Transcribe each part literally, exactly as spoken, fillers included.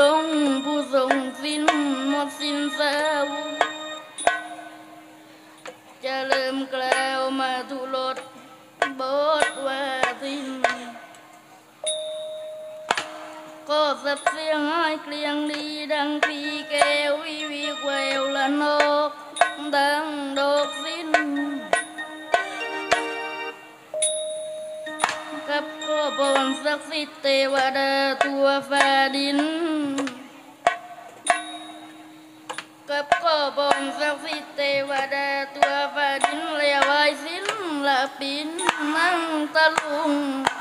งผู้ทรงสิ้นหมดสิ้นเศร้าจะเริ่มกล่าวมาทุรสบทว่าสิ้นก็สับเสียงให้เกลียงดีดังปีแก้ววิวิแววละนกดังดอกสิ้นกับก็บนศักดิ์สิทธิ์เทวดาตัวฟ้าดินกับก็บนศักดิ์สิทธิ์เทวดาตัวฟ้าดินเลี้ยวไว้สิ้นละปินนั่งตะลุง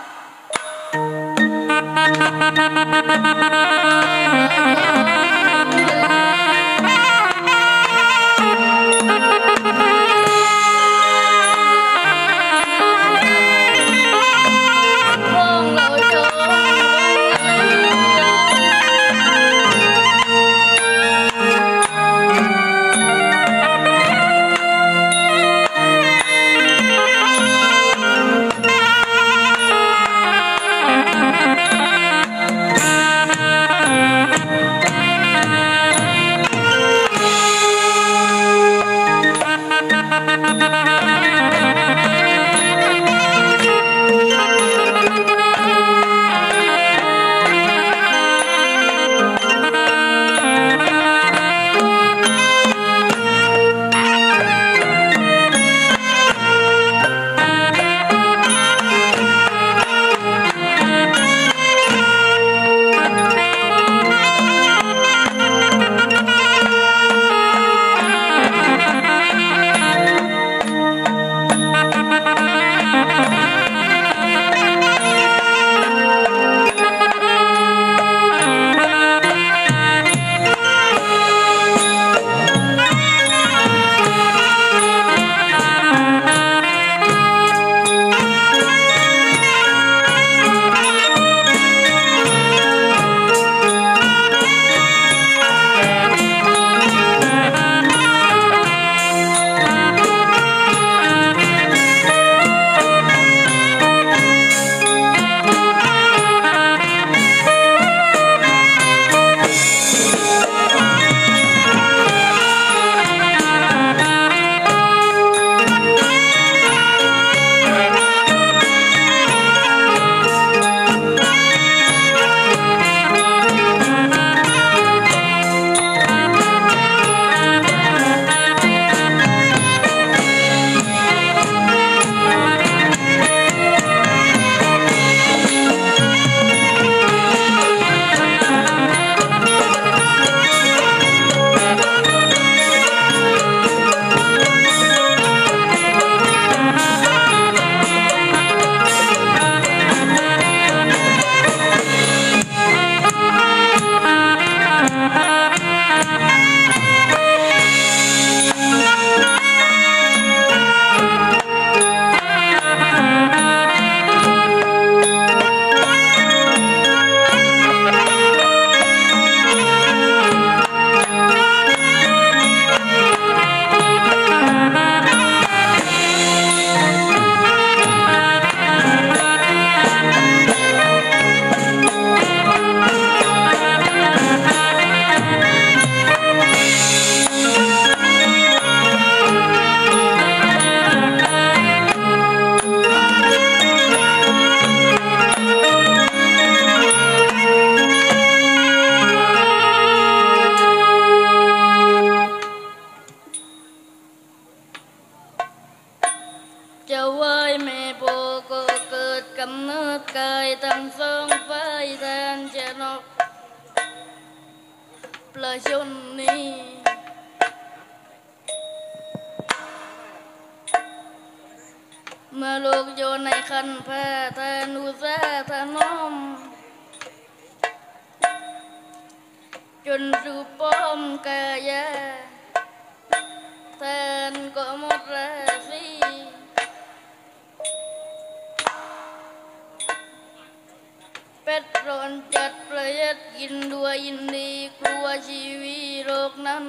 ชนนี้เมื่อลูกอยู่ในคันพาทานุสาธนมจนรูปป้อมกายาแทนก็หมดราศีเป็ดร้อนจัดประหยัดกินด้วยยินดีกลัวชีวิตโรคนั้น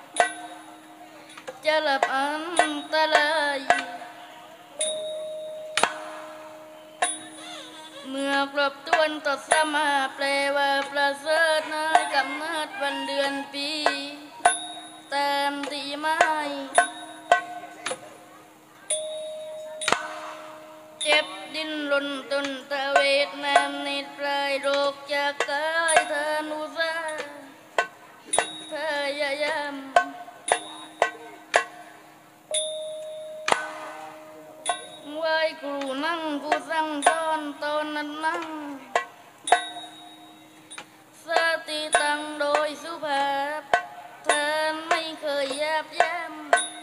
จะหลับอันตรายเมื่อกรบตวนตดสมาแปลว่าประเสริฐนายกำเนิดวันเดือนปีตามที่ไม้เจ็บดินหล่นต้นตะเวทน้ำนิดปลายโรคจากกายทานุสาพยายามไหว้ครูนั่งผู้สั่งสอนตอนนั้นนั่งสติตั้งโดยสุภาพท่านไม่เคยแยบยาม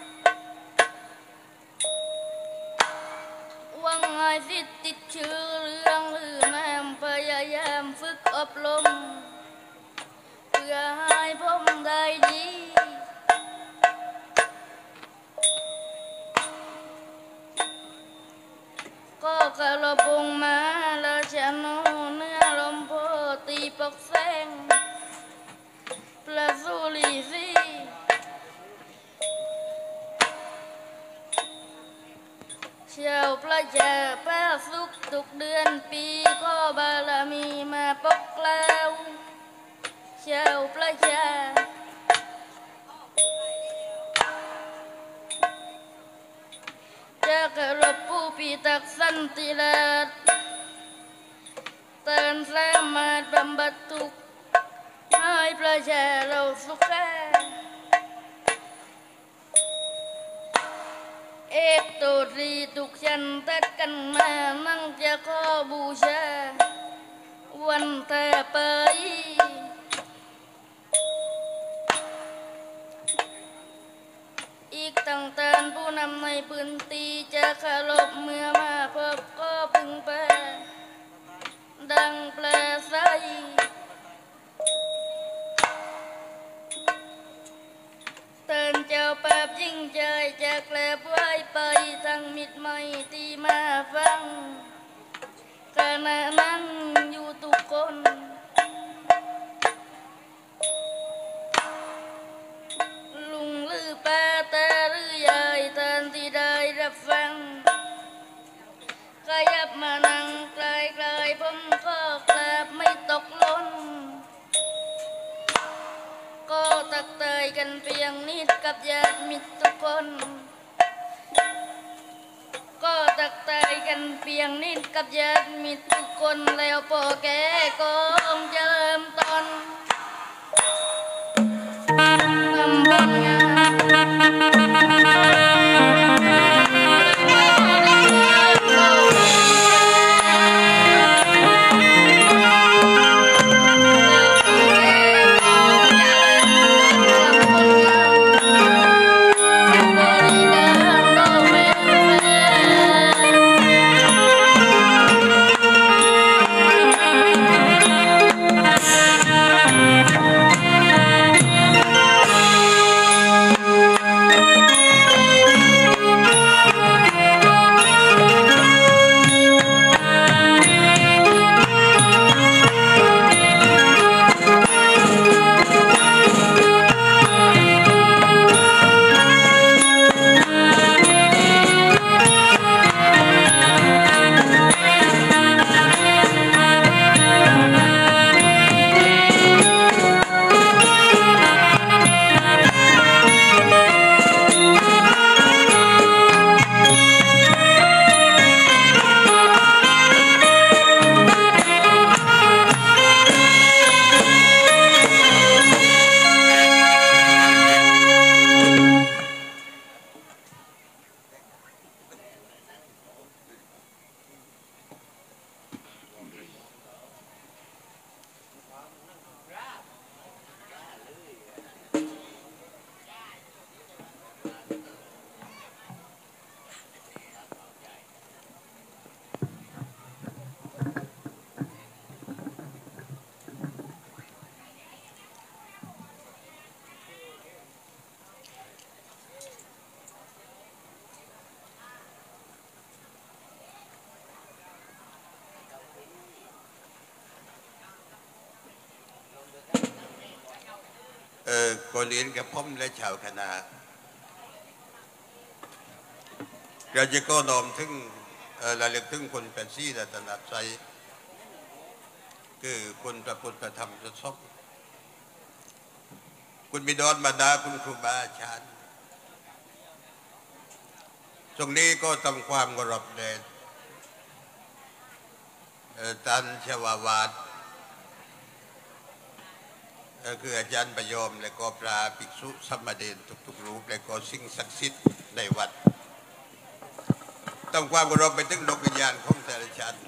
วังไอสิติดชื่อเรื่องลือนามพยายามฝึกอบรมเพื่อให้ผมได้ดีก็กระพงมาละชะโนเนื้อลมโพตีปกแสงประสุลีสีเชี่ยวพระเจ้าพระสุขทุกเดือนปีก็บารมีมาปกเกล้าเชี่ยวพระเจ้าจะกระผู้ปีตักสันติราชเตือนสามารถบำบัดทุกข์ให้ประชาเราสุขเอกโตรีทุกชันตัดกันมานั่งจะขอบูชาวันแต่ไปอีกต่างตานผู้นำในพื้นที่จะเคารพเมื่อมาพบก็พึงแปลดังแปลใสเตือนเจ้าปราบยิ่งใจจะแกลบไว้ไปทั้งมิตรไม่ที่มาฟังขณะนั่งอยู่ทุกคนลุงลือป้าตาหรือยายท่านที่ได้รับฟังขยับมานั่งไกลๆผมก็กราบไม่ตกล้นก็ตักเตยกันเพียงนิดกับญาติมิตรทุกคนก็ตักเตยกันเพียงนิดกับญาติมิตรทุกคนแล้วพอแกก็จะเริ่มต้นทำบุญงานก่อนอื่นกับผมและชาวคณะเราจะก็น้อมถึงระลึกถึงคนเป็นซี่รัตนชัยคือคุณพระพุทธธรรมพระสงฆ์คุณบิดรมารดาคุณครูบาอาจารย์ตรงนี้ก็ทำความเคารพแด่ท่านชวาวาดคืออาจารย์ประโยมและก็พระภิกษุสมณเณรทุกๆรูปและก็สิ่งศักดิ์สิทธิ์ในวัดต้องความเคารพไปถึงดวงวิญญาณของแต่ละชาติ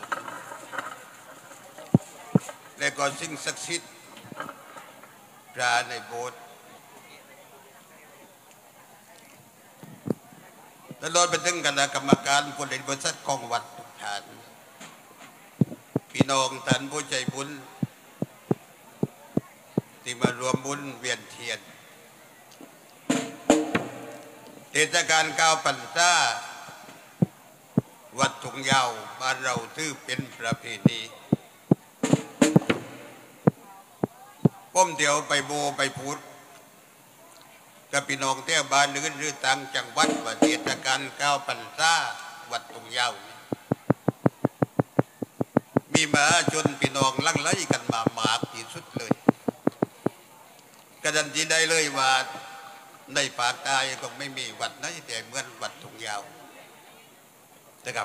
และก็สิ่งศักดิ์สิทธิ์พระในโบสถ์ตลอดไปถึงคณะกรรมการผู้บริษัทของวัดทุกท่านพี่น้องท่านผู้ใจบุญที่มารวมบุญเวียนเทียนเทศกาลก้าวพรรษาวัดถุงยาวบ้านเราถือเป็นประเพณีป้มเดียวไปโบไปพูดกับพี่น้องเที่ยวบ้านอื่นหรือต่างจังหวัดว่าเทศกาลก้าวพรรษาวัดถุงยาวมีมหาชนพี่น้องลั่งไหลกันมามากที่สุดเลยกระดันที่ได้เลยว่าในภาคใต้ก็ไม่มีวัดไหนแต่เหมือนวัดถุงยาวนะครับ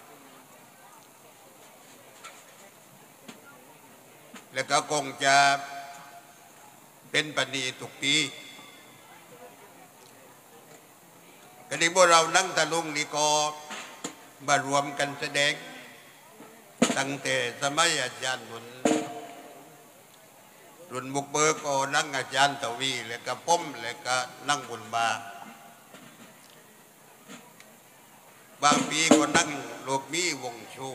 แล้วก็คงจะเป็นปณีทุกปีกันนี้พวกเรานั่งตะลุงนี่ก็มารวมกันแสดงตั้งแต่สมัยอาจารย์หนุนรุ่นบุกเบิกก็นั่งอาจารย์ตวีแล้วก็ป้มแล้วก็นั่งบุญบาบางปีก็นั่งโลกมีวงชู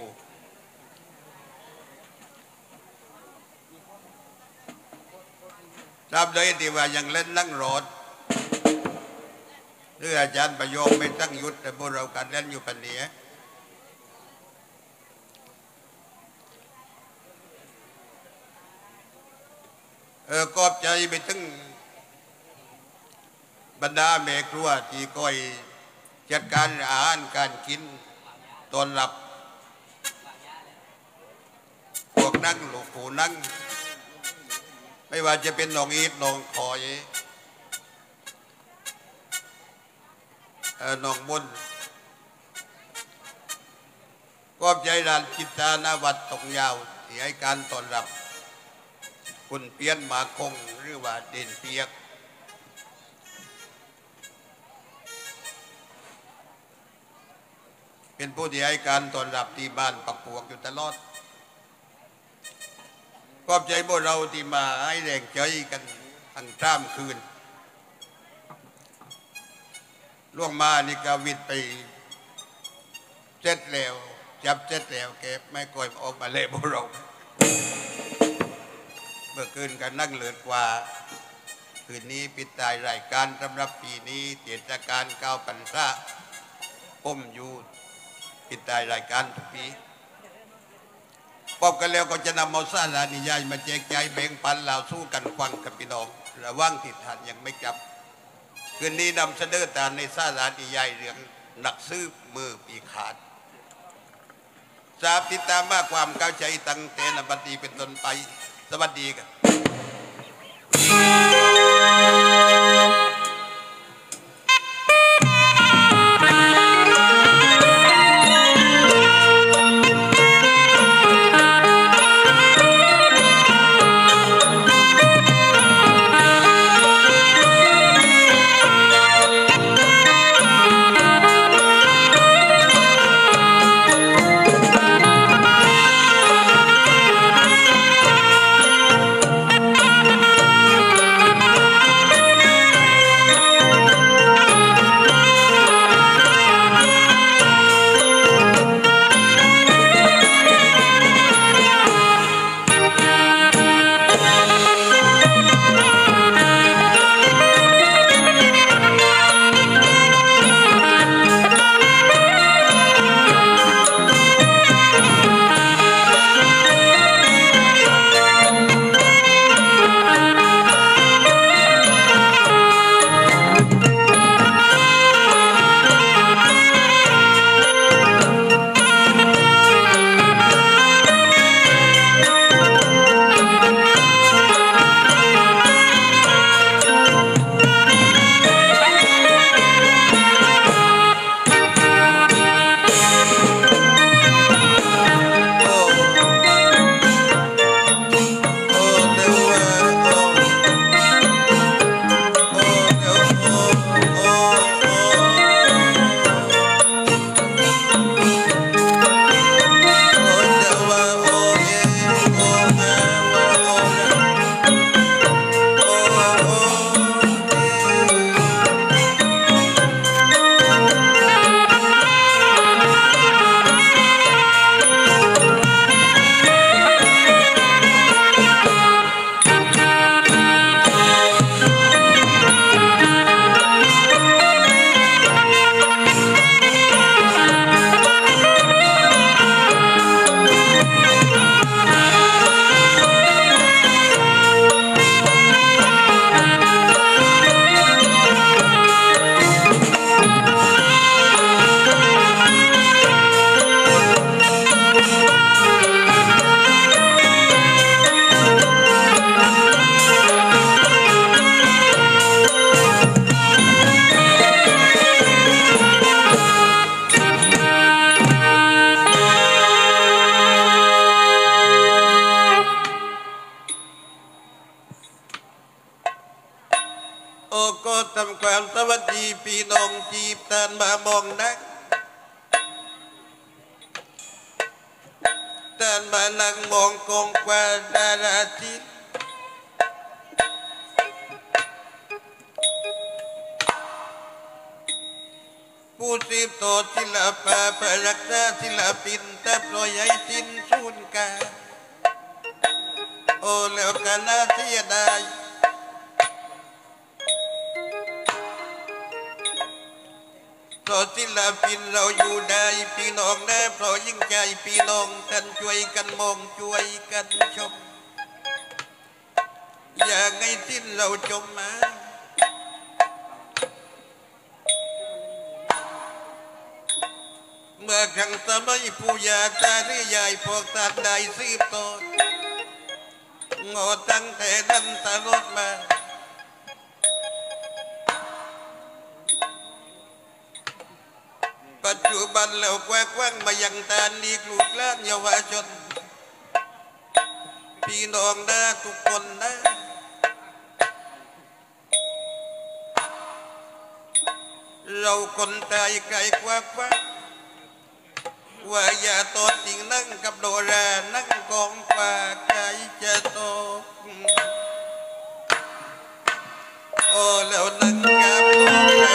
ทราบเลยที่ว่ายังเล่นนั่งรถหรืออาจารย์ประโยคไม่ตั้งยุทธแต่พวกเราการเล่นอยู่ปันนี้เออกอบใจไปถึงบรรดาแม่ครัวที่คอยจัดการอาหารการกินตอนหลับพวกนั่งหลูกผู้นั่งไม่ว่าจะเป็นน้องอีทน้องคอยน้องบุญกอบใจด่านจิตตานาวัดตกยาวที่ให้การตอนหลับคุณเปียนมาคงหรือว่าเด่นเปียกเป็นผู้ที่ให้การตอนรับที่บ้านปักปวกอยู่ตลอดขอบใจพวกเราที่มาให้แรงใจกันทั้งข้ามคืนล่วงมานี่กวิดไปเจ็ดแล้วจับเจ็ดแล้วแกไม่ก่อยออกมาเละพวกเราเมื่อคืนกันนั่งเลือดกว่าคืนนี้ปิดตายรายการสำหรับปีนี้เทศกาลก้าวพรรษาป้มอยู่ปิดตายรายการทุกปีพบกันแล้วก็จะนำเอาสาระนิยายมาแจกจ่ายแบ่งปันเราสู้กันฟังกับพี่น้องระว่างที่ท่านยังไม่จับคืนนี้นำเสนอตามในสาระนิยายเรื่องหนักซื้อมือปีขาดทราบติดตามมากความเข้าใจตั้งแต่นบัดนี้เป็นต้นไปสวัสดีครับโอ้ก็ทำความสวัสดีพี่น้องจีบตานมามองนักตานมานั่งมองกองกว่าดาราทิศผู้สืบต่อศิลปะเพื่อรักษาศิลปินแต่ปล่อยให้สิ้นสูญกาโอ้แล้วก็น่าเสียดายเพราะศิลปินเราอยู่ได้พี่น้องนะเพราะยิ่งใจพี่น้องท่านช่วยกันมองช่วยกันชมอย่าให้สิ้นเราจมมาเมื่อครั้งสมัยผู้ยาตาหรือยายพวกท่านได้สืบต่องอตั้งแต่นั้นตลอดมาปัจจุบันแล้วแกว้งแกว้งมายังตานีกลูกหลานเยาวชนพี่น้องนะทุกคนนะเราคนไทยไกลกว่าฟ้าว่าอย่าตอดสิ่งนั่งกับโดรานั่งกองฟ้าใจจะตกโอ้แล้วนั่งกับโดรา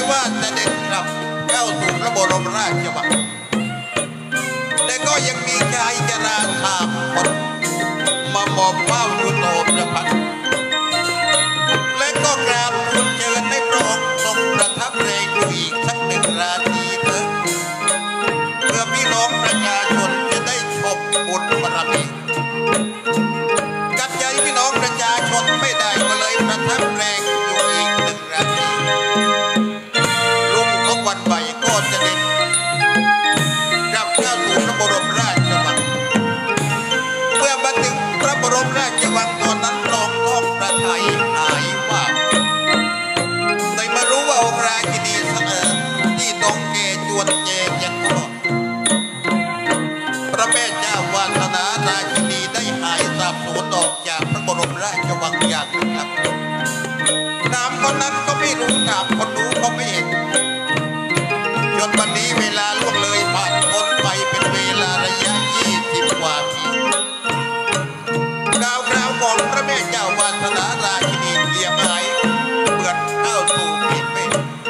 ว่าจะเด็ดกลับเข้าสู่พระบรมราชวังแต่ก็ยังมีชายชราสามคนมาหมอบเฝ้าอยู่โตประพันและก็กราบทูลเชิญให้พระองค์ทรงประทับแรมอยู่อีกสักหนึ่งราตรีเถิดเพื่อพี่น้องประชาชนจะได้ชมบุญบารมีกับใจพี่น้องประชาชนไม่ได้ก็เลยประทับแรมอยู่อีกหนึ่งราตรีรุ่งของวันใหม่ก็จะเด็ดกลับเข้าสู่พระบรมราชวังเมื่อมาถึงพระบรมราชวังตอนนั้นทรงท้องพระทัยหายว่าได้มารู้ว่าองค์ราชินีเสนอที่ต้องแก่จวนแจงยังก็พระแม่เจ้าวาสนาราชินีได้หายสาบสูญออกจากพระบรมราชวังอย่างลึกลับนามคนนั้นก็ไม่รู้นามคนรู้ก็ไม่เห็นจนวันนี้เวลาล่วงเลยผ่านพ้นไปเป็นเวลาระยะยี่สิบกว่าปีข่าวคราวของพระแม่เจ้าวาสนาราชินีเกียมหายเปิดเข้าสู่ผิดไป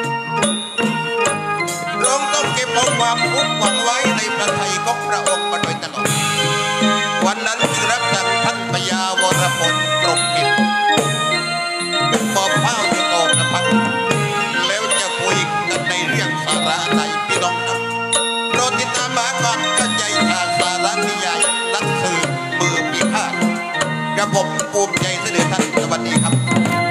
พระองค์ต้องเก็บเอาความทุกข์หวังไว้ในพระทัยของพระองค์มาโดยตลอดวันนั้นจึงรับสั่งท่านพญาวรพลตรงมิตรขึ้นมอบเผ้าอยู่ต่อพระพักตร์แล้วจะคุยกันในเรื่องสาระในพี่น้องครับโปรดติดตามหาความเข้าใจทางสาระนิยายหนังสือมือพิฆาตกระผมภูมิใจเสนอท่านสวัสดีครับ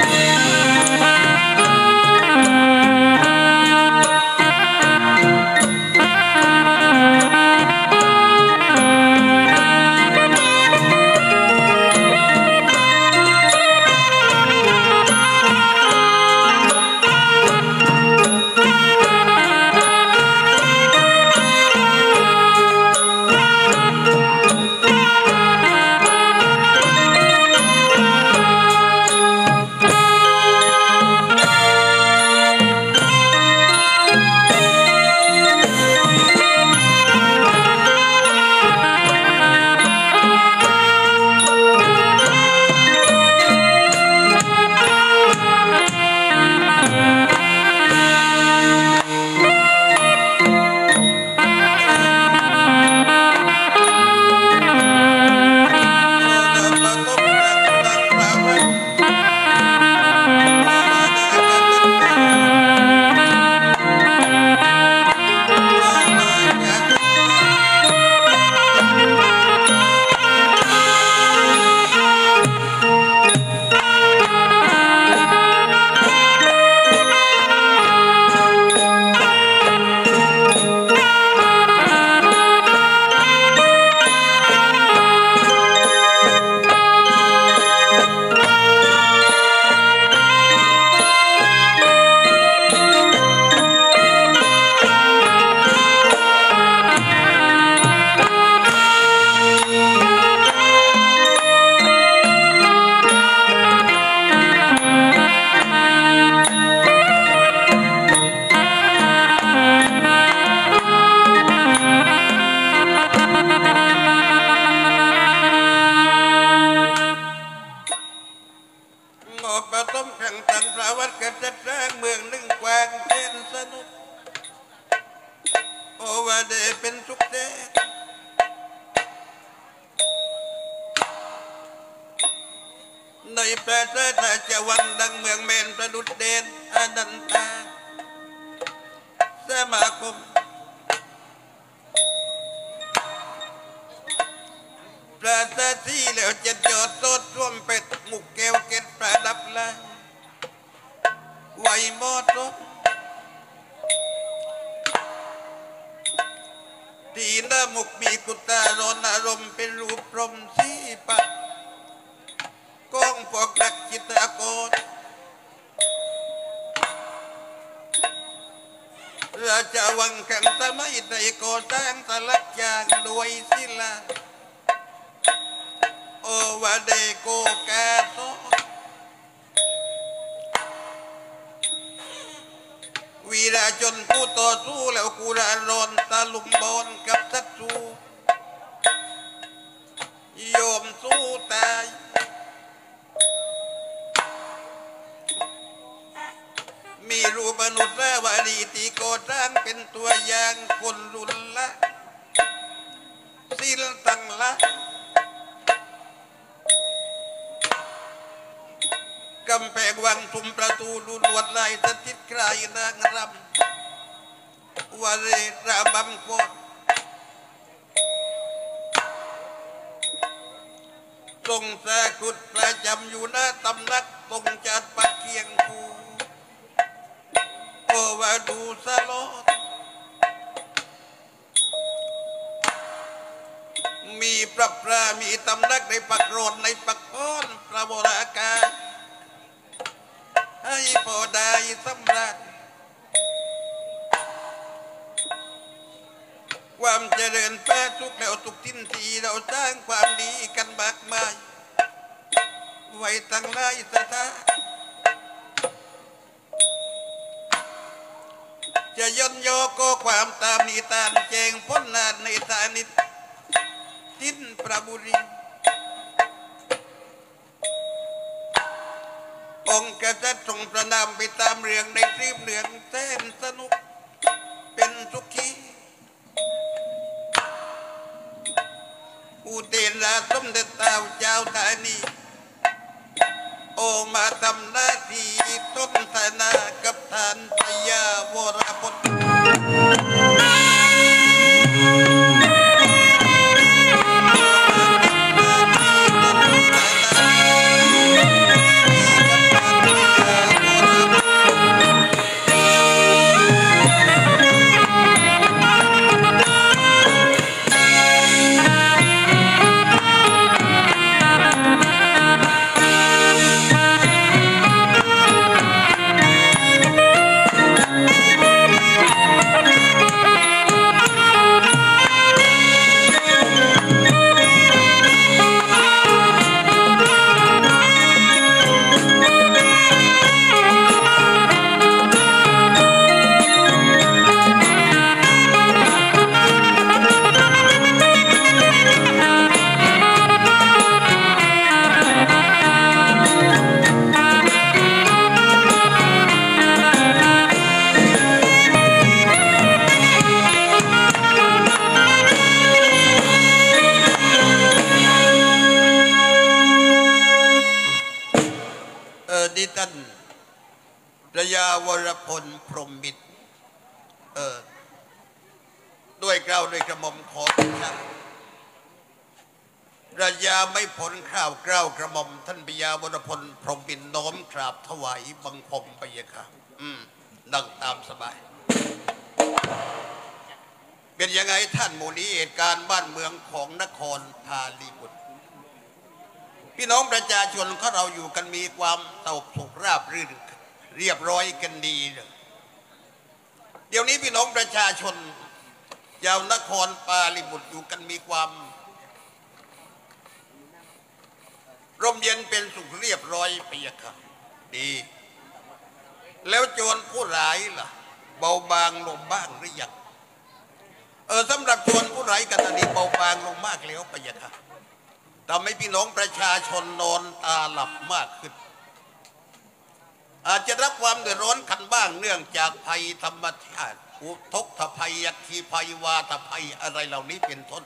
ในประเทศราชวังดังเมืองเมนประดุจเดนอนันตาสมาคมประเทศที่แล้วจะจอดโต๊ะร่วมเป็ดหมุกแก้วเกล็ดประดับลายไวมอตบที่หน้ามุกมีกุตารอนอารมณ์เป็นรูปพรหมสีปัดกองพวกนักจิตรกรราชวังแข่งสมัยใดก่อสร้างสลักจากด้วยศิลาโอวาเดโกกาโซวีราชนผู้ต่อสู้แล้วกุรารอนตะลุมบอลกับศัตรูโยมสู้ตายมีมีรูปมนุษย์และวารีตีโกร้างเป็นตัวอย่างคนรุนละศิลตังละกำแพงวังทุมประตูดูลวดลายสถิตใครนางรำวาเรราบำโคตทรงสากุฎประจำอยู่หน้าตำนักทรงจัดปักเคียงคูโอวาดูสลอดมีพระพระมีตำนักในปักโรดในปักพ้อนพระบราการให้พอได้สำราญความเจริญแปรทุกแล้วทุกทินทีเราสร้างความดีกันมากมายไว้ตั้งหลายสถานจะย่นโยก็ความตามนิทานแจงพ้นนานในฐานิตทินประบุรีองค์กษัตริย์ทรงประนามไปตามเรื่องในคลิปเรื่องแสนสนุกเป็นสุขีอุเทนราสมเด็จเต้าเจ้าธานีโอมาทำหน้าที่ต้นธนากับท่านพญาวรพจน์พระยาวรพลพรหมมิตรเออด้วยเกล้าด้วยกระหม่อมขอท่านพระยาไม่ผลข้าวเกล้ากระหม่อมท่านพระยาวรพลพรหมมิตรน้อมกราบถวายบังคมไปยะค่ะอืมดังตามสบายเป็นยังไงท่านหมู่นี้เหตุการณ์บ้านเมืองของนครพาลีบุตรพี่น้องประชาชนของเราอยู่กันมีความสงบสุขราบรื่นเรียบร้อยกันดีเลยเดี๋ยวนี้พี่น้องประชาชนยาวนครปาลิบุตรอยู่กันมีความร่มเย็นเป็นสุขเรียบร้อยไปยะค่ะดีแล้วโจรผู้ร้ายล่ะเบาบางลงบ้างหรือยังเออสำหรับโจรผู้ร้ายกันตอนนี้เบาบางลงมากแล้วไปยะค่ะทำให้พี่น้องประชาชนนอนตาหลับมากขึ้นอาจจะรับความเดือดร้อนกันบ้างเนื่องจากภัยธรรมชาติอุทกภัยยัคคีภัยวาตภัยอะไรเหล่านี้เป็นต้น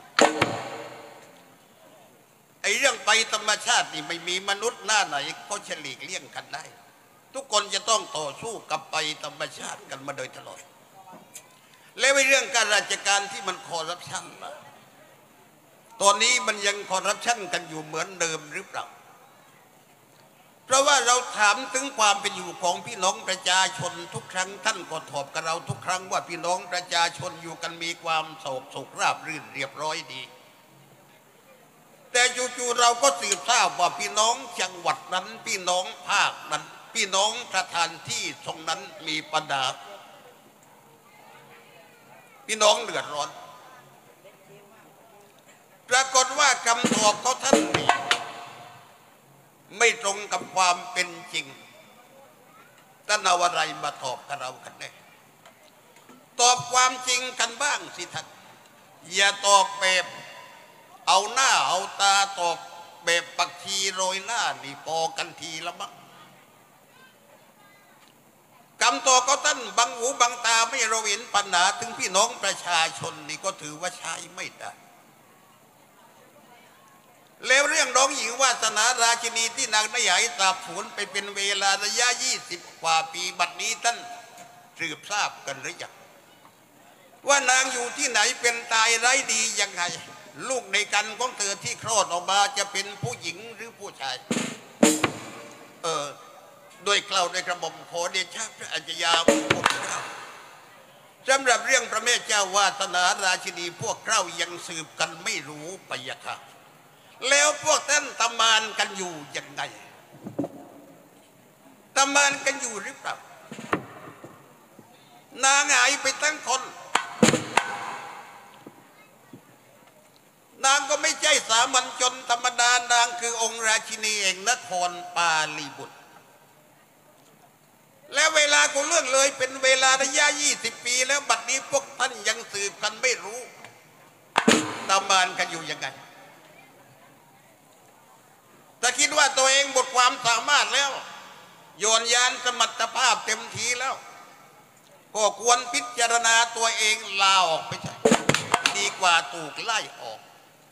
ไอ้เรื่องภัยธรรมชาตินี่ไม่มีมนุษย์หน้าไหนเขาเฉลีกเลี่ยงกันได้ทุกคนจะต้องต่อสู้กับภัยธรรมชาติกันมาโดยตลอดและไอ้เรื่องการราชการที่มันคอร์รัปชันนะตอนนี้มันยังคอร์รัปชันกันอยู่เหมือนเดิมหรือเปล่าเพราะว่าเราถามถึงความเป็นอยู่ของพี่น้องประชาชนทุกครั้งท่านก็ตอบกับเราทุกครั้งว่าพี่น้องประชาชนอยู่กันมีความโศกโศกราบรื่นเรียบร้อยดีแต่จู่ๆเราก็สืบทราบว่าพี่น้องจังหวัดนั้นพี่น้องภาคนั้นพี่น้องสถานที่ตรงนั้นมีปัญหาพี่น้องเดือดร้อนปรากฏว่าคำตอบเขาท่านนี้ไม่ตรงกับความเป็นจริงท่านเอาอะไรมาตอบกับเรากันแน่ตอบความจริงกันบ้างสิท่านอย่าตอบแบบเอาหน้าเอาตาตอบแบบปักทีโรยหน้านี่พอกันทีละมั้งกำตัวก็ท่านบังหูบังตาไม่เราเห็นปัญหาถึงพี่น้องประชาชนนี่ก็ถือว่าใช้ไม่ได้แล้วเรื่องน้องหญิงวาสนาราชินีที่นางได้ใหญ่สาบสูญไปเป็นเวลาระยะยี่สิบกว่าปีบัดนี้ท่านสืบทราบกันหรือยังว่านางอยู่ที่ไหนเป็นตายไร้ดียังไงลูกในครรภ์ของเธอที่คลอดออกมาจะเป็นผู้หญิงหรือผู้ชายเออโดยเกล่าวโดยกระผมขอเดชะพระอัจฉริยะพวกเจ้าสำหรับเรื่องพระแม่เจ้าวาสนาราชินีพวกเจ้ายังสืบกันไม่รู้ไปยะค่ะแล้วพวกท่านตำมานกันอยู่ยังไงตำมานกันอยู่หรือเปล่านางหายไปทั้งคนนางก็ไม่ใช่สามัญชนธรรมดานางคือองค์ราชินีแห่งนครปาลีบุตรและเวลากูเรื่องเลยเป็นเวลาระยะยี่สิบปีแล้วบัดนี้พวกท่านยังสืบกันไม่รู้ตำมานกันอยู่ยังไงถ้าคิดว่าตัวเองหมดความสามารถแล้วโยนยานสมรรถภาพเต็มทีแล้วก็ควรพิจารณาตัวเองลาออกไปใช่ดีกว่าถูกไล่ออก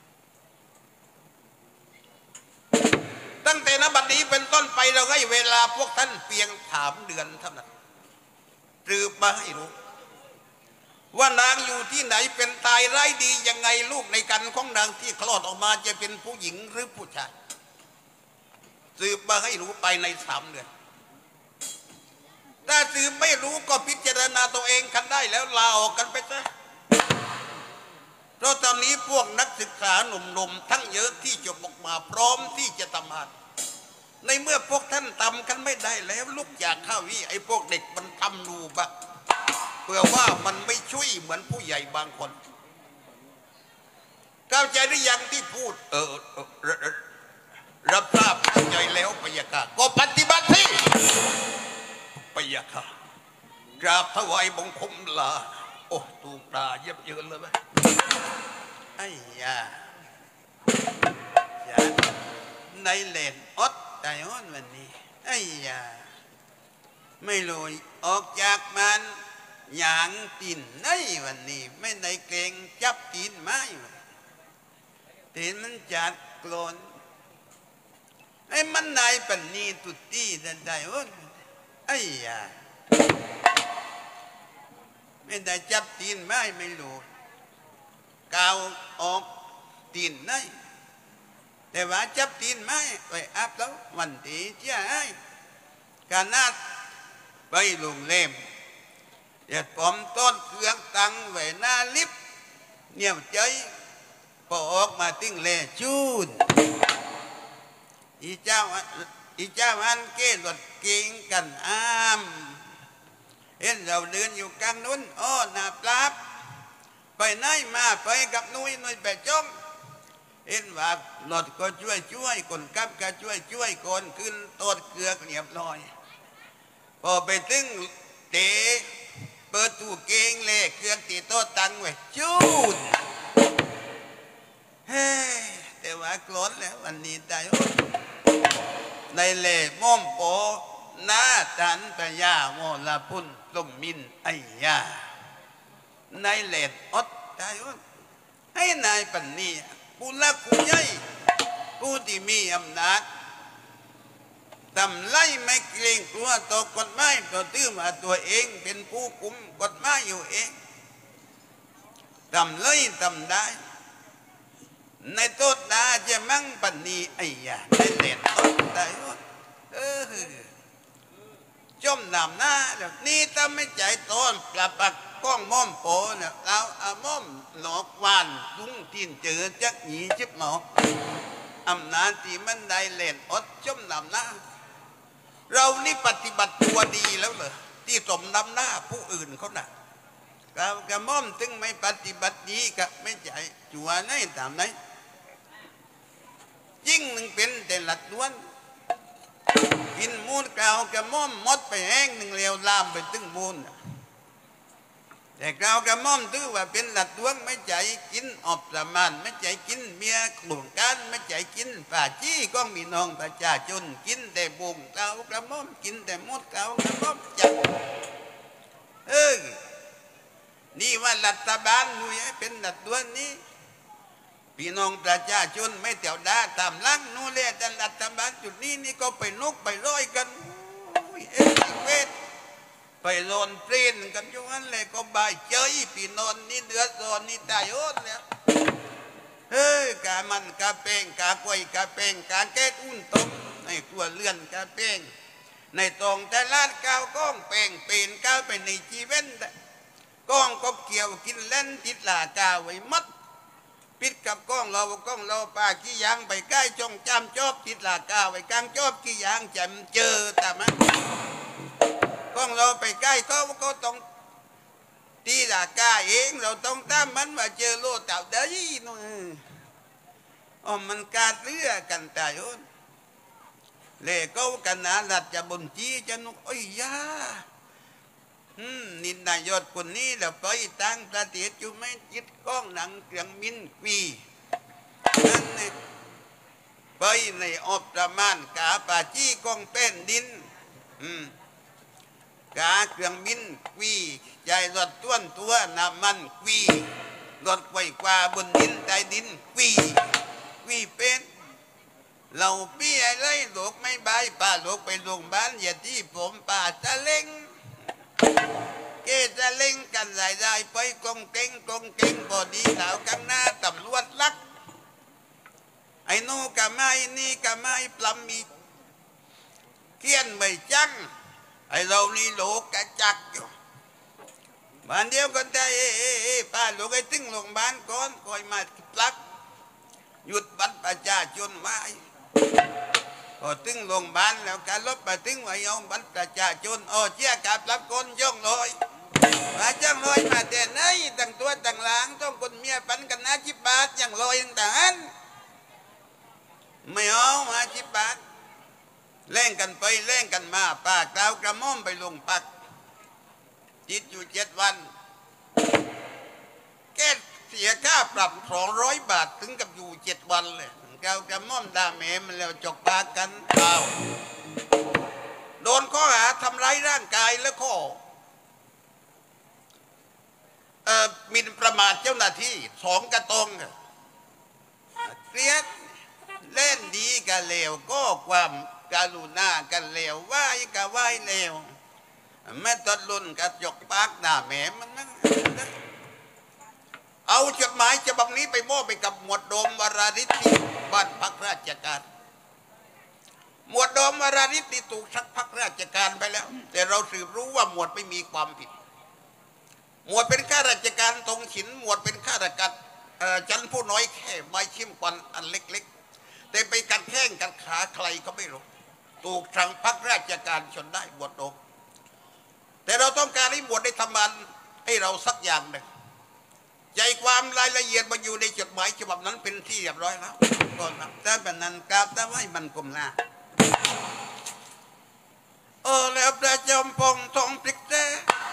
ตั้งแต่นบัดนี้เป็นต้นไปเราให้เวลาพวกท่านเพียงสามเดือนเท่านั้นสืบมาให้รู้ว่านางอยู่ที่ไหนเป็นตายไร้ดียังไงลูกในครรภ์ของนางที่คลอดออกมาจะเป็นผู้หญิงหรือผู้ชายสืบมาให้รู้ไปในสามเดือนถ้าสืบไม่รู้ก็พิจารณาตัวเองกันได้แล้วลาออกกันไปซะเพราะตอนนี้พวกนักศึกษาหนุ่มๆทั้งเยอะที่จบออกมาพร้อมที่จะทำงานในเมื่อพวกท่านทำกันไม่ได้แล้วลุกอยากข้าวิไอ้พวกเด็กมันทำดูบ้างเพื่อว่ามันไม่ช่วยเหมือนผู้ใหญ่บางคนเข้าใจหรือยังที่พูดเออรับทราบเข้าใจแล้วพยาค่ะก็ปฏิบัติที่พยาค่ะกราบถวายบังคมลาโอ้ถูกด่าเย็บเยินเลยไหมไอ้ยาอย่าในเลนอดใจอ่อนวันนี้ไอ้ยาไม่ลอยออกจากมันหยางตีนในวันนี้ไม่ในเกรงจับตีนไม้ตีนมันจัดโกรนไอ้มันนายปันนีตุตีดันใจอ่อนไอ้ยาไม่ได้จับตีนไม้ไม่รู้กาวออกตีนในแต่ว่าจับตีนไม้ไปอาบแล้ววันที่เจ้าไอ้การนาดไปลงเล่มเด็ดผมต้นเครื่องตังไว้หน้าลิฟต์เนี่ยใจพอออกมาติ้งเล่จูนอีเจ้าอีเจ้าอันเกศรถเก่งกันอ้ามเห็นเราเดินอยู่กลางนู้นอ้อหน้าปลาบไปไหนมาไปกับนุ้ยนุ้ยไปจ้องเห็นว่าหลอดก็ช่วยช่วยคนกับก็ช่วยช่วยคนขึ้นต้นเกลือเรียบร้อยพอไปถึงเตะเปิดตู้เกงเล่เครื่องตีโต๊ะตังไว้จูดเฮ้แต่ว่ากลอนแล้ววันนี้ตายในเล่ม่อมโปหน้าจันปยาโมลาพุ่นลมมินไอ้ยาในเล่อดตายให้นายปันนี้ผู้ละผู้ใหญ่ผู้ที่มีอำนาจทำไล่ไม่เกรงกลัวต่อกฎหมายต่อตื้อมาตัวเองเป็นผู้คุมกฎหมายอยู่เองทำเลยทำได้ในโทษดาจะมั่งปันนี้ไอ้ยาในเล่นอดได้เออจมน้ำหน้าแบบนี้ถ้าไม่ใจต้นปลาปักก้องม่อมโปเนี่ยเราอาม่อมหลอกวานลุงทินเจอจักหนีชิบหมอกอำนาจที่มันได้เล่นอดจมน้ำหน้าเรานี่ปฏิบัติตัวดีแล้วเหรอที่สมน้ำหน้าผู้อื่นเขาน่ะเรากระม่อมถึงไม่ปฏิบัติดีกับไม่ใจจัวไหนตามไหนยิ่งหนึ่งเป็นแต่หลัดล้วนกินมูลเก่ากระม่อมมดไปแห้งหนึ่งเลี้ยวลามไปตึงมูลแต่เรากระม่อมถือว่าเป็นหลัดดวงไม่ใจกินออบประมาณไม่ใจกินเมียกลุ่มกันไม่ใจกินป่าจี้ก็มีน้องประชาชนกินแต่บุงเรากระม่อมกินแต่มดเรากระม่อมจับว่ารัฐบาลหนุ่ยเป็นรัฐดวนนี้พี่น้องประชาชนไม่เตี่ยวดาตามลังนู่นเลยแต่รัฐบาลจุดนี้นี่ก็ไปนกไปร้อยกันเอ็กเวทไปโลนเปลี่ยนกันอยู่นั่นเลยก็บายเจยพี่น้องนี่เดือดร้อนนี่ตายโอดแล้วเฮ้ยกามันกาเป้งกากล้วยกาเป้งกาแก้อุ่นต้มในตัวเลื่อนกาเป้งในตรงแต่ลาดก้าวก้องเป้งเปลี่ยนก้าวไปในชีวิตก้องก็เกี่ยวกินเล่นติดหลากาไว้มัดปิดกับก้องเราก้องเราป่าขี้ยางไปใกล้จงจำจอบติดหลากาไว้กลางจอบขี้ยางจำเจอแต่มันก้องเราไปใกล้ก็ก็ต้องตีหลากาเองเราต้องตามมันมาเจอโลดเต่าเด้ยนู่นอ๋อมันการเลือกันตายอ้นเล่ก็กันนะหลัดจะบนจีจะนุกโอ้ยยานินนายศคนนี้แล้วไปตั้งประเทศอยู่ไม่ยึดก้องหนังเครื่องมินกวีนั่นนี่ไปในอบประมาณกาป่าจี้ก้องเป็นดินกาเครื่องมินกวีใจรถต้วนตัวน้ำมันกวีรถไฟกว่าบนดินใต้ดินกวีกวีเป็นเราพี่อะไรหลกไม่ใบป่าหลกไปโรงพยาบาลอย่าที่ผมป่าตะเล็งเกจะเล่งกันหลายๆไปกงเก่งกงเก่งบอดีหนาวกันหน้าตำรวจลักไอ้นู่กะไม่นี่กะไม่ปลำมีเกี้ยนไม่จังไอ้เรานี่โลกกะจักอยู่บ้านเดียวกันได้ป้าหลวงไอ้ตึงโรงพยาบาลก่อนคอยมาปลักหยุดบัตรประชาชนไว้พอตึงโรงพยาบาลแล้วการลบไปตึงไว้เอาบัตรประชาชนโอ้เชี่ยกับรับคนย่องลอยมาจ้องลอยมาแต่ไหนตั้งตัวตั้งหลังต้องคนเมียปันกันนะจิบบาทอย่างลอยต่างนั้นไม่เอามาจิบบาทเล่นกันไปเล่นกันมาปากดาวกระม่อมไปลงปักจิตอยู่เจ็ดวันแกเสียค่าปรับสองร้อยบาทถึงกับอยู่เจ็ดวันเลยเกากระม่อมดาเมมันแล้วจกปากกันเปล่าโดนข้อหาทำร้ายร่างกายและข้อเอ่อมินประมาทเจ้าหน้าที่สองกระตงเกลียดเล่นดีกันเลวก็ความการุณากันเลวไหวกันไหวเลวแม่ตัดลุ่นกับจกปากด่าแหมมันนั่นเอาจดหมายฉบับนี้ไปมอบไปกับหมวดโดมวราริศที่บ้านพักราชการหมวดโดมวราริศที่ถูกชักพักราชการไปแล้วแต่เราสืบรู้ว่าหมวดไม่มีความผิดหมวดเป็นข้าราชการตรงฉินหมวดเป็นข้าราชการชั้นผู้น้อยแค่ไม้ชิมควันอันเล็กๆแต่ไปกัดแข้งกัดขาใครก็ไม่รู้ถูกสั่งพักราชการจนได้หมวดโดมแต่เราต้องการให้หมวดได้ทำงานให้เราสักอย่างหนึ่งใจความรายละเอียดมาอยู่ในจดหมายฉบับนั้นเป็นที่เรียบร้อยแล้วก่อนนะแต่แบบนั้นกราบแต่ว่ามันกลมหน้าเออแล้วประจอมพงทองพริกแท้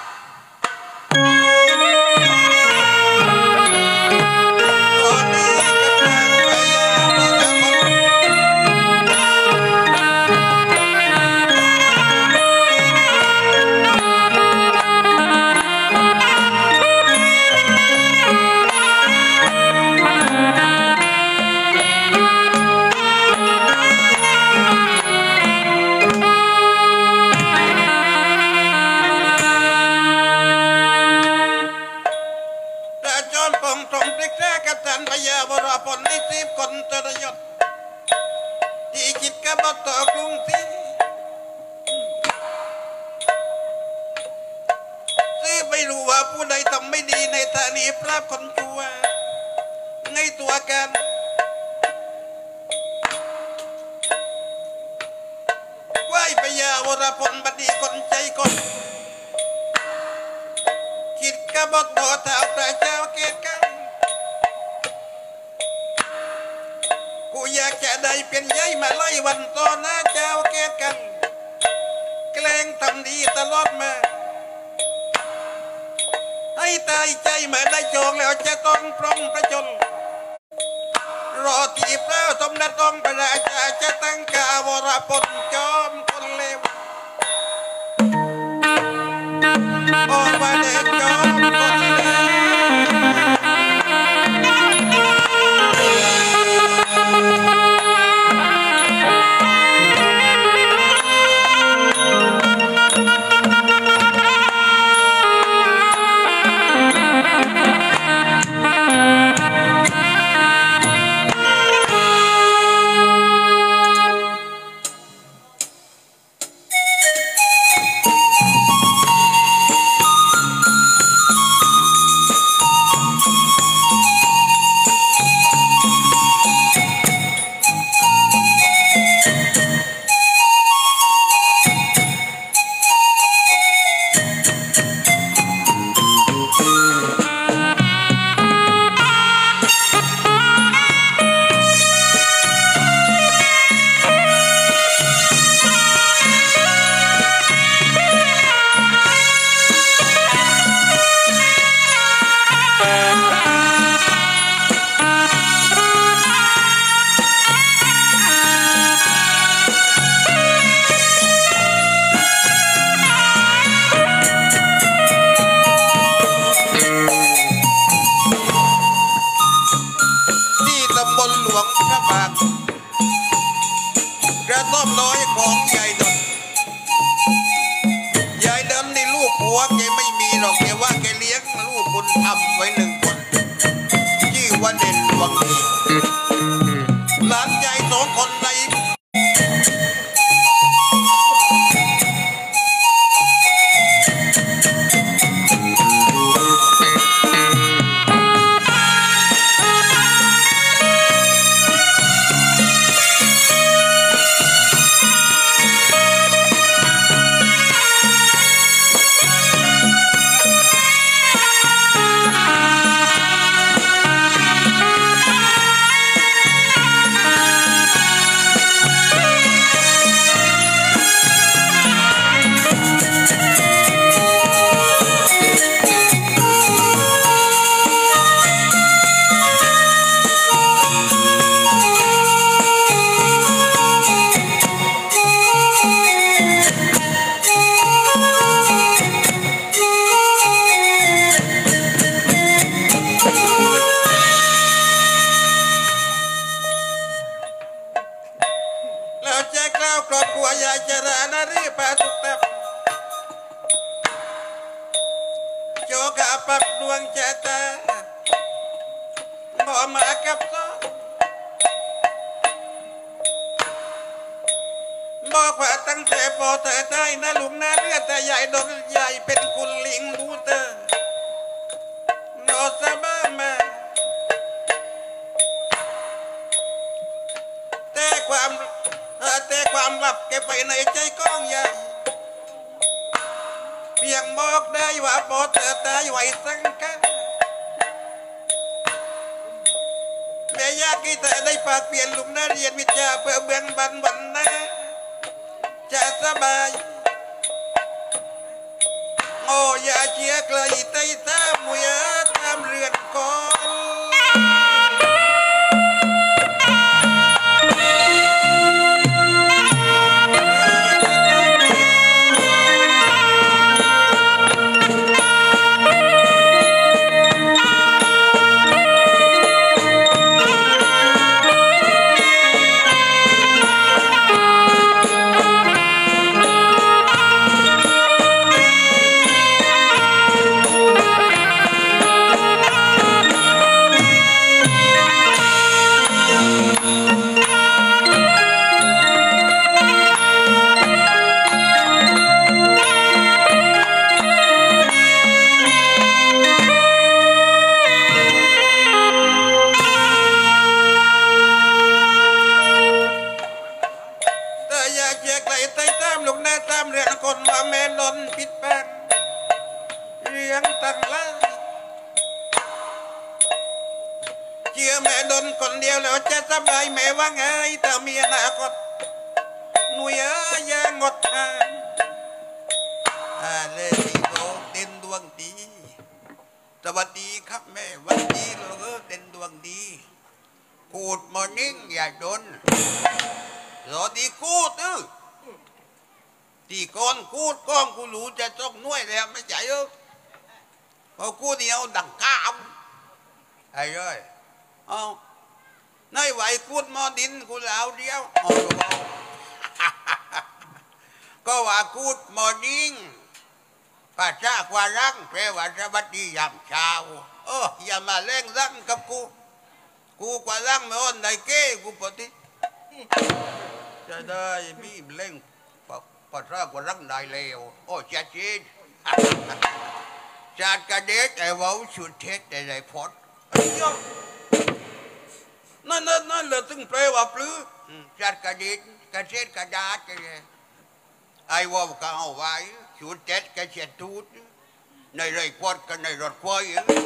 ผลในสิบคนตระยศที่คิดกบฏต่อกรุงศรีซื้อไม่รู้ว่าผู้ใดทำไม่ดีในธานีพระคนชั่วในตัวกันไหวพญาวรพลบดีคนใจคนคิดกบฏต่อเท้าพระเจ้าเกศกันกูอยากจะได้เป็นใหญ่มาไล่วันต่อหน้าเจ้าเกศกันแกล้งทำดีตลอดมาให้ตายใจเมื่อได้โจงแล้วจะต้องปรองประจนรอที่พระสมเด็จองค์พระราชาจะตั้งกาวรพลจอมคนเลวโอ้ว่าเด็กจอมคนเลวผัวแกไม่มีหรอกแกว่าแกเลี้ยงลูกบุญธรรมไว้หนึ่งคนชื่อว่าเด่นดวงดีหลานใหญ่สองคนในบอกว่าตั้งแต่พอเธอได้นะลุงนะเลือดแต่ใหญ่ดอกใหญ่เป็นกุลลิงรู้เธอโนซาบ้ามาแต่ความแต่ความลับเก็บไปในใจก้องใหญ่เพียงบอกได้ว่าพอเธอตายไหวสังกันแม่ยากที่เธอได้ฝากเปลี่ยนลุงนะเรียนวิทยาเพื่อเบื้องบันวันนะจะสบายโอ้อย่าเชียร์ไกลไต่ตามมวยตามเรือนก่อนสวัสดียามเช้าเอออย่ามาเล่งรังกับกูกูกว่ารังไม่อ่อนได้เก้กูปฏิจะได้มีเล่งปะทะกว่ารังได้เลวโอ้ชัดเจนจัดกระเด็ดไอ้ว้าวชุดเท็ดไอ้ไรพอดนั่นนั่นนั่นเลยตึงเปลว่าปลื้มจัดกระเด็ดกระเช็ดกระดาษไอ้ว้าวก็เอาไว้ชุดเท็ดกระเช็ดตูดในไรพอดกันในรถควาย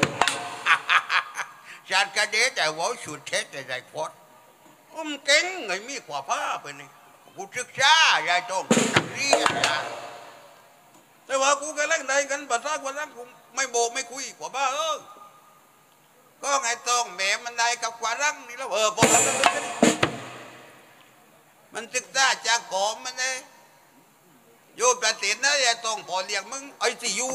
จัดกระเด็ดไอ้ว้าวชุดเท็ดไอ้ไรพอดอุ้มเก่งไงมีกว่าผ้าไปนี่กูศึกษายายต้องนักเรียนนะแต่ว่ากูก็เล่นได้กันภาษาคนนั้นกูไม่โบกไม่คุยกว่าบ้าเออก็ไงต้องแม่มันได้กับกว่ารังนี่แล้วเออพอแล้วมันศึกษาจากกอมมันเลยโยประเทศนะยายต้องพอเลี้ยงมึงไอซียู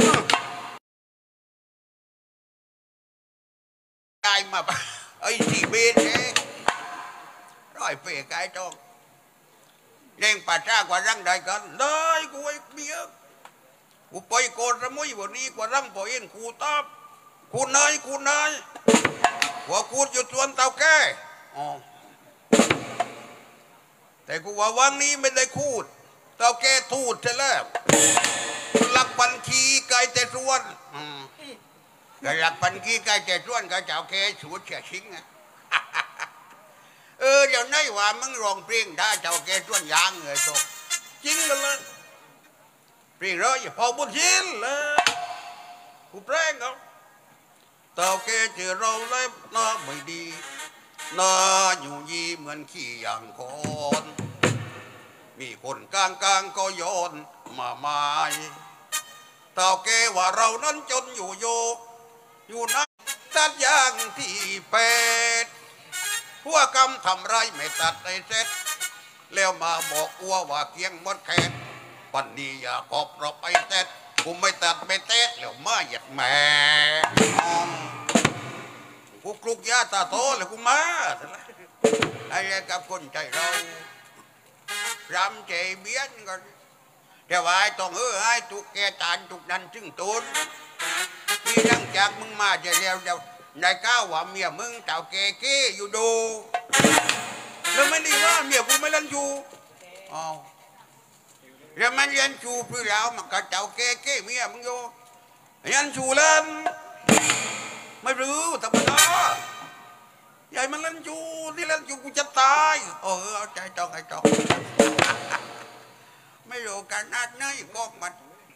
กายมาไอซีเบนเองร้อยเปย์กายต้องเล่งป่าช้ากว่ารังได้กันได้กูไอ้เบี้ยกูกูไปโกนระมุยวันนี้กว่าร่ำปอยเอ็นกูตอบกูนายกูนายว่ากูอยู่ส่วนเตาแก่อ๋อแต่กูว่าวันนี้ไม่ได้คูดเตาแก่ทูดใช่แล้วหลักปันคีไก่แต่ส่วนก็หลักปันคีไก่แต่ส่วนก็เจ้าแก่สูดเสียชิงอ่ะเออเดี๋ยวนี้ว่ามึงร้องเพลงได้เจ้าแก่ส่วนยางเลยตกจริงเลยเพลงเราอย่าพอบุญชินเลยกูเพลงเขาเต่าแกเจอเราเล็บหน้าไม่ดีหน้าอยู่ยีเหมือนขี้อย่างคนมีคนกลางกลางก็โยนมาไม้เต่าแกว่าเรานั้นจนอยู่โยอยู่นักตัดยางที่เป็ดหัวกำทำไรไม่ตัดในเซ็ตแล้วมาบอกอัวว่าเกียงมดแขนปันนี้อย่าขอบเราไปเซ็ตกูไม่ตัดไม่เต๊ะแล้วมาหยัดแม่กูกลุกยาตาโตเลยกูมาไอ้กับคนใจเรารำใจเบี้ยนกันแต่ว่าไอ้ต้องเออให้ตุกแกตานตุกนันจึงตุนพี่นั่งจากมึงมาจะเร็วเดี๋ยวในก้าวว่าเมียมึงเต่าแกเก้อยู่ดูแล้วไม่ดีว่าเมียกูไม่เล่นอยู่อ๋อแล้วมันเรียนชูเพื่อเรามันก็เต่าแกเก้เมียมึงอยู่เรียนชูเล่นไม่รู้ธรรมดาใหญ่มันเล่นชูที่เล่นชูกูจะตายเออเอาใจจองไอ้จองไม่รู้กันนัดเนยบอกมัน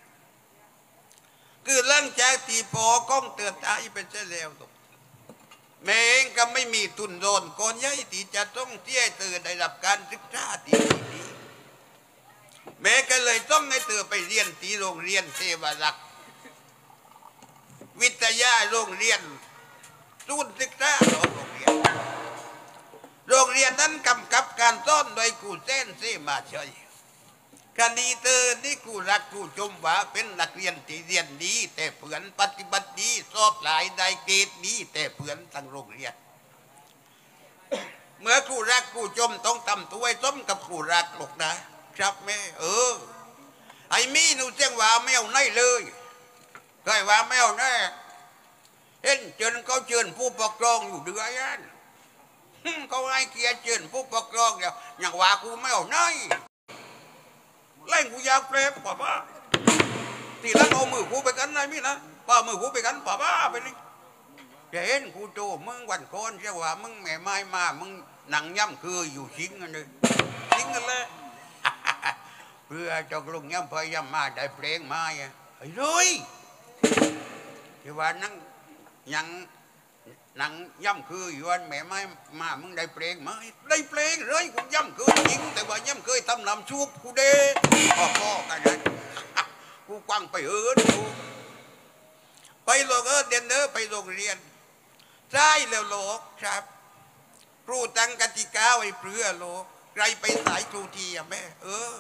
คือหลังจากตีพอก้องเตือนตายเป็นเจ้าเลวตกแม่เองก็ไม่มีทุนโดนก่อนยัยที่จะต้องเที่ยเตือนได้รับการศึกษาที่ดีแม่ก็เลยต้องให้เตือนไปเรียนที่โรงเรียนเทวรักษ์วิทยาโรงเรียนศูนย์ศึกษาโรงเรียนโรงเรียนนั้นกำกับการสอนโดยครูเส้นเสมาเฉยคดีเตอร์นี่ครูรักครูชมว่าเป็นนักเรียนที่เรียนดีแต่เผื่อนปฏิบัติดีสอบหลายได้เกรดดีแต่เผื่อนทั้งโรงเรียนเมื่อครูรักครูชมต้องทำตัวให้สมกับครูรักหรอกนะครับแม่เออไอ้มีหนูเสียงว่าไม่เอาไหนเลยเคยว่าไม่เอาแน่เห็นเชิญเขาเชิญผู้ปกครองอยู่เดือนเขาให้เกียรติเชิญผู้ปกครองเดี๋ยวอย่างว่ากูไม่เอาไหนเล่นกูอยากเปรย์ป่าป้าตีแล้วเอามือกูไปกันไหนมินะป้ามือกูไปกันป่าป้าไปนี่จะเห็นกูโตมึงวันก่อนเชื่อว่ามึงแม่ไม้มามึงหนังย่ำคืออยู่ชิงกันเลยชิงกันเลยเพื่อจะลงย่ำพยายามมาได้เพลงมาไอ้เลยที่ว่านั่งยังหนังย่ำคืออยู่วันแม่ไม้มามึงได้เพลงมาได้เพลงเลยกูย่ำคือจริงแต่ว่าย่ำเคยทำนำชุบกูเด้พ่อพ่อกันนั้นกูกวางไปเอิญกูไปโรงเออเดนเนอร์ไปโรงเรียนใช่แล้วโลกครับครูตั้งกติกาไว้เพื่อโลกใครไปสายครูทีอะแม่เออ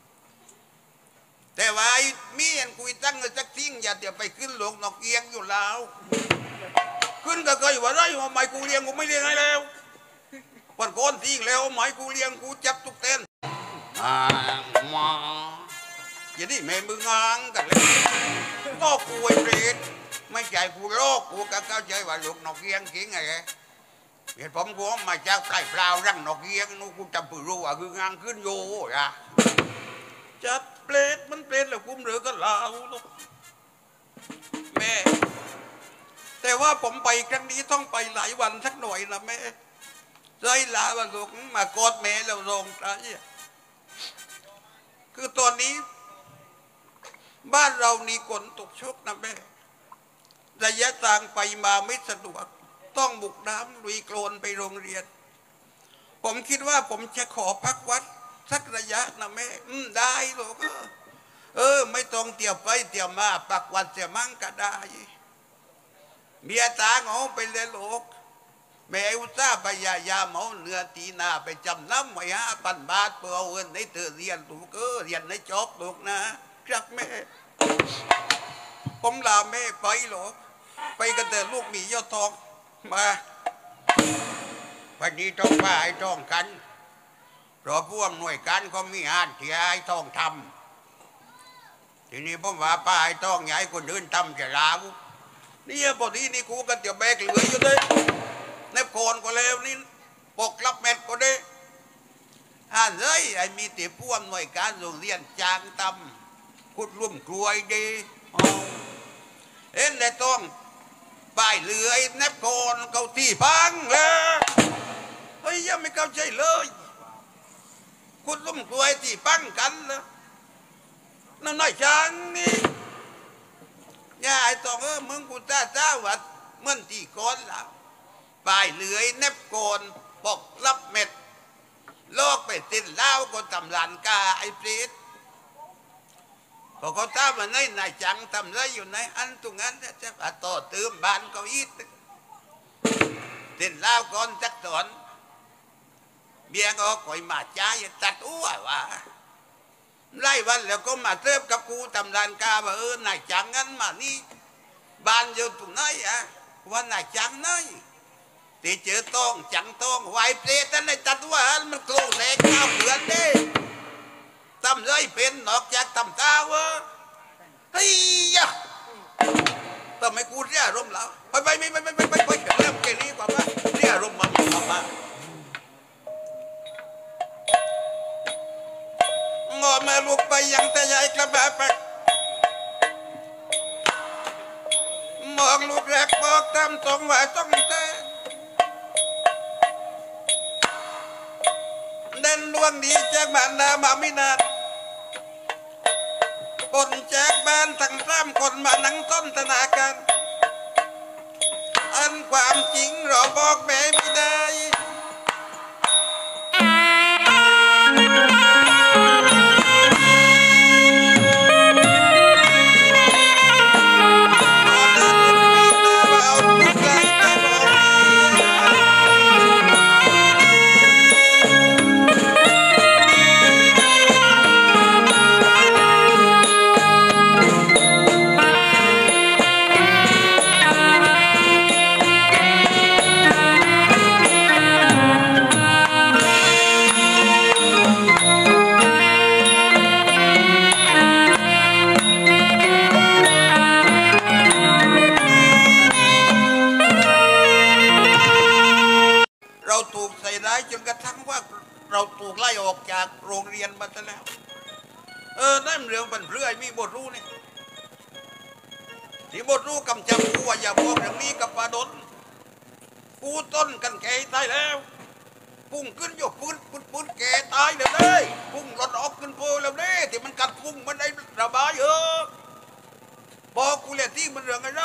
แต่ว่ามีอันคุยตั้งสักทิ้งอย่าเดี๋ยวไปขึ้นหลวงนกเอียงอยู่แล้วขึ้นก็เคยว่าไรว่าไม่กูเลี้ยงกูไม่เลี้ยงให้แล้ววันก่อนทิ้งแล้วไม่กูเลี้ยงกูจับทุกเต้นมามาอย่างนี้แม่มึงงางกันเลยก็กูไอ้เปรตไม่ใจกูโลกกูก็เข้าใจว่าลูกนกเอียงจริงไงเหตุผมกูมาจากปลายเปล่ารังนกเอียงนู้กูจำปืนรู้ว่าคืองางขึ้นโย่อะจัดเปรตมันเปรตแล้วกุ้มเหลือก็ลาวลูกแม่แต่ว่าผมไปครั้งนี้ต้องไปหลายวันสักหน่อยนะแม่ใจลาวันลูกมากอดแม่แล้วลงใจคือตอนนี้บ้านเรานี่ฝนตกชุกนะแม่ระยะทางไปมาไม่สะดวกต้องบุกน้ำลุยโคลนไปโรงเรียนผมคิดว่าผมจะขอพักวัดสักระยะนะแม่อืมได้หรอกเออไม่ต้องเตี่ยวไปเตี่ยวมาปักวัดเสียมั่งก็ได้เมียตาเหงาไปเลยลูกแม่อุตส่าห์พยายามเอาเนื้อตีนาไปจำน้ำไว้ห้าพันบาทเพื่อเอาเงินให้เธอเรียนลูกเออเรียนให้จบลูกนะครับแม่ผมลาแม่ไปหรอกไปกันแต่ลูกมียอดทองมาวันนี้ต้องว่าไอ้ทองกันรอผู้อำนวยการเขามีอ่านที่ไอ้ทองททีนี้ผมว่าป้าไอ้ต้องใหญ่คนเดินทำจะลาวนี่พอดีนี่กูก็จะแบกเหลืออยู่เลยในโคนก็แล้วนี่ปกรับเม็ดก็ได้อ่านเลยไอ้มีติพ่วงหน่วยการโรงเรียนจางตำขุดลุ่มกลวยดีเอ็นได้ต้องป้ายเหลือไอ้เนบโคนเกาที่พังเลยเฮ้ยยังไม่เข้าใจเลยขุดลุ่มกลวยที่พังกันเลยนั่นน้อยจังนี่ย่าไอ้ตองเออมึงกูจ้าจ้าวัดเมื่อที่ก้อนละปลายเหลือยเน็บโกนปกรับเม็ดโลกไปติดเล่าก็ทำลานกาไอ้ปรีดพอเขาตามมาในนายจังทำไรอยู่ในอันตรงนั้นจะจะต่อเติมบ้านเขาอีกติดเล่าก่อนจักสอนเบียงก็คอยมาจ้าอย่าตัดอ้วว่าไล่วันแล้วก็มาเทียบกับกูทำรานกาว่าเออนายจังงั้นมานี่บ้านอยู่ตรงไหนอ่ะว่านายจังไหนตีเจอต้องจังต้องไหวเปรตนั่นในตัดว่ามันโกงแหลกข้าวเผือนเด้ทำไรเป็นนอกจากทำตาวะเฮ้ยยะทำไมกูเรียร่มแล้วไปไปไม่ไปไปไปไปไปเริ่มแค่นี้กว่าว่าเรียร่มมามามา งอมาลูกไปยังแต่ใหญ่กระบะไปมองลูกแรกบอกตามตรงว่าต้องเต้เดินลวงดีแจกบ้านนามาไม่นานคนแจกบ้านทั้งสามคนมานั่งต้นธนาการอันความจริงเราบอกแม่ไม่ได้เราถูกไล่ออกจากโรงเรียนมาซะแล้วเออนั่นเรื่องปันเรื่อยมีบทรู้นี่ที่บทรู้กำจับกูว่าอย่าบอกอย่างนี้กับปาดนกูต้นกันแก่ตายแล้วพุ่งขึ้นยกปืนปืนปืนแก่ตายเลยเลยพุ่งรถออกขึ้นโพแล้วเลยที่มันกัดพุ่งมันได้ระบายเออบอกกูเลยที่มันเรื่องอะไร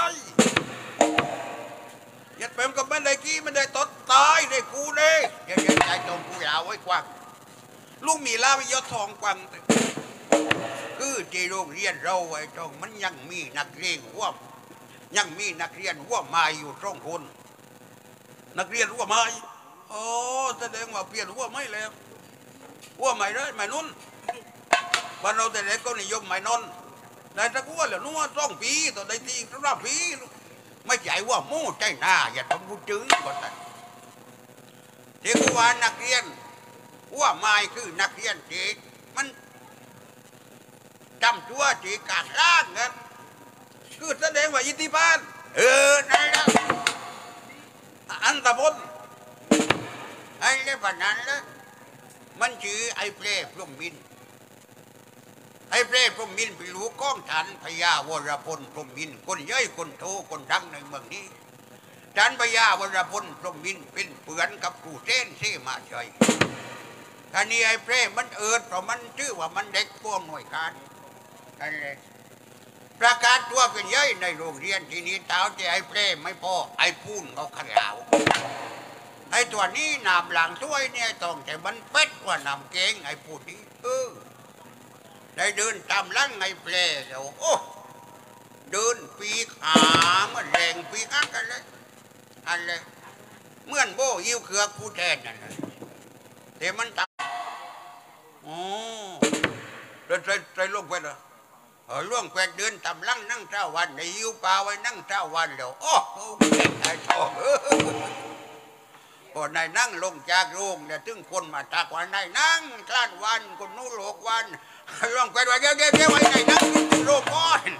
ยัดเปมกับมันได้กี้มันได้ตดตายได้กูเลยยังยังใจตรงกูยาวไว้กว้างลูกมีลาวิยศทองกว้างคือที่โรงเรียนเราไอ้ตรงมันยังมีนักเรียนหัวยังมีนักเรียนหัวไม้อยู่สองคนนักเรียนหัวไม้โอ้แสดงว่าเปลี่ยนหัวไม้แล้วหัวไม้ได้ไม้นุ่นบ้านเราแต่เด็กก็นิยมไม้นนได้ตะกัวเหลือนัวสองปีต่อได้ทีสำหรับปีไม่ใช่ว่ามู่ใจหน้าอย่าทำกูจื้อก่อนนะที่กูว่านักเรียนว่าไม่คือนักเรียนจีมันจำตัวจีกาดล่างกันคือแสดงว่าอิทธิพลเออนั่นแหละอันตะบนไอ้เรื่องแบบนั้นละมันชื่อไอ้เพลพรหมินไอ้เพลพรหมินเป็นลูกก้องฉันพญาวรพลพรหมินคนย่อยคนโตคนดังในเมืองนี้ฉันพญาวรพลพรหมินเป็นเพื่อนกับครูเส้นเสมาชัยท่านี้ไอ้เพลมันเอิดเพราะมันชื่อว่ามันเด็กพวกหน่วยการนั่นเลยประกาศตัวเป็นย่อยในโรงเรียนที่นี้เท้าที่ไอ้เพลไม่พอไอ้พูนเขาขยาวไอ้ตัวนี้นำหลังถ้วยเนี่ยต้องแต่มันเป็ดกว่านำเก่งไอ้พูดนี้เออได้เดินตามลังไอ้เพลแล้วโอ้เดินปีกหามันแรงปีกอักกันเลยอันเลยเมื่อนโบยิ้วเขือกผู้แทนนั่นแหละแต่มันตายโอ้เดินใจใจล่วงไปเลยเออล่วงไปเดินตามลังนั่งเจ้าวันในยิ้วปลาไว้นั่งเจ้าวันแล้วโอ้ไอ้ทองพอนายนั่งลงจากโรงเนี่ยถึงคนมาทักว่านายนั่งคลานวันคนนู้นโลกวันลองไปว่าเดี๋ยวเดี๋ยวเดี๋ยวไว้ไหนนั่งโรก้อน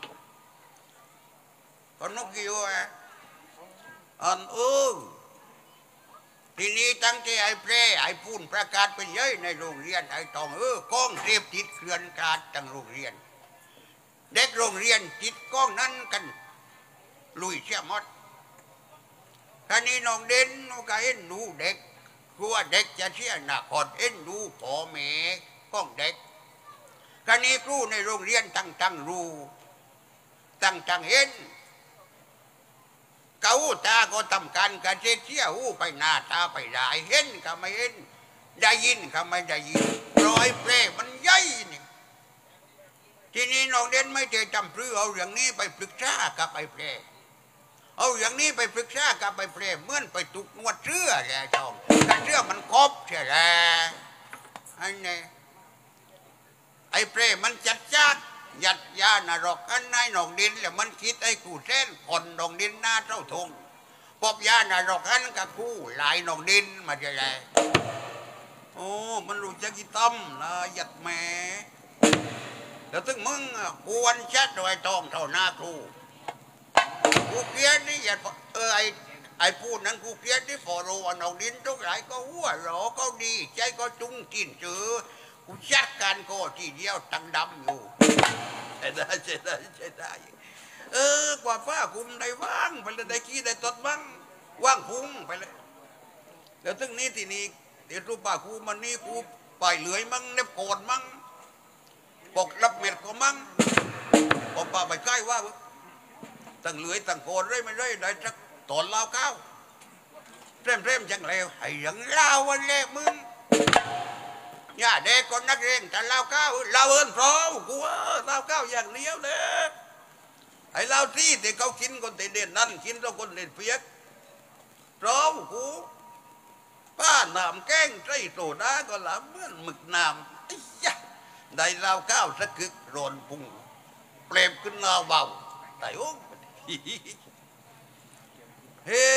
คนนกกิ้วอ่ะอันเออทีนี้ตั้งที่ไอ้เพร่ไอ้พูนประกาศไปเยอะในโรงเรียนไอ้ตองเออกล้องเรียบติดเคลื่อนกาดตั้งโรงเรียนเด็กโรงเรียนติดกล้องนั้นกันลุยเชี่ยมดท่านี้น้องเด่นน้องก็เอ็นดูเด็กกลัวเด็กจะเชี่ยหนักขอดเอ็นดูพ่อแม่กล้องเด็กท่านี้ครูในโรงเรียนตั้งตั้งรู้ตั้งตั้งเห็นเกาตาก็ทำการกระเชี่ยหูไปหน้าตาไปได้เห็นก็ไม่เห็นได้ยินก็ไม่ได้ยินรอยเปรมันใหญ่นี่ทีนี้น้องเด่นไม่ได้จำพรือเอาเรื่องนี้ไปปรึกษากับไอ้เพรเอาอย่างนี้ไปปรึกษากับไอ้เพรเหมือนไปตุกนวดเสื้อแหละจอมแต่เสื้อมันครบใช่ไหมไอ้เนี่ยไอ้เพรมันจัดจ้านยัดยานรกกันนายหนองดินแล้วมันคิดไอ้กูเส้นคนหนองดินหน้าเจ้าทงพบยานรกกันกับกูหลายหนองดินมาจะไรโอ้มันรู้จักกี่ต้มนะยัดแม่แล้วถึงมึงกวนชัดโดยตองเท่าหน้าครูกูเกลียดนี่อย่าเออไอไอพูดนั้นกูเกลียดที่ฟอโรหนองดินทุกหลายก็หัวหรอก็ดีใจก็จุ้งกินจือกูชัดการก็ทีเดียวตั้งดำอยู่ใช่ได้ใช่ได้ใช่ได้เออกว่าฟ้าคุมได้ว่างไปเลยได้ขี้ได้ตดบ้างว่างพุงไปเลยแล้วถึงนี้ทีนี้เดี๋ยวรูปป้ากูมันนี่กูไปเหลือยมั่งเน็บโกนมั่งปกรับเม็ดก็มั่งผมป้าไปใกล้ว่าตั้งเหลือยตั้งโกนเลยไม่ได้ได้สักตอนเล่าข้าวเร่มเร่มจังเลวไอ้ยังเล่าวันเล่มึงย่าเด็กคนนักเรียนแต่เล่าข้าวเล่าเอิญเพราะกูว่าเล่าข้าวอย่างเลี้ยวเลยไอ้เล่าที่ที่เขากินคนที่เด่นนั่นกินแล้วคนเด่นเปียกเพราะกูป้าหนามแกงใจโซดาก็ละเหมือนหมึกหนามไอ้ยะได้เล่าข้าวสักกึกโรนพุงเปลมขึ้นเงาเบาแต่โอ้เฮ้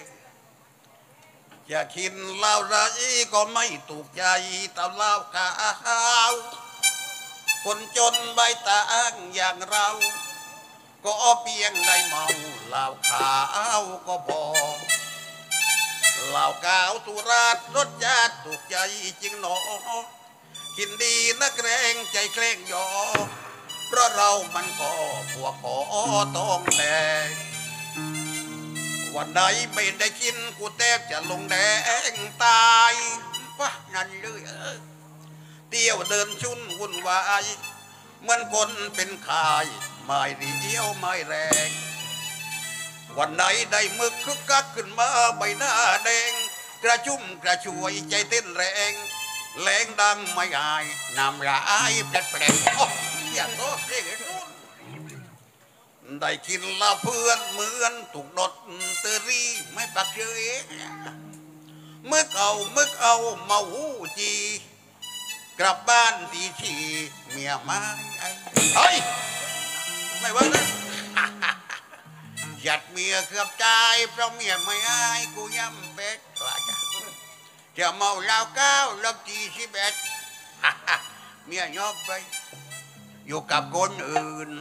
จะกินเหล้าไรก็ไม่ถูกใจแต่เหล้าขาวคนจนใบตางอย่างเราก็เพียงได้เมาเหล้าขาวก็พอเหล้าขาวสุราษฎร์รสชาติถูกใจจริงหนอกินดีนักแรงใจแกล้งยอเพราะเรามันก็พวกขอต้องแดงวันใดไม่ได้กินกูแทบจะลงแดงตายว่านั่นเลยเออเที่ยวเดินชุนวุ่นวายเหมือนคนเป็นขายไม่ดีเดียวไม่แรงวันไหนได้มึกคึกคักขึ้นมาใบหน้าแดงกระชุ่มกระชวยใจเต้นแรงแรงดังไม่อายน้ำลายแปลกๆโอ้ยโน้ตเรียกโน้ตได้กินลาเพื่อนเหมือนถูกดดเตอรี่ไม่ปักเฉยมึกเอามึกเอาเมาหูจีกลับบ้านตีชีเมียมาเฮ้ยไม่ว่านะหยัดเมียเกือบตายเพราะเมียไม่อายกูย้ำเป็ดว่าจะจะเมาเหล้าเก้าลบจีสิบเอ็ดเมียยอบไปอยู่กับคนอื่น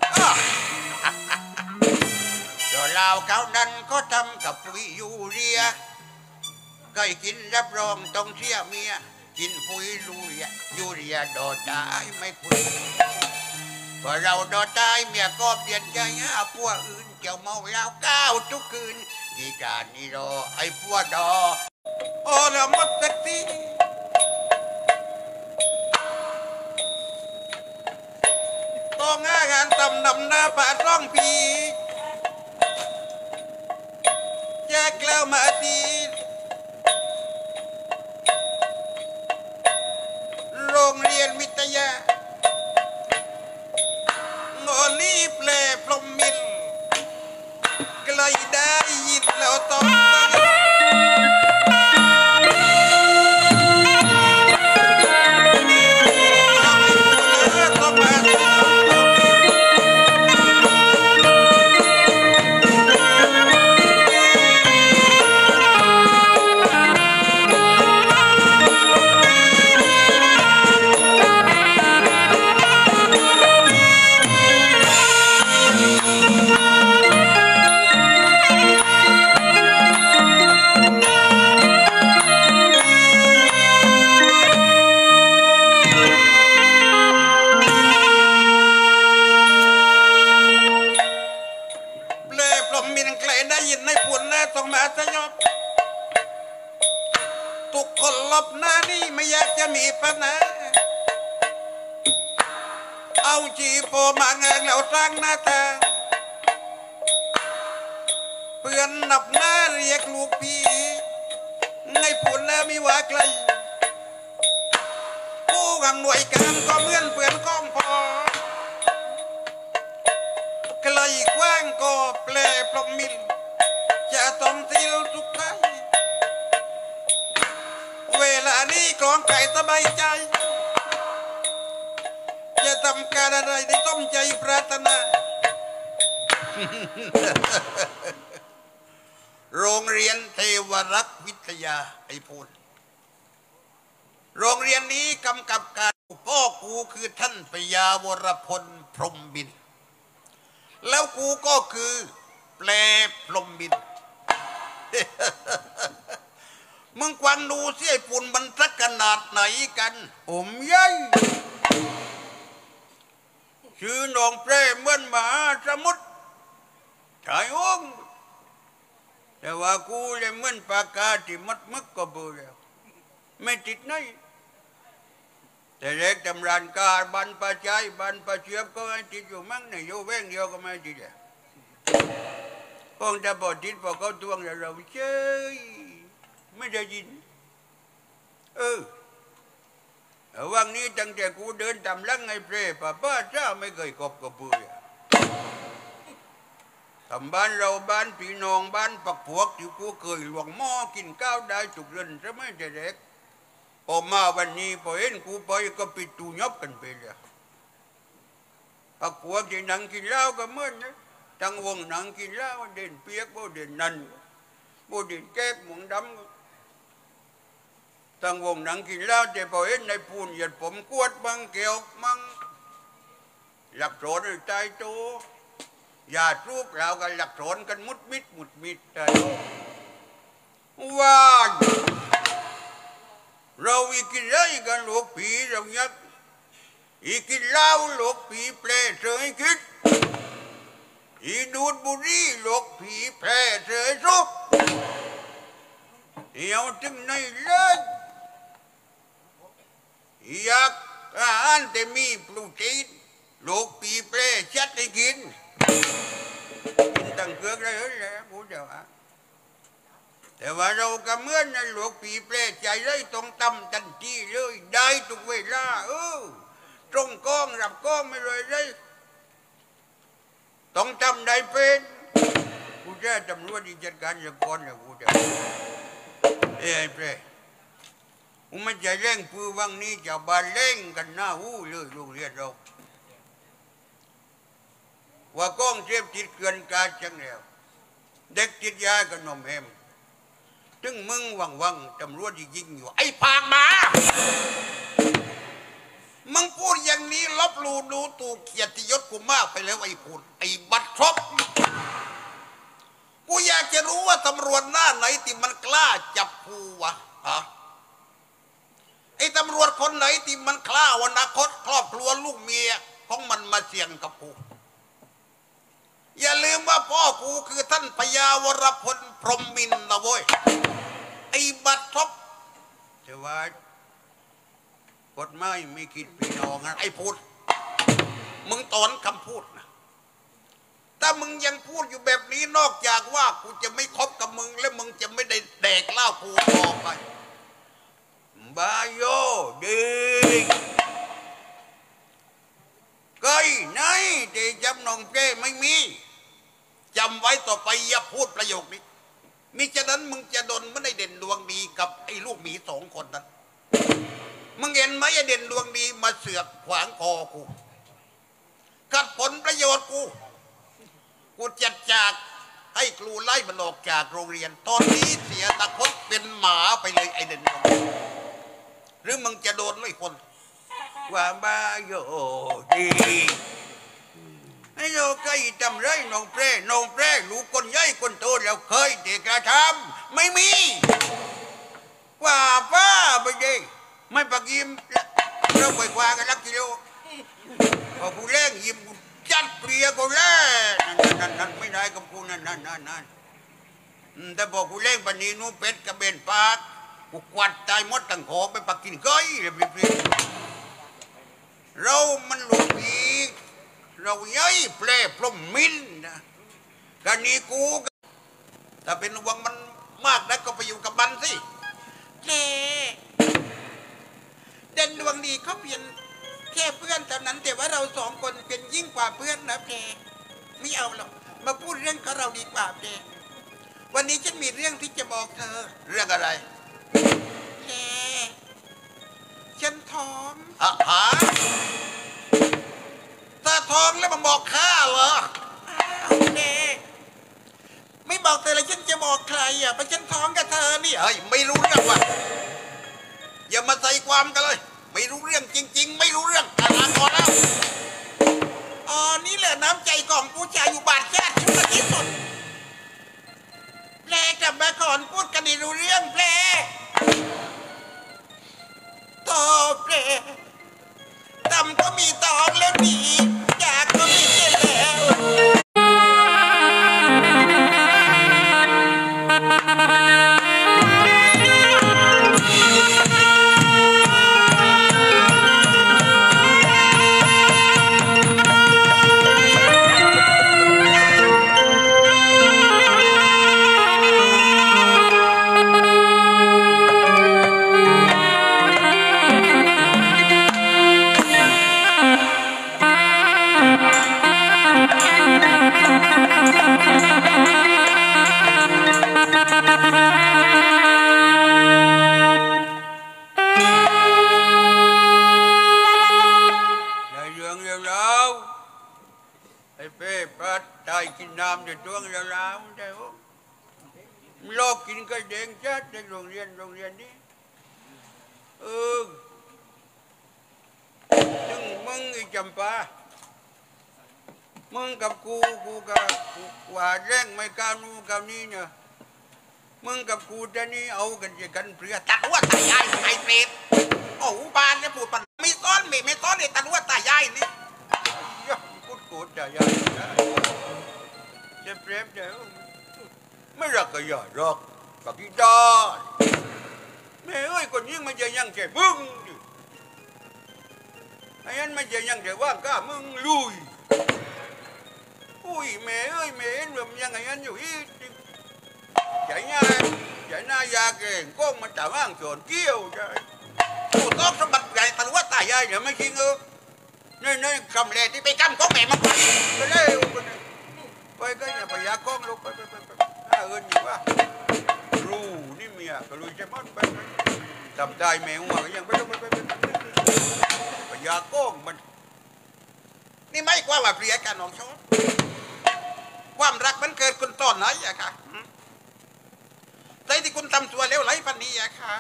เดี๋ยวเหล้าเก้านั้นก็ทำกับปุ๋ยยูเรียใครกินรับรองต้องเสียเมียกินปุ๋ยยูเรียยูเรียดอตายไม่ปุ๋ยพอเราดอตายเมียก็เปลี่ยนใจหาพวกอื่นเจ้าเมาเหล้าเก้าทุกคืนดีการนี่รอไอ้พวกดอโอ้ละมัดสักทีต้องงานตำนำหน้าป่าต้องปีแจกแล้วมาทีโรงเรียนวิทยาโงลีเปลพรมมินก็เลยได้ยินแล้วต้องได้ยินในผลแล้วต้องมาสยบทุกคนหลบหน้านี่ไม่อยากจะมีปัญหาเอาจีโปมาเงินแล้วสร้างหน้าตาเพื่อนนับหน้าเรียกลูกพี่ในผลแล้วมีว่าไกลผู้กำหน่วยการก็เหมือนเพื่อนก้องพอไกลกว้างก็แปลพรหมินจะต้องสิ้นทุกท่านเวลานี้กองไก่สบายใจจะทำการอะไรได้ต้มใจปรารถนาโรงเรียนเทวรักษ์วิทยาไอพูนโรงเรียนนี้กำกับการพ่อกูคือท่านพยาวรพลพรหมบินแล้วกูก็คือแปลพรหมบิน มึงควังดูสิไอ้ปุ่นมันสักขนาดไหนกันอมยัยชื่อน้องเปรย์เหมือนมหาสมุทรชายองแต่ว่ากูเลยเหมือนปากกาที่มัดมึกก็เบื่อแล้วไม่ติดไหนแต่เล็กตำรานกาบันปะใจบันปะเชียบก็ไม่ติดอยู่มั้งเนี่ยโยเว้งเดียวก็ไม่ติดเลยคงจะบอกติดพอเขาทวงแล้วเราเฉยไม่ได้ยินเออวันนี้ตั้งแต่กูเดินตามลังไอ้เปรย์ป้าป้าเจ้าไม่เคยกบกับเบื่อทำบ้านเราบ้านพี่น้องบ้านปักพวกที่กูเคยหลวงหม้อกินข้าวได้ทุกเรือนจะไม่จะเด็กพอมาวันนี้พอเห็นกูไปก็ปิดตูยบกันไปเลยปักพวกที่นั่งกินเหล้าก็เหมือนนะตั้งวงนั่งกินเหล้าเด่นเปียกโบเด่นนันโบเด่นแก๊กหมุนดำตั้งวงนั่งกินเหล้าแต่พอเห็นในปูนหยัดผมกวดบังเกี่ยวมังหลักโสนใจโตอย่าทุกเรากันหลักโสนกันมุดมิดมุดมิดแต่ว่าเราอีกินไรกันหลวงผีเรายักอีกินเหล้าหลวงผีเปรย์เสยคิดอีดูดบุหรี่หลวงผีแพร่เสยซุบเหี่ยวจึงในเลยอยากอาหารแต่มีโปรตีนหลวงผีเปรย์ชัดให้กินกินตั้งเกือกเลยแหละพูดเดี๋ยวแต่ว่าเราก็เหมือนนะหลวงผีเปรย์ใจเลยตรงตำทันทีเลยได้ทุกเวลาเออตรงกล้องรับกล้องไม่เลยเลยต้องทำได้เป็นกูจะตำรวจจัดการอย่างก่อนนะกูจะเอ้ยเปรย์กูไม่ใจเร่งปืนวังนี้จะบาเล่งกันหน้าหูเลยโรงเรียนเราว่ากล้องเทียบติดเกินการจังแล้วเด็กติดยากันนมเฮมถึงมึงวังวังตำรวจยิงอยู่ไอ้พางมามึงพูดอย่างนี้ลบลูดูถูกเกียรติยศกูมากไปแล้วไอ้พูดไอ้บัดครบกูอยากจะรู้ว่าตำรวจหน้าไหนที่มันกล้าจับกูวะฮะไอ้ตำรวจคนไหนที่มันกล้าวันอนาคตครอบครัวลูกเมียของมันมาเสี่ยงกับกูอย่าลืมว่าพ่อกูคือท่านพญาวรพลพรหมมินทร์นะเว้ยไอ้บัดครบแต่ว่ากฎหมายไม่คิดพี่น้องนะไอ้พูดมึงตอนคำพูดนะถ้ามึงยังพูดอยู่แบบนี้นอกจากว่ากูจะไม่คบกับมึงและมึงจะไม่ได้แดกเหล้ากูต่อไปบาโยดีเกยไหนที่จำนองเจ้ไม่มีจำไว้ต่อไปอย่าพูดประโยคนี้มิฉะนั้นมึงจะโดนไม่ได้เด่นดวงดีกับไอ้ลูกหมีสองคนนั้นมึงเห็นไหมไอ้เด่นดวงดีมาเสือกขวางคอกูขัดผลประโยชน์กูกูจัดจากให้ครูไล่มันออกจากโรงเรียนตอนนี้เสียตะคดเป็นหมาไปเลยไอ้เด่นดวงดีหรือมึงจะโดนไอ้คนว่าบ้าโยดีไอ้โยกไอ้จำไรน้องเปรน้องเปรลูกคนใหญ่คนโตแล้วเคยเด็กกระทำไม่มีว่าป้าไปดิไม่ปากยิ้มเราไปกว่ากันลักกิโลพอกูแรงยิ้มจัดเปรียกูแล้วนั่นนั่นนั่นไม่ได้กับกูนั่นนั่นนั่นนั่นแต่บอกกูเล่งปนีนู้เป็ดกระเบนปากกูกวาดตายมดตั้งขอไปปักกินก้อยเรียบๆเรามันหลุดอีกเราเย้ยเปล่ปลมมินนะการนี้กูถ้าเป็นวังมันมากนะก็ไปอยู่กับมันสิเล่เด่นดวงดีเขาเปลี่ยนแค่เพื่อนเท่านั้นแต่ว่าเราสองคนเป็นยิ่งกว่าเพื่อนนะเพลไม่เอาหรอกมาพูดเรื่องของเราดีกว่าเพลวันนี้ฉันมีเรื่องที่จะบอกเธอเรื่องอะไรเพลฉันท้องอ่ะฮะถ้าท้องแล้วมาบอกข้าเหรอเพลไม่บอกเธอแล้วฉันจะบอกใครอ่ะเพราะฉันท้องกับเธอนี่เฮ้ยไม่รู้เรื่องว่ะอย่ามาใส่ความกันเลยไม่รู้เรื่องจริงๆไม่รู้เรื่องตาลาก่อนแล้วอ๋อนี่แหละน้ำใจของผู้ชายอยู่บาดแค่ชุดที่สุดแพรกลับมาก่อนพูดกันให้รู้เรื่องแพรต่อแพรดำก็มีตองแล้วดีอยากก็มีเสร็จแล้วกินน้ำจะช่วงแล้วแล้วใช่ไหมโลกกินก็เด้งชัดในโรงเรียนโรงเรียนนี้เออซึ่งมึงไอ้จำปามึงกับกูกูกับว่าแรงไม่ก้าวนู้ก้าวนี้เนี่ยมึงกับกูจะนี่เอากันจะกันเปลือกตัดว่าตายายไอ้เปรตโอ้บานเนี่ยปวดปันไม่ซ้อนไม่ไม่ซ้อนเลยตัดว่าตายายนี่ย่อพูดโกรธตายายจะเปรียบเดี๋ยวไม่รักก็อย่ารักกับที่ได้แม่เอ้ยคนยิ่งไม่จะยังแค่มึงไอ้ยันไม่จะยังแค่ว่าก้ามึงลุยอุ้ยแม่เอ้ยแม่เอ็นแบบยังไงยันอยู่อีใจง่ายใจหน้ายาเก่งก้มมันจะว่างส่วนเกี้ยวใจกูต้องสมบัติใหญ่ตะลุว่าตายายเดี๋ยวไม่จริงเออนี่นี่กำเล่ที่ไปกำก้องแม่มาไปเลยไปก็อย่าไปยากล้องลูกไปไปไปไปถ้าเอิญอยู่ว่ารู้นี่เมียก็รู้จะมัดไปทำได้แมวมาก็ยังไปไปไปไปไปยากล้องมันนี่ไม่กว่าว่าเปรียกันน้องชอบความรักมันเกิดคุณตอนไหนอะค่ะใจที่คุณทำตัวเลี้ยวไหลพันนี้อะค่ะ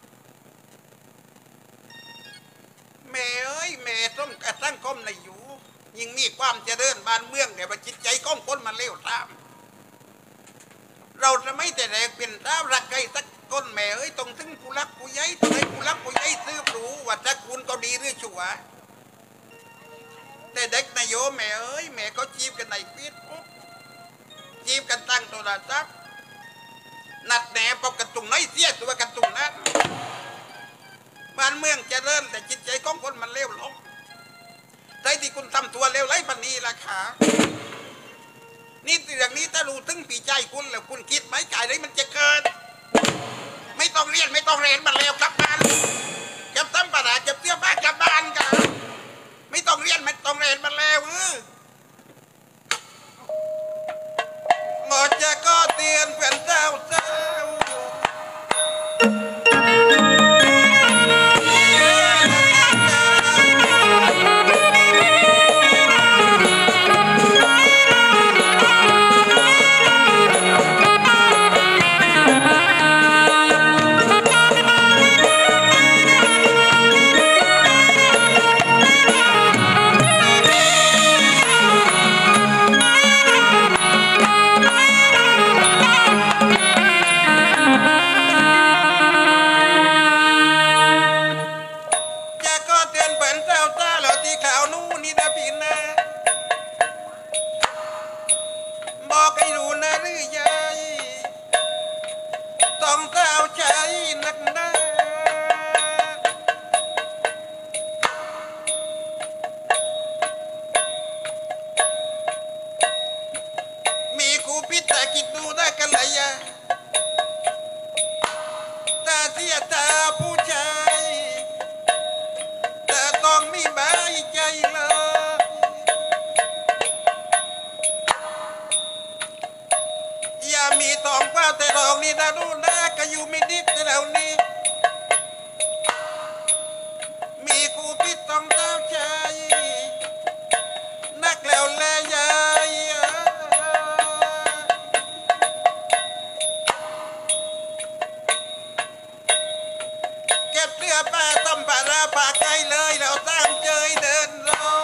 แม่เอ้ยแม่ต้องกระตั้งก้มในอยู่ยิ่งมีความเจริญบ้านเมืองแต่ว่าจิตใจก้มก้นมันเลี้ยวตามเราจะไม่แต่แรงเป็นท้ารักใครสักก้นแม่เอ้ยต้องถึงผู้รักผู้ใหญ่ต้องให้ผู้รักผู้ใหญ่ซื้อรู้ว่าถ้าคุณก็ดีหรือชั่วแต่เด็กนายโยแม่เอ้ยแม่ก็จีบกันในฟีดจีบกันตั้งโทรศัพท์นัดแหนปกกันตุงน้อยเสียตัวกันตุงนั้นบ้านเมืองเจริญแต่จิตใจของคนมันเลวลงใจที่คุณทำตัวเลวไร้ปันนี้ล่ะค่ะนี่เรื่องนี้ถ้ารู้ถึงปีใจคุณแล้วคุณคิดไหมกายเลยมันจะเกิดไม่ต้องเรียนไม่ต้องเรียนมันเลวกลับบ้านเก็บตั้มประดาเก็บเสื้อผ้ากลับบ้านกันไม่ต้องเรียนไม่ต้องเรียนมันเลวเออหมดจะก็เตียนเพื่อนเจ้าเจ้าแต่คิดดูได้กันเลยอะตาเสียตาผู้ชายแต่ต้องมีใบใจเลยอย่ามีตองว่าแต่ดอกนี่นะรู้นะก็อยู่ไม่นิดแต่แล้วนี้มีกูพิษต้องเท้าใจนักแล้วแลยายเก็บเสื้อผ้าต้มปลาร้าปากไก่เลยเราตั้งใจเดินรอ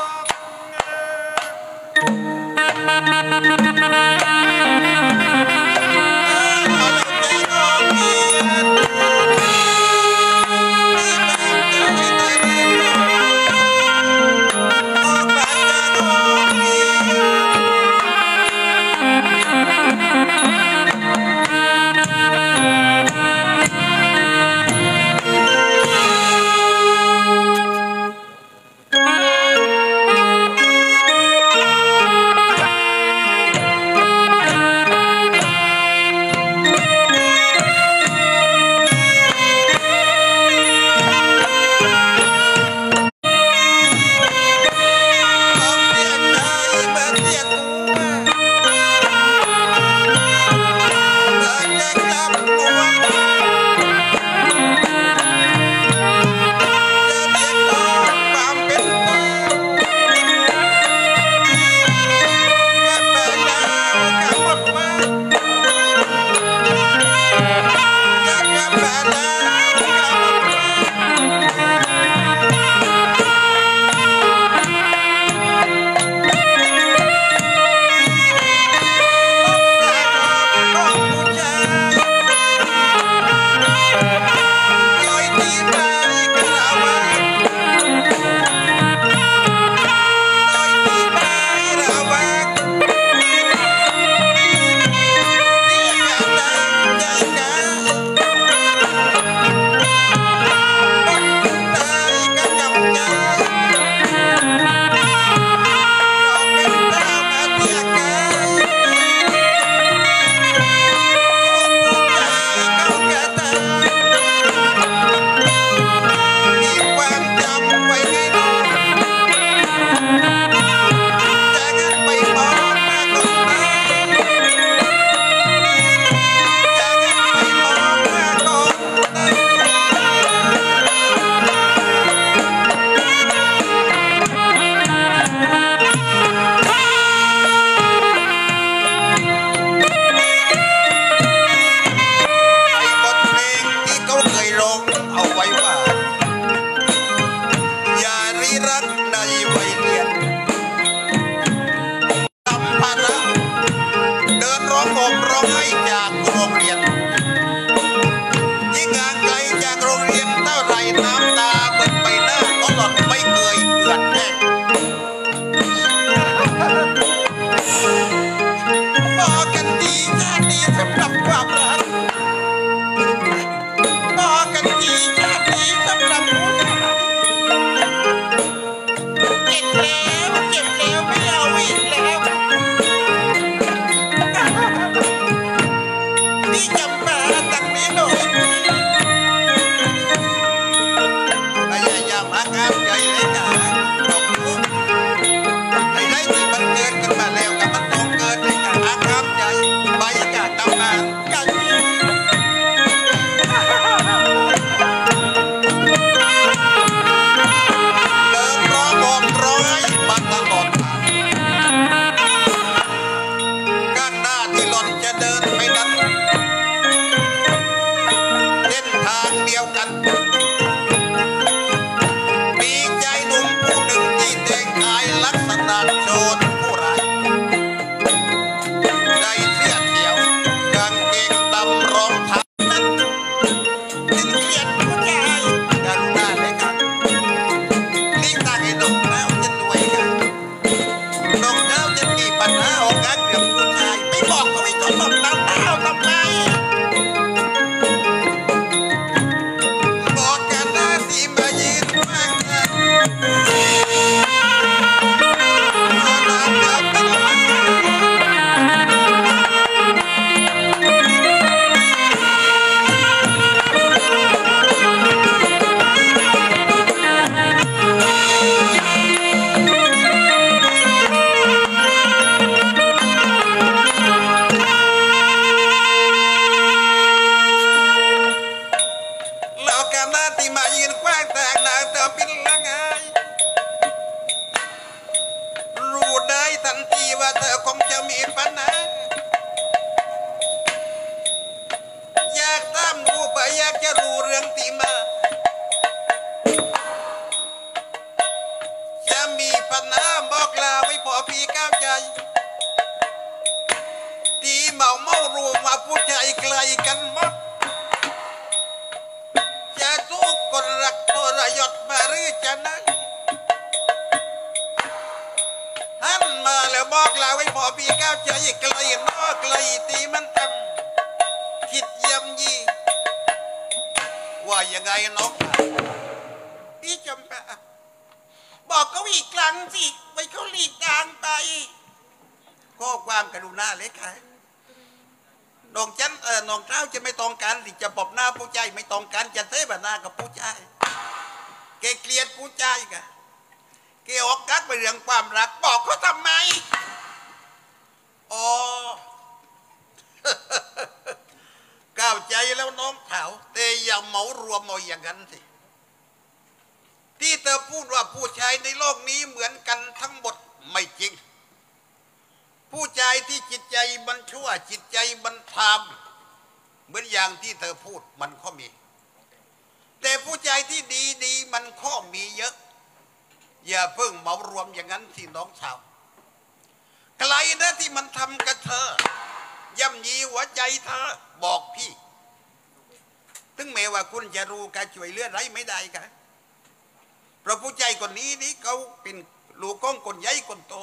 กันหมดจะสู้คนรักทรยศมาหรือจะนั่งหันมาแล้วบอกลาไว้พอพี่ก้าวใจไกลนอกไกลตีมันทำคิดยำยี่ว่ายังไงน้องพี่จำปาบอกเขาอีกครั้งสิไว้เขาหลีกทางไปข้อความกรุณาเล็กค่ะน้องจันเออน้องเท้าจะไม่ต้องการที่จะปอบหน้าผู้ใจไม่ต้องการจะเทบหน้ากับผู้ใจแกเกลียดผู้ใจกะแกออกกักไปเรื่องความรักบอกเขาทำไมอ๋อ ก้าวใจแล้วน้องเท้าแต่อย่าเหมารวมเอาอย่างนั้นสิที่เธอพูดว่าผู้ชายในโลกนี้เหมือนกันทั้งหมดไม่จริงผู้ชายที่จิตใจมันชั่วจิตใจมันทำเหมือนอย่างที่เธอพูดมันก็มีแต่ผู้ชายที่ดีดีมันก็มีเยอะอย่าเพิ่งเหมารวมอย่างนั้นที่น้องสาวใครนะที่มันทำกับเธอย่ำยีหัวใจเธอบอกพี่ถึงแม้ว่าคุณจะรู้การช่วยเหลือไรไม่ได้กันเพราะผู้ใจคนนี้นี่เขาเป็นลูกก้องคนใหญ่คนโต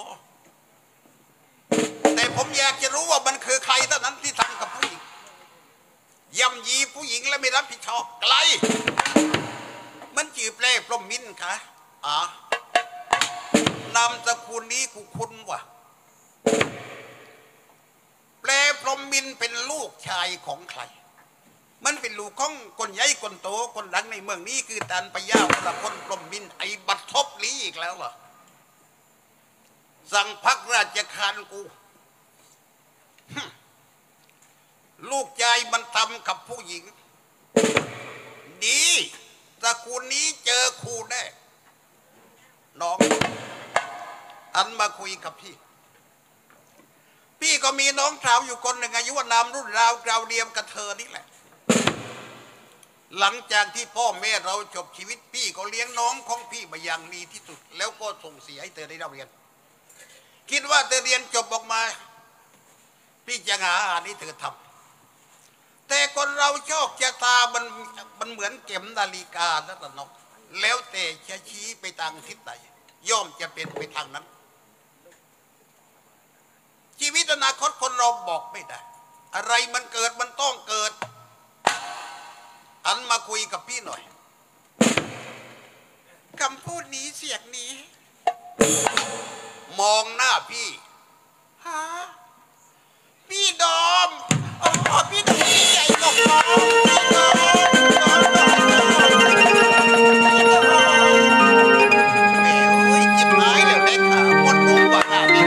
แต่ผมอยากจะรู้ว่ามันคือใครเท่านั้นที่ทำกับผู้หญิงย่ำยีผู้หญิงและไม่รับผิดชอบไกลมันจืบแปรพรหมมินค่ะอ๋อนามสกุลนี้กูคุ้นว่ะแปรพรหมมินเป็นลูกชายของใครมันเป็นลูกของคนใหญ่คนโตคนดังในเมืองนี้คือตานปยาพระพลพรหมมินไอ้บัดทบนี้อีกแล้วเหรอสั่งพักราชการกูลูกชายมันทำกับผู้หญิงดีตระกูลนี้เจอครูแน่น้องอันมาคุยกับพี่พี่ก็มีน้องสาวอยู่คนหนึ่งอายุนามรุ่นราวกราวเดียมกับเธอนี่แหละหลังจากที่พ่อแม่เราจบชีวิตพี่ก็เลี้ยงน้องของพี่มาอย่างดีที่สุดแล้วก็ส่งเสียให้เธอได้เรียนคิดว่าเธอเรียนจบออกมาพี่จะหาอานี้เธอทำแต่คนเราโชคชะตามันมันเหมือนเข็มนาฬิกานั่นแหละน้องแล้วแต่จะชี้ไปทางทิศไหนย่อมจะเป็นไปทางนั้นชีวิตอนาคตคนเราบอกไม่ได้อะไรมันเกิดมันต้องเกิดอันมาคุยกับพี่หน่อยคำพูดนี้เสียงนี้มองหน้าพี่ฮะพี่ดอมอ๋อพี่ดอมพี่ใหญ่กว่าน้องพี่ดอมดอมดอมแม่เอ้ยจิ้มหายเลยแม่ขาหมดรู้ว่าหน้าพี่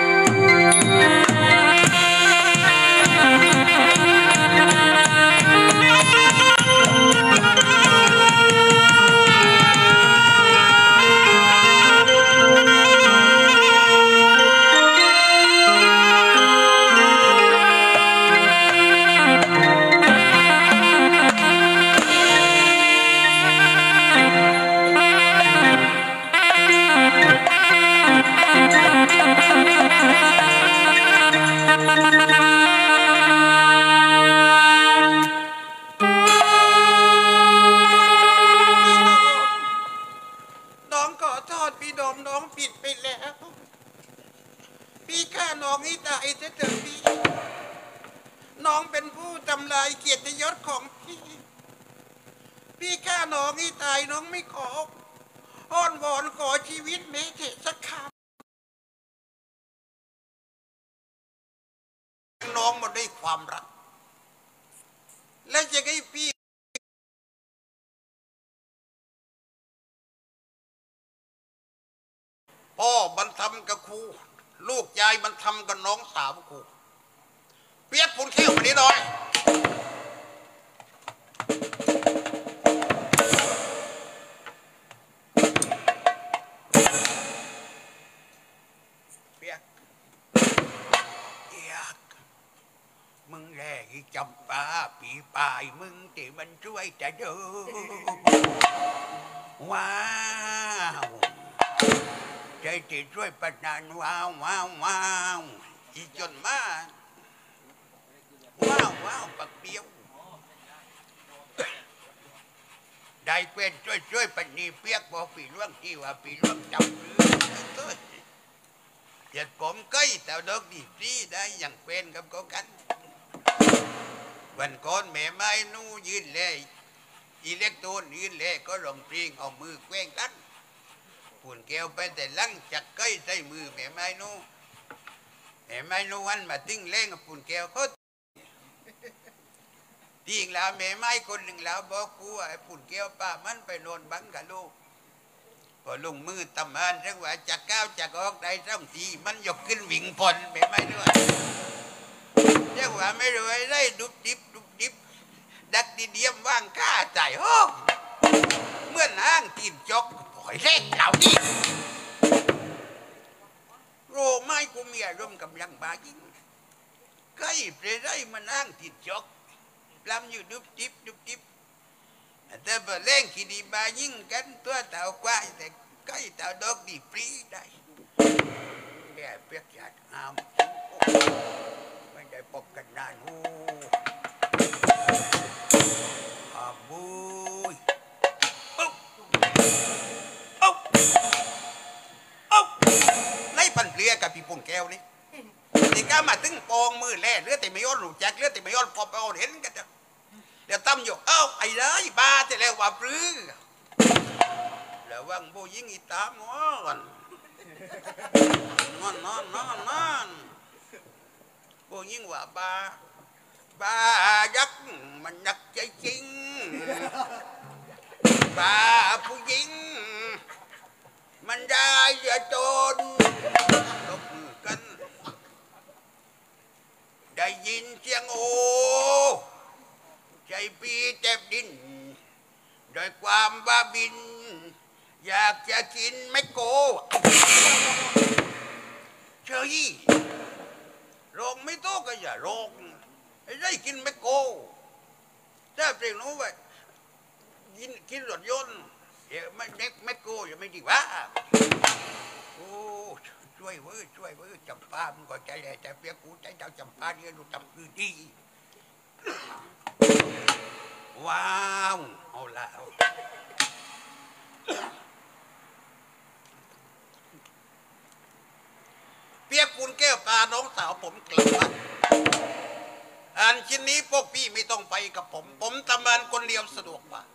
น้องมาด้วยความรักและจะให้พี่พ่อมันทำกับครูลูกยายมันทำกับน้องสาวครูเปียกฝุ่นเขี้ยวมานี้หน่อยเปียกมึงแหกจำปาปีปลายมึงที่มันช่วยจะเจอว้าวใจที่ช่วยประนานว้าวว้าวว้าวอีจนมาว้าวว้าวปักเดียวเกวนช่วยๆปันนีเปียกบอกปีล่วงที่ว่าปีล่วงจับหรือเหยียดผมก้อยแต่ดอกดีซีได้อย่างเป็นกับเขากันวันก่อนแม่ไม้นู่ยืนเลยอิเล็กโทรนยืนเลยก็ลงปริงเอามือแกว้งกันปุ่นแก้วไปแต่ลังจักก้อยใส่มือแม่ไม้นู่แม่ไม้นู่วันมาติ้งเล่งกับปุ่นแก้วเขาทิ้งแล้วแม่ไม้คนหนึ่งแล้วบอกกูไอ้ปุ่นแก้วป้ามันไปนอนบังกับลูกพอลงมือตำมันเรื่องว่าจักก้าวจักออกได้สองทีมันยกขึ้นวิ่งพลแม่ไม้ด้วยเรื่องว่าไม่รวยได้ดุบดิบดุบดิบดักดีเดียมว่างข้าใจห้องเมื่อห้างตีนจกปล่อยเล็กเหล่านี้โรไม้กูมีอารมณ์กำลังบายิ่งใกล้เปรได้มันห้างตีนจกลำอยู่ดุบดิบดุบดิบแต่เบอร์เล่งขีดีบายิ่งกันตัวเต่ากว้ายแต่ใกล้เต่าดอกดีปรีได้แก่เปียกหยาดอามไม่ได้พบกันนานโอ้อาบุยอ๊บอ๊บอ๊บไล่ปันเปลี่ยกับพี่ปุ่นแก้วนี่ที่ก้ามาตึงปองมือแล่เลือดแต่ไม่ย้อนหลุดแจกเลือดแต่ไม่ย้อนพอไปเอาเห็นกันจ้ะเดี๋ยวตั้มอยู่เอ้าไอ้เลยบ้าจะแล้วว่าปลื้อแล้วว่างโบยิงอีตามอนนอนนอนนอนนอนโบยิงว่าบ้าบ้ายักมันยักใจจริงบ้าผู้หญิงมันได้จะจนตบมือกันได้ยินเสียงโอใจปีเจ็บดินโดยความบ้าบินอยากจะกินไม่โกเชยโรงไม่โตก็อย่าโรงไอ้ได้กินไม่โกถ้าเปลี่ยนรู้ว่ากินกินรถยนต์ไม่ไม่ไม่โกอย่าไม่ดีวะโอ้ช่วยเว้ยช่วยเว้ยจำปามันก็ใจแหล่ใจเปียกกูใจเจ้าจำปาเนี่ยดูจำคือดีว้าวเอาละเปียกปูนแก้วตาน้องสาวผมกลับบ้านอันชิ้นนี้พวกพี่ไม่ต้องไปกับผมผมทำงานคนเดียวสะดวกกว่า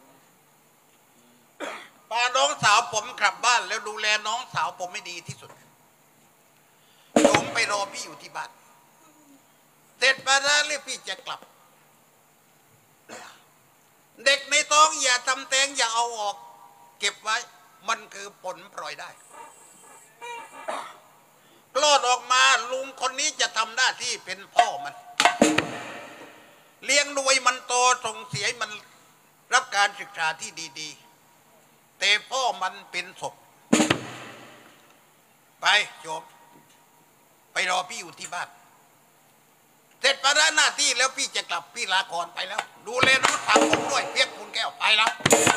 พาน้องสาวผมกลับบ้านแล้วดูแลน้องสาวผมไม่ดีที่สุดผมไปรอพี่อยู่ที่บ้านเสร็จไปแล้วเรียกพี่จะกลับเด็กในท้องอย่าทำแตงอย่าเอาออกเก็บไว้มันคือผลปล่อยได้คลอดออกมาลุงคนนี้จะทำหน้าที่เป็นพ่อมันเลี้ยงดูมันโตส่งเสียมันรับการศึกษาที่ดีๆแต่พ่อมันเป็นศพไปโยมไปรอพี่อยู่ที่บ้านเสร็จภาระหน้าที่แล้วพี่จะกลับพี่ลาก่อนไปแล้วดูแลน้องสาวผมด้วยเปียกปูนแก้วไปแล้ว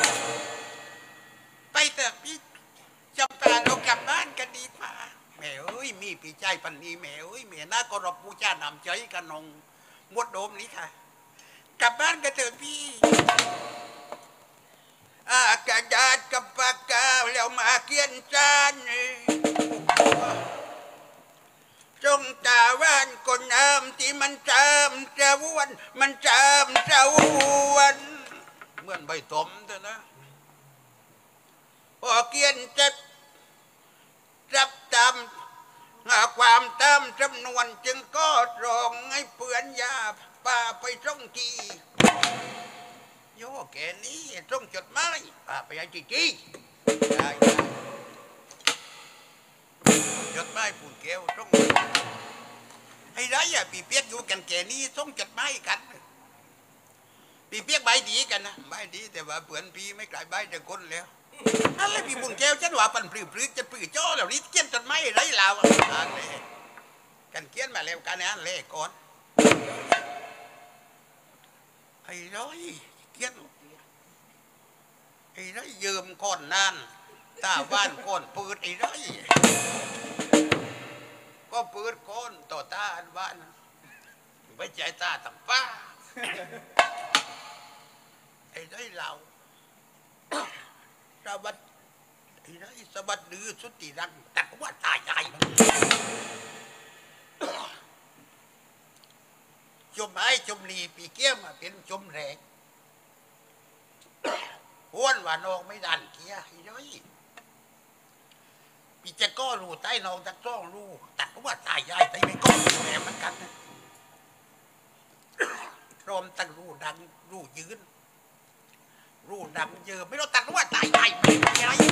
ไปแต่พี่จำตาเรากลับบ้านกันดีกว่าแม่เอ้ยมีพี่ใจปันนี้แม่เอ้ยแม่น่ากรบผู้จ้านำใจกันนงมดโดมนี้ค่ะกลับบ้านกันเถอะพี่อากาศกับปากกาแล้วมาเขียนจานจงตาว่านคนน้ำที่มันจำจะวนมันจำจะวนเหมือนใบตมเถอะนะพอเขียนจะจับตามความตามจำนวนจึงก็รองให้เปื่อนยาป่าไปส่งทีโย่แกนี้ส่งจดหมายป่าไปยังจีจีได้จดหมายปูนแก้วส่งให้ไรอ่ะปีเปียกอยู่กันแกนี้ส่งจดหมายกันปีเปียกใบดีกันนะใบดีแต่ว่าเปื่อนปีไม่กลายใบจะก้นแล้วอะไรพี่บุญแก้วฉันว่าปันปลื้มปลื้มจะปลื้มจ้อแล้วนี่เกี้ยนจดหมายไรลาวอ่านเลยกันเกี้ยนมาแล้วกันนะเล่ก่อนไอ้ร้อยเกี้ยนไอ้ร้อยยืมก้อนนั่นตาบ้านก้อนปืดไอ้ร้อยก็ปืดก้อนต่อตาอันบ้านไปใจตาต่างฟ้าไอ้ร้อยเราสวัสดีนะสวัสดีสุติรังแต่ว่าตายใหญ่จมไอ้จมลีปีเกี้ยมาเป็นจมแรงห้วนว่านองไม่ดันเกี้ยอีน้อยปีจะก็รูใต้นองตักต้องรูแต่ว่าตายใหญ่แต่ไม่ก็แหมมันกันรวมตั้งรูดังรูยืนรูดังเยอะไม่ต้องตัดว่าตายใหญ่ไม่ใหญ่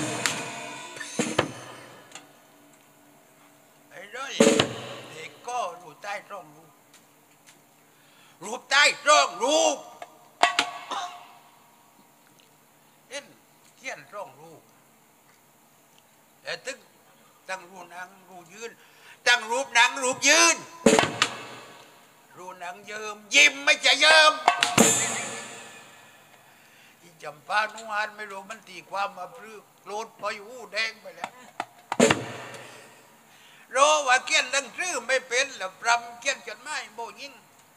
ไอ้น้อยเด็กก็รูใต้ต้องรูรูปใต้ต้องรูปเอ็นเขียนต้องรูปแต่ตึ้งตั้งรูนังรูยืนตั้งรูปนังรูปยืนรูนังเยิมยิ้มไม่จะเยิมอีจำปานุฮานไม่รู้มันตีความมาพรึกโกรธพออยู่แดงไปแล้วรู้ว่าเขียนหนังสือไม่เป็นแล้วปรำเขียนจดหมายโบยิ่ง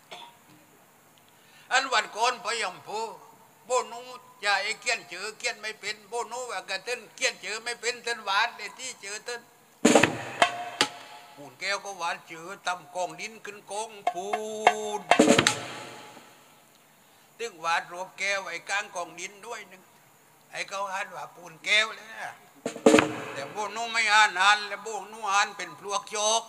อันวันก่อนพยมพูโบนูจะไอ้เขียนเจอเขียนไม่เป็นโบนูว่ากระเต้นเขียนเจอไม่เป็นเต้นหวานเลยที่เจอเต้นปูนแก้วก็หวานเจอตำกองดินขึ้นกองปูนตึงหวานรวบแก้วไอ้กลางกองดินด้วยนึงไอ้เขาอ่านว่าปูนแก้วเลยนะแต่โบนูไม่อ่านอ่านแล้วโบนูอ่านเป็นพลวกโจก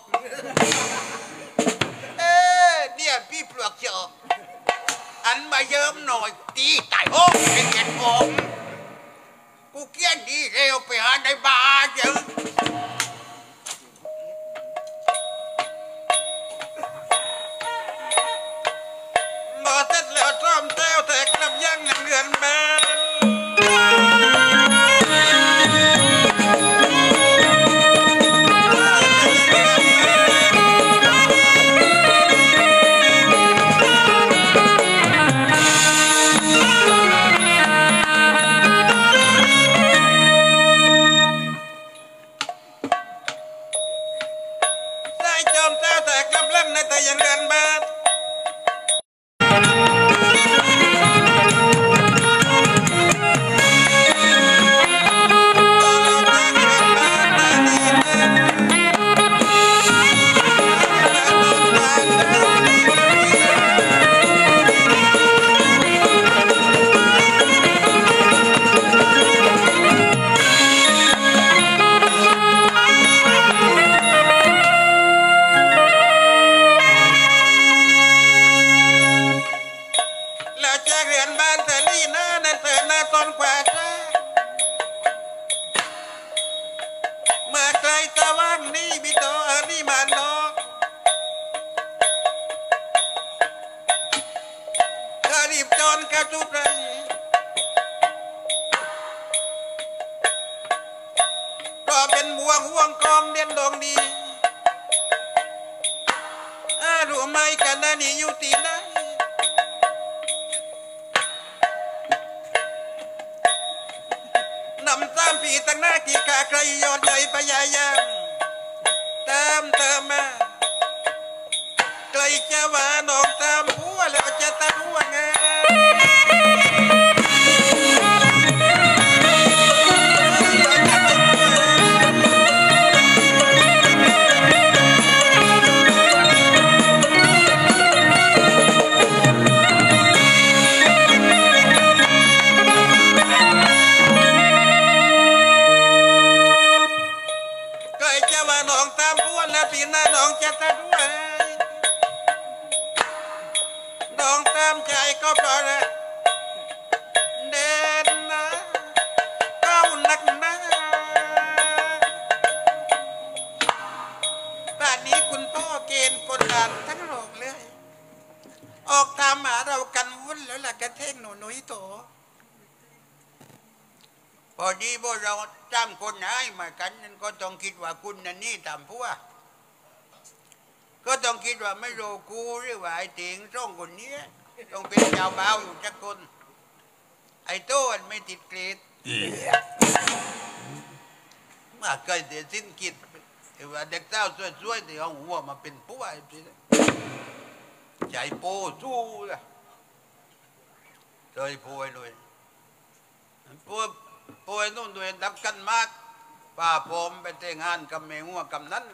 เอ๊ะเนี่ยพี่พลวกโจกอันมาเยิ้มหน่อยตีตายโอ้ไอ้เก็ดผมกูเกี้ยนดีเร็วไปหาในบาร์เยอะมาเสร็จแล้วซ้อมแต้วแตกลำยังหนังเดือนแม่พอดีพวกเราจ้างคนหายมากันนั่นก็ต้องคิดว่าคุณนั่นนี่ทำพวกก็ต้องคิดว่าไม่รู้กูหรือว่าไอ้ติงส่งคนนี้ต้องเป็นชาวบ้านอยู่จักคนไอ้โต้นไม่ติดเกรดมาเคยเสียสิ้นกิจว่าเด็กเต้าช่วยๆที่เอาหัวมาเป็นผู้ว่าใจโปสู้ละใจโปเลยพวกโอ้ยนู่นด้วยดักกันมากป้าผมไปแต่งงานกับแม่หัวกำนั้น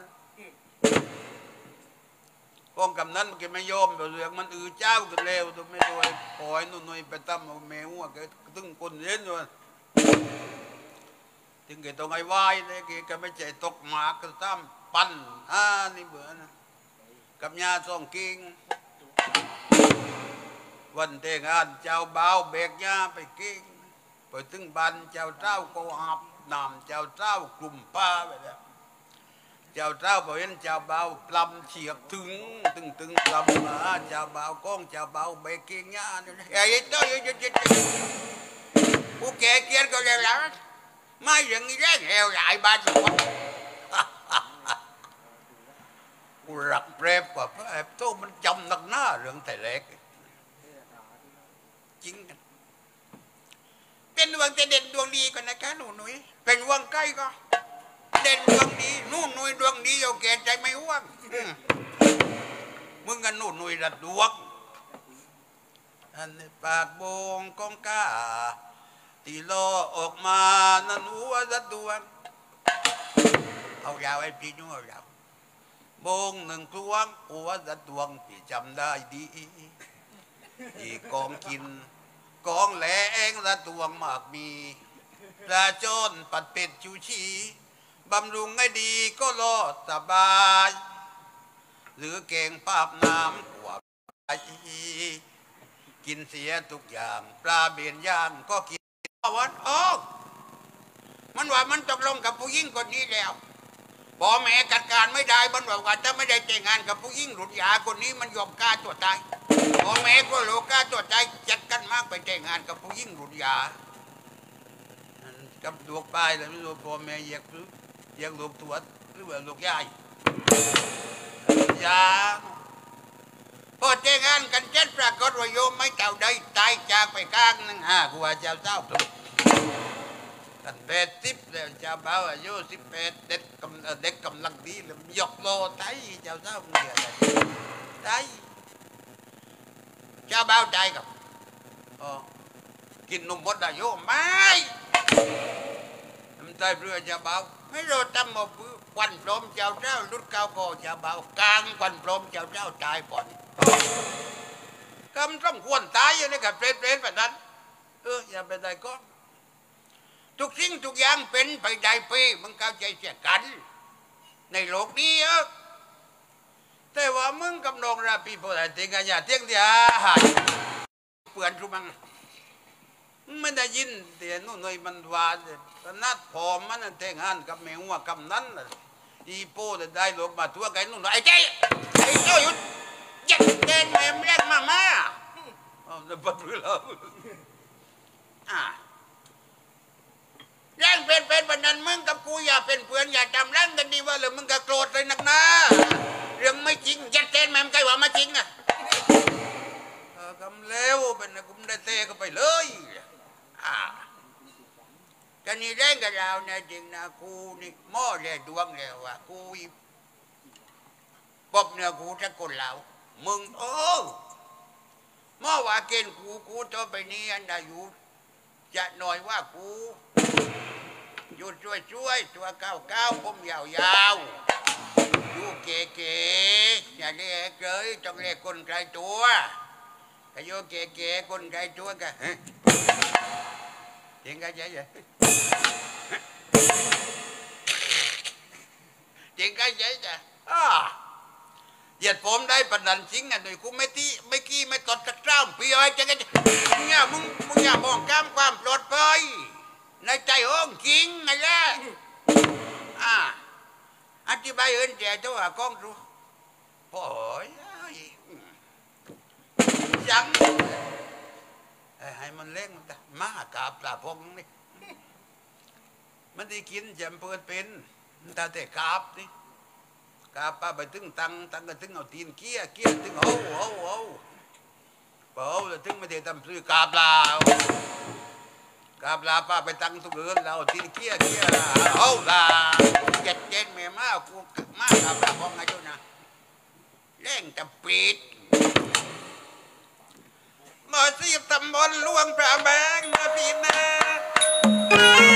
กองกำนั้นมันก็ไม่ยอมเรื่องมันอือเจ้ากันเร็วตัวไม่ด้วยปล่อยนู่นนู่นไปตั้มแม่หัวก็ตึงคนเล่นด้วยถึงแกต้องไอ้วายเลยแกก็ไม่ใจตกหมากก็ตั้มปั่นอ่านี่เบื่อนะกับยาส่องกิ่งวันแต่งงานเจ้าบ่าวเบกยาไปกิ่งไปถึงบ้านเจ้าเจ้าก็อาบน้ำเจ้าเจ้ากลุ่มป้าไปแล้วเจ้าเจ้าพอเห็นเจ้าบ่าวปลำเฉียกถึงตึงตึงปลำมาเจ้าบ่าวก้องเจ้าบ่าวเบกกิ่งยาเนี่ยเฮ้ยตัวยังยังผู้แก่เกียรก็เลยแล้วไม่ยังงี้แรงแหวใหญ่บ้านสุดกูรักเปรบกว่าพระแอบโตมันจำหนักหน้าเรื่องแต่เล็กจริงกันเป็นดวงจะเด่นดวงดีก่อนนะคะหนูหนุ่ยเป็นดวงใกล้ก็เด่นดวงดีนู่นหนุ่ยดวงดีเอาแก่ใจไม่ว่างมึงกันนู่นหนุ่ยระดวงอันนี้ปากโบงกองกาตีโลออกมานั่นหัวระดวงเอายาวไอ้พี่นู้เอายาวโบงหนึ่งกลวงหัวระดวงพี่จำได้ดีอีกองกินกองแหลงระดวงมากมีปลาโจนปัดเป็ดชูชีบำรุงให้ดีก็รอดสบายหรือเก่งปาบน้ำกว่าไปกินเสียทุกอย่างปลาเบียนย่างก็กินวันโอ้มันว่ามันตกลงกับผู้หญิงคนนี้แล้วพอแม่จัดการไม่ได้มันบอกว่าถ้าไม่ได้แต่งงานกับผู้หญิงหลุดยาคนนี้มันยอมฆ่าตัวตายพอแม่ก็โลฆ่าตัวตายจัดกันมากไปแต่งงานกับผู้หญิงหลุดยากับลูกปลายแล้วลูกพ่อแม่เยียกเยียกลูกตัวหรือว่าลูกยายยาพอแต่งงานกันเจ็ดปรากฏว่าโยมไม่เท่าใดตายจากไปข้างนึงห้ากูว่าเจ้าเจ้าตัวกันแปดสิบแล้วเจ้าบ่าวอายุสิบแปดเด็กกำเด็กกำลังดีเลยยกโลไตเจ้าเจ้าเดียร์ไตเจ้าบ่าวใจกับอ๋อกินนมมดได้โยมไม่ทำใจเรือเจ้าบ่าวไม่รู้ทำมาพื้นควันพรมเจ้าเจ้าลุดเก้าก็เจ้าบ่าวกลางควันพรมเจ้าเจ้าตายก่อนกำต้องควรตายอยู่ในกับเปรตเปรตแบบนั้นเอออย่าไปได้ก็ทุกสิ่งทุกอย่างเป็นไปได้เป้มึงเข้าใจเสียกันในโลกนี้เออแต่ว่ามึงกับน้องราปีโพธิ์เตียงกันอย่าเตียงเดียหายเปื่อนทุมังไม่ได้ยินเตียนู่นเลยมันว่านัดพอมันแต่งงานกับแมงว่ากำนั้นอีโป้ได้หลบมาทั่วกันนู่นไอ้ใจไอ้เจ้าหยุดยัดเดินแม่แรกมามาอ๋อจะปัดมือเราอ่าแรงเป็นเป็นวันนั้นมึงกับกูอย่าเป็นเพื่อนอย่าจำแรงกันดีว่าเลยมึงก็โกรธเลยนักหนาเรื่องไม่จริงยัดเต้นแม่ใครว่ามาจริงอ่ะคำเลวเป็นนะกูได้เตะก็ไปเลยอ่ากันนี่แรงกับเราเนี่ยจริงนะกูนี่หม้อเลยดวงเลยว่ะกูปบเนี่ยกูจะกดเหล่ามึงโอ้หม้อว่าเกณฑ์กูกูต่อไปนี้อันใดอยู่จะหน่อยว่ากูอยู่ช่วยช่วยตัวเก้าเก้าผมยาวยาวอยู่เก๋เก๋อย่าเรียกเลยต้องเรียกคนไกลตัวอายุเก๋เก๋คนไกลตัวกันจริงกันใช่ไหมจริงกันใช่ไหมอ่าเหยียดผมได้ประดันจริงอ่ะโดยกูไม่ที่ไม่กี้ไม่ตดตะกร้ามปีอะไรจังกันเนี่ยมึงมึงอย่ามองข้ามความปลอดภัยในใจห้องจริงไงล่ะอ่าอธิบายเอินแจเจ้าหากล้องรู้โอ้ยยังให้มันเล่งมันตามากาปลาพงนี่มันได้กินแจมเปิดเป็นแต่แต่กาบนี่กาป้าไปถึงตังตังก็ถึงเอาตีนเกี้ยเกี้ยถึงเอาเอาเอาเปล่าแล้วถึงไม่ได้ทำซื้อกาปลากาปลาป้าไปตังทุกเดือนเราตีนเกี้ยเกี้ยเอาลาเจ็ดเจ็ดแม่มากูมากาปลาพองไงจุนะเล่งตะปีดมาสีตำบลหลวงพระบางมาปีนา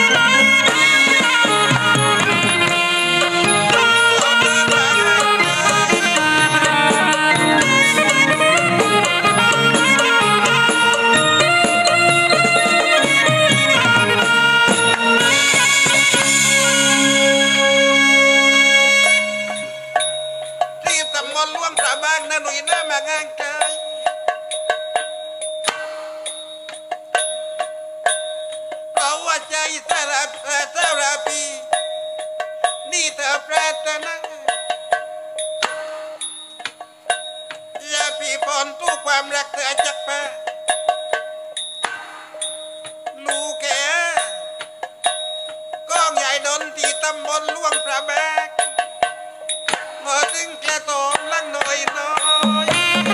ความรักเธอจักป้าลูกแกก้องใหญ่ดนที่ตำบลล่วงพระแบกเมื่อถึงแกโตลังหน่อยน้อย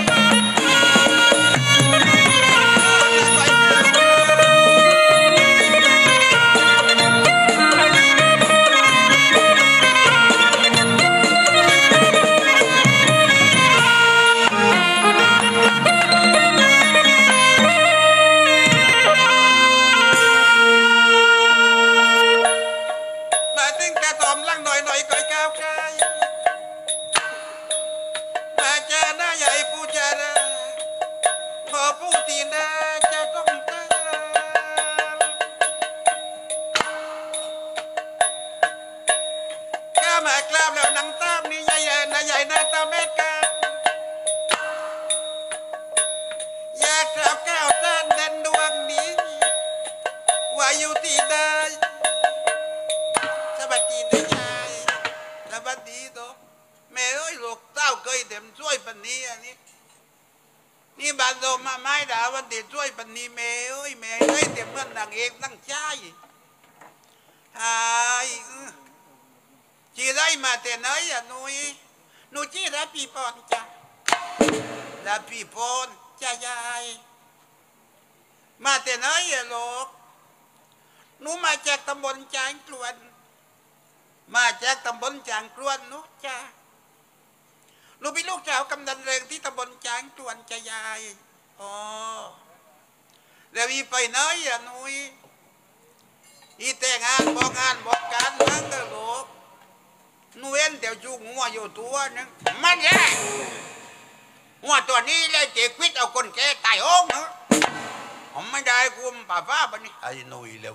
นี่บานโดมาไม้ด่าวันเด็ดช่วยปันนี้เมย์เอ้ยเมย์เอ้ยเดี๋ยวมันดังเองตั้งใจหายจีได้มาแต่ไหนอ่ะหนุ่ยหนูจีได้ปีปอนจ้ะได้ปีปอนจ้ายายมาแต่ไหนอ่ะลูกหนูมาจากตำบลจางกลวนมาจากตำบลจางกลวนหนูจ้าหนูเป็นลูกสาวกำนันเริงที่ตำบลจางกลวนจะยายอ๋อแล้วอีไปไหนอ่ะหนุ่ยอีแต่งงานบอกงานบอกการนั่งก็ลูกหนูเอ็นเดี๋ยวจูงัวอยู่ตัวนึงมันแย่งัวตัวนี้เลยเจ๊ควิดเอาคนแก่ตายห้องเนาะผมไม่ได้กุมป่าฟ้าบันนี้ไอ้หนุ่ยเร็ว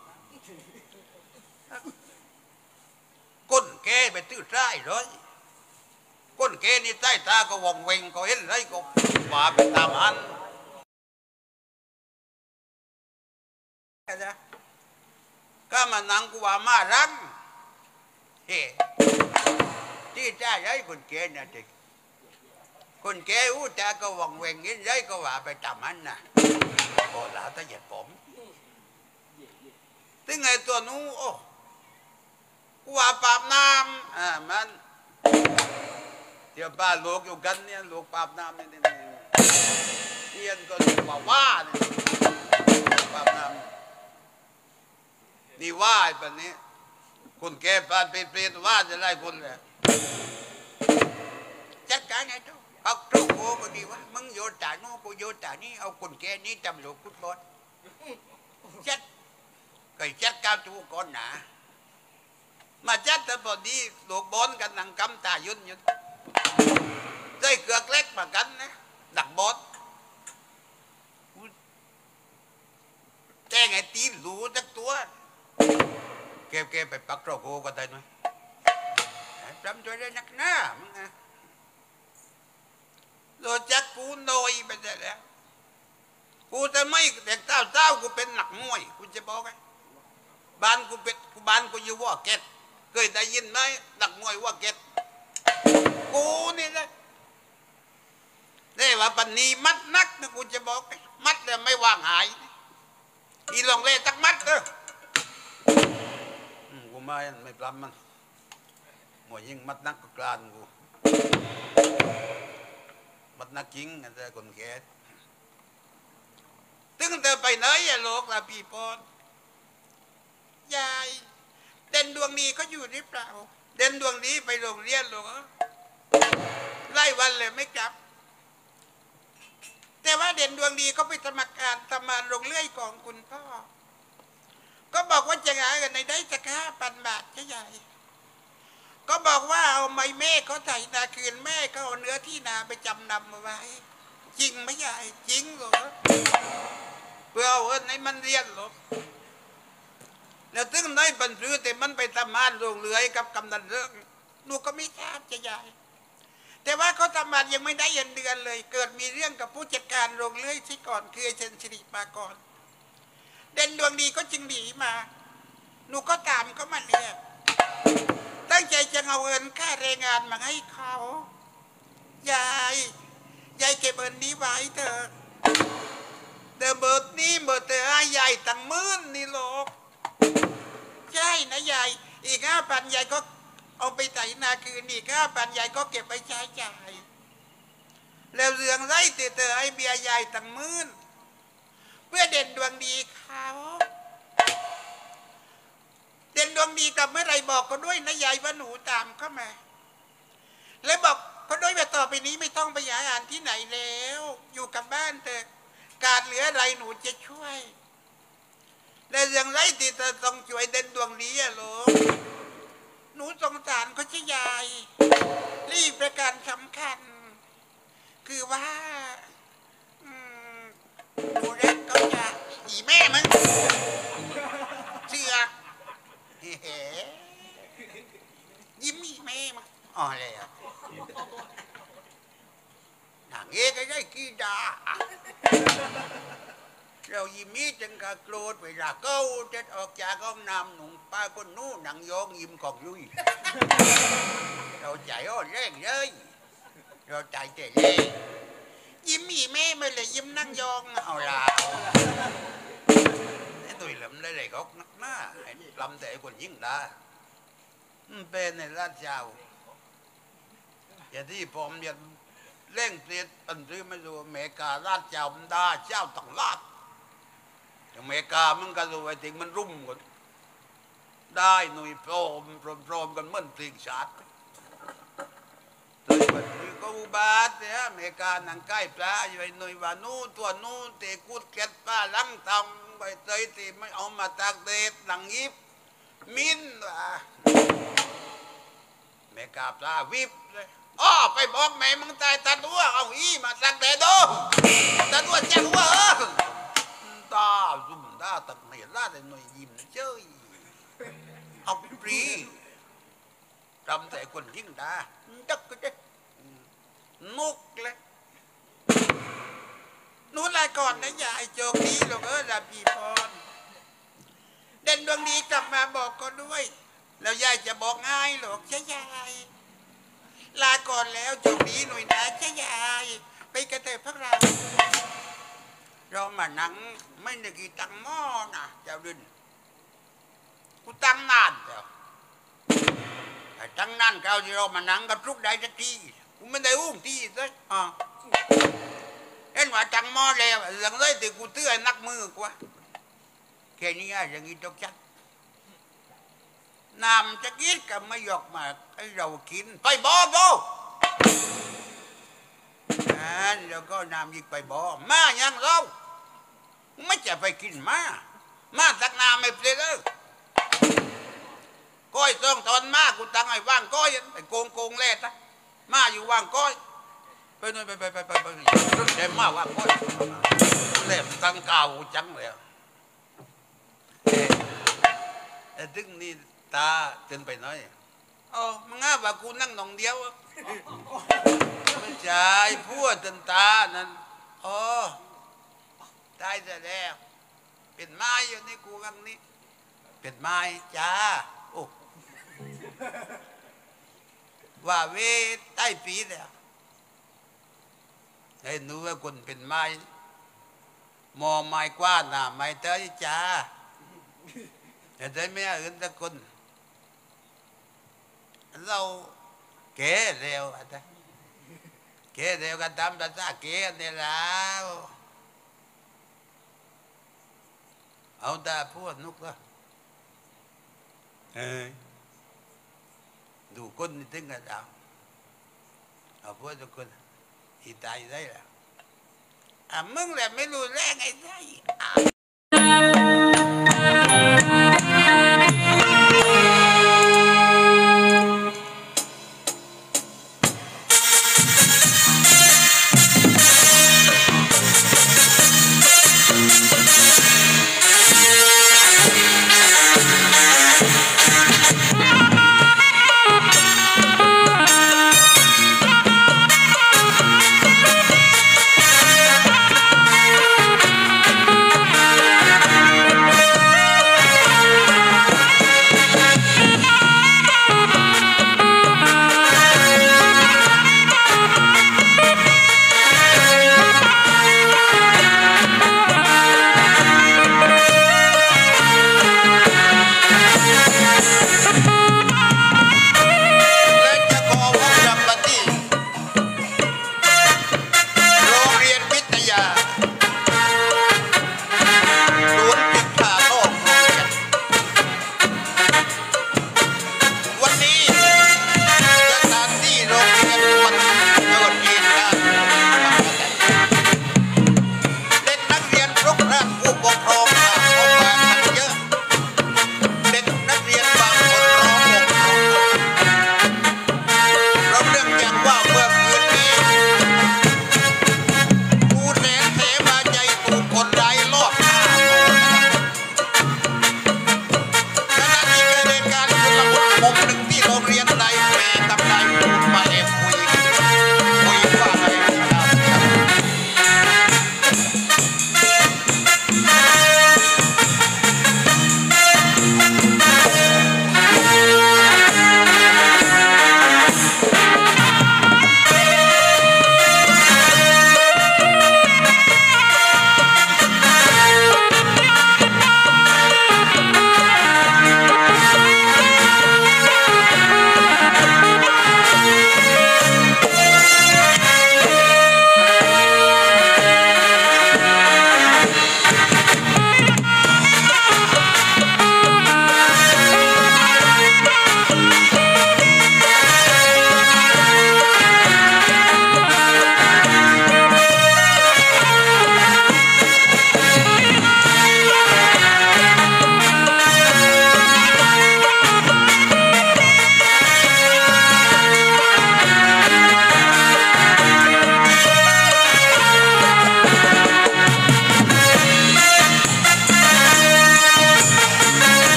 ก้นแก่ไปตื้อใต้เลยก้นแก่นี่ใต้ตาก็วงเวงก็เห็นไรก็ว่าไปตามอันก็มานั่งกูว่ามารังเฮ้ที่ใต้ไรคนแก่เนี่ยเด็กคนแก่อู้ตาก็วงเวงเห็นไรก็ว่าไปตามอันน่ะโอ้แล้วถ้าเหยียดผมถึงไงตัวนู้โอ้กูว่าปราบน้ำอ่ามันเดี๋ยวป้าลูกอยู่กันเนี่ยลูกปราบน้ำนี่นี่เทียนก็เรียกว่าว่าเนี่ยปราบน้ำนี่ว่าไอ้ปนนี้คนแก่ปานเปรตว่าจะไล่คนเลยจัดการไงทุกเอาทุกโง่ก็ดีวะมึงโยนจ่าโน่กูโยนจ่านี่เอาคนแก่นี่จำหลวงพุทธบดจัดก็จัดก้าวจูก่อนหนามาจัดแต่พอดีหลวงบอลกันนังกำตายุนยุนได้เกือกเล็กมากันนะดักบอลแจ้งไอ้ตีนรู้จักตัวเก็บเก็บไปปักโรโกก็ได้หน่อยจำช่วยได้นักหน้ามึงนะโดนจักกูโนยไปได้แล้วกูจะไม่เด็กเต้าเต้ากูเป็นหนักมวยกูจะบอกไงบ้านกูเป็นกูบ้านกูอยู่ว่าเก็ตเคยได้ยินไหมหนักมวยว่าเก็ตกูนี่นะนี่ว่าปันนี้มัดนักนะกูจะบอกมัดแล้วไม่ว่างหายอีลองเล่ตักมัดเด้อกูไม่ไม่ปล้ำมันมวยยิงมัดนักก็กลานกูมัดนักจริงแต่คนแก่ตึงเธอไปไหนอะลูกละพี่ปอนยายเด่นดวงนี้เขาอยู่หรือเปล่าเด่นดวงนี้ไปโรงเรียนหรอไล่วันเลยไม่กลับแต่ว่าเด่นดวงดีเขาไปสมัครการทำมาลงเลื่อยของคุณพ่อก็บอกว่าจะหากันในได้สักห้าพันบาทใช่ไหมก็บอกว่าเอาไม้เมฆเขาใส่นาคืนแม่เขาเอาเนื้อที่นาไปจำนำมาไว้จริงไหมยายจริงเหรอเพื่อเอาเงินให้มันเรียนหรอแล้วถึงได้บรรลุแต่มันไปทำงานโรงเรือยกับกำนันเรื่องหนูก็ไม่ทราบจะยายแต่ว่าเขาทำงานยังไม่ได้เงินเดือนเลยเกิดมีเรื่องกับผู้จัดการโรงเรือยที่ก่อนคือเชนสิริมาก่อนเด่นดวงดีก็จึงหนีมาหนูก็ตามเขามาเนี่ยตั้งใจจะเอาเงินค่าแรงงานมาให้เขายายยายเก็บเงินนี้ไว้เถอะเดิมเบิดนี้เบิดเธอให้ยายตั้งหมื่นนี่หรอกใช่นะยายอีกห้าพันยายก็เอาไปไถนาคืนอีกห้าพันยายก็เก็บไปใช้จ่ายแล้วเรื่องไรเธอให้เบียร์ยายตั้งหมื่นเพื่อเด่นดวงดีเขาเด่นดวงดีกับเมื่อไรบอกเขาด้วยนะยายว่าหนูตามเข้ามาแล้วบอกเขาด้วยว่าต่อไปนี้ไม่ต้องไปหาอาหารที่ไหนแล้วอยู่กับบ้านเถอะการเหลืออะไรหนูจะช่วยและอย่างไรที่เธอต้องช่วยเด่นดวงดีอะลูกหนูสงสารเขาใช่ยายรีบประการสำคัญคือว่าหนูรักเขาจะอีแม่มึงเชื่อเฮ้ยิ้มอีแม่มึงอ๋ออะไรอ่ะนางเอกก็ได้กีดาเรายิ้มมีจังกะโกรธเวลาเก้าจะออกจากห้องน้ำหนุ่มป้าคนนู้นหนังยองยิ้มของยุยเราใจอ่อนแรงเลยเราใจเจ๋งเลยยิ้มอีแม่ไม่เลยยิ้มนั่งยองเอาละไอ้ตัวเหล่มได้เลยก็นักหน้าลำแต่คนยิ่งได้เป็นในราชเจ้าอย่างที่ผมอยากเล่งเปลี่ยนอันที่ไม่รู้อเมริการาชเจ้ามันได้เจ้าต่างราชอเมริกามันก็รู้ไอ้ถึงมันรุ่มกันได้หน่วยโปรมโปรมกันเหมือนเพลงชาติตัวมันมีกูบาดเนี่ยอเมริกาหนังใกล้ปลาอยู่ไอ้หน่วยวานู้ตัวนู้นเตะกุดเก็ดปลาลังทำไปเตยที่ไม่เอามาตากเด็ดหลังยิบมินว่ะอเมริกาปลาวิบเลยอ๋อไปบอกแม่มึงตายตาตัวเอาอีมาสักแต่ดูตาตัวเจ้าหัวตาซุ่มตาตักไม่ลาแต่หน่วยยิ้มเจ้ยเอาปรีทำแต่คนยิ่งดาจักก็จะนุกเลยนู้นลายก่อนนะยายโจกดีหรอกเออลาพีพรเด่นดวงดีกลับมาบอกก็ด้วยแล้วยายจะบอกง่ายหรอกใช่ยายลาก่อนแล้วโชคดีหน่อยนะใช่ยายไปกระเตยพวกเราเรามานั่งไม่ได้กี่ตังหม้อนะเจ้าดินกูตั้งนานเจ้าแต่ตั้งนานเขาที่เรามานั่งกับทุกได้สักทีกูไม่ได้อุ้มทีเลยอ่ะเห็นว่าตังหม้อแล้วหลังเลยแต่กูเตื้อนักมือกว่าแค่นี้อย่างนี้ต้องจัดน้ำจะกินกับไม่หยอกมาให้เรากินไปบ่อบ่อันแล้วก็น้ำยิงไปบ่อมาอย่างเราไม่จะไปกินมามาตักน้ำไม่เปลี่ยนเลยก้อยต้องทอนมากูตั้งไอ้ว่างก้อยไปโกงโกงเล่ะมาอยู่ว่างก้อยไปนู่นไปไปไปไปไปเดี๋ยวมาว่างก้อยเล่ตั้งเก่าจังเลยแต่ถึงนี่ตาเตือนไปน้อยอ๋อมึงง่าว่ากูนั่งนองเดียวไม่ใช่พูดเตือนตานั่นอ๋อตายแต่แล้วเป็นไม้อยู่ในกูกังนี้เป็นไม้จ้าโอ้ว่าเวใต้ปีแล้วไอ้หนูว่าคนเป็นไม้มอไม้กว้านน่ะไม้เตยจ้าแต่ได้ไม่อื่นสักคนเราเก๋เร็วอ่ะจ๊ะเก๋เร็วกันทำภาษาเก๋เนี่ยแล้วเอาตาพูดนุกก็เฮ้ยดูคนนี่ถึงกันเอาเอาพูดทุกคนที่ตายได้แล้วอ่ะมึงแหละไม่รู้แรงไอ้ได้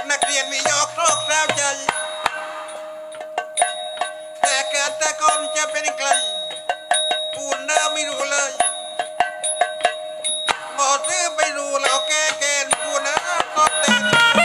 นักเรียนมียอกโรคเศร้าใจแต่เกิดแต่ก่อนจะเป็นใครปูนน้าไม่รู้เลยหมอซื้อไปรู้แล้วแก้เกณฑ์ปูนน้าก็เต็ม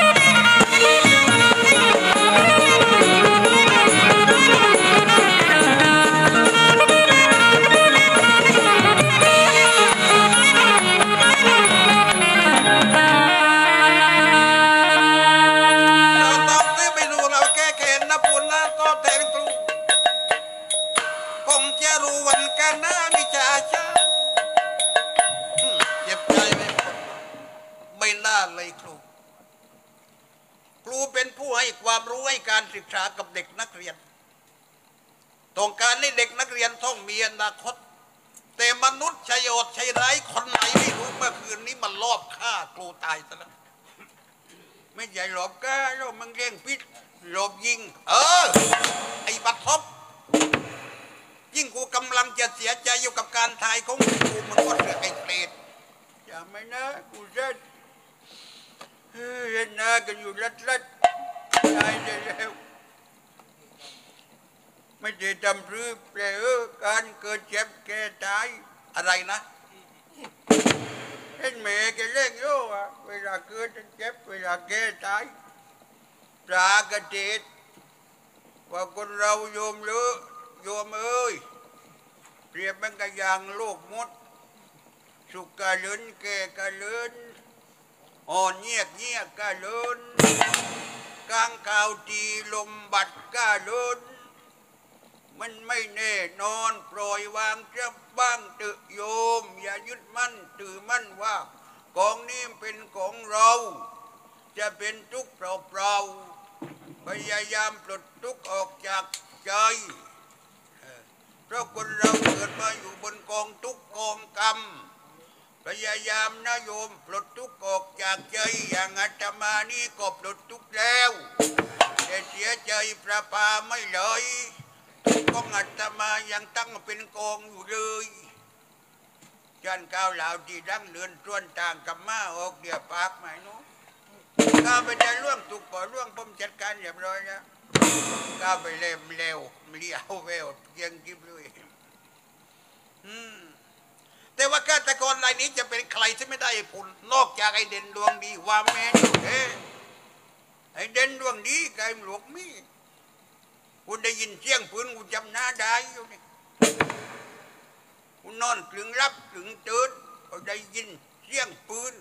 ความรู้ให้การศึกษากับเด็กนักเรียนต้องการให้เด็กนักเรียนต้องมีอนาคตแต่มนุษย์ชยโดชัยร้ายคนไหนไม่รู้เมื่อคืนนี้มันลอบฆ่าครูตายซะแล้วไม่ใช่หลบก้าแล้วมันเร่งพิษหลบยิงเออไอ้บัตรทบยิ่งกูกำลังจะเสียใจอยู่กับการทายของกูมันก็เสือกไอ้เปรตอย่าไม่นะกูจะเฮ้ยนะกันอยู่รัดรัดตายได้แล้วไม่ได้ทำหรือแปลการเกิดเจ็บแก่ตายอะไรนะเห็นแม่แกเล่นโย่อะเวลาเกิดเจ็บเวลาแก่ตายปลากระเด็ดว่าคนเราโยมหรือโยมเอ้ยเปรียบมันกับอย่างโลกมดสุกกะเลินแก่กะเลินอ่อนเงียกเงียกกะเลินกลางข่าวตีลมบัดกะเลินมันไม่แน่นอนปล่อยวางเจ้าบ้างตึกโยมอย่ายึดมั่นถือมั่นว่ากองนี้เป็นของเราจะเป็นทุกข์เปล่าๆพยายามปลดทุกข์ออกจากใจเพราะคนเราเกิดมาอยู่บนกองทุกข์กองกรรมพยายามนะโยมปลดทุกข์ออกจากใจอย่างอาตมานี่ก็ปลดทุกข์แล้วแต่เสียใจพระพาไม่เลยของอาตมายังตั้งเป็นกองอยู่เลยจันก้าวเหล่าที่ดั้งเลือนส่วนต่างกับมาออกเดียปากไหมนู้ก้าวไปได้ล่วงถูกปล่อยล่วงผมจัดการเรียบร้อยแล้วก้าวไปเร็วเร็วเลี้ยวเวลยังกิบเลยอืมแต่ว่าฆาตกรรายนี้จะเป็นใครที่ไม่ได้ผลนอกจากไอเด่นดวงดีว่าแม่เอ้ไอเด่นดวงดีไก่หลวงมีคุณได้ยินเสียงปืนคุณจำหน้าได้อยู่นี่คุณนอนถึงรับถึงตื่นก็ได้ยินเสียงปืน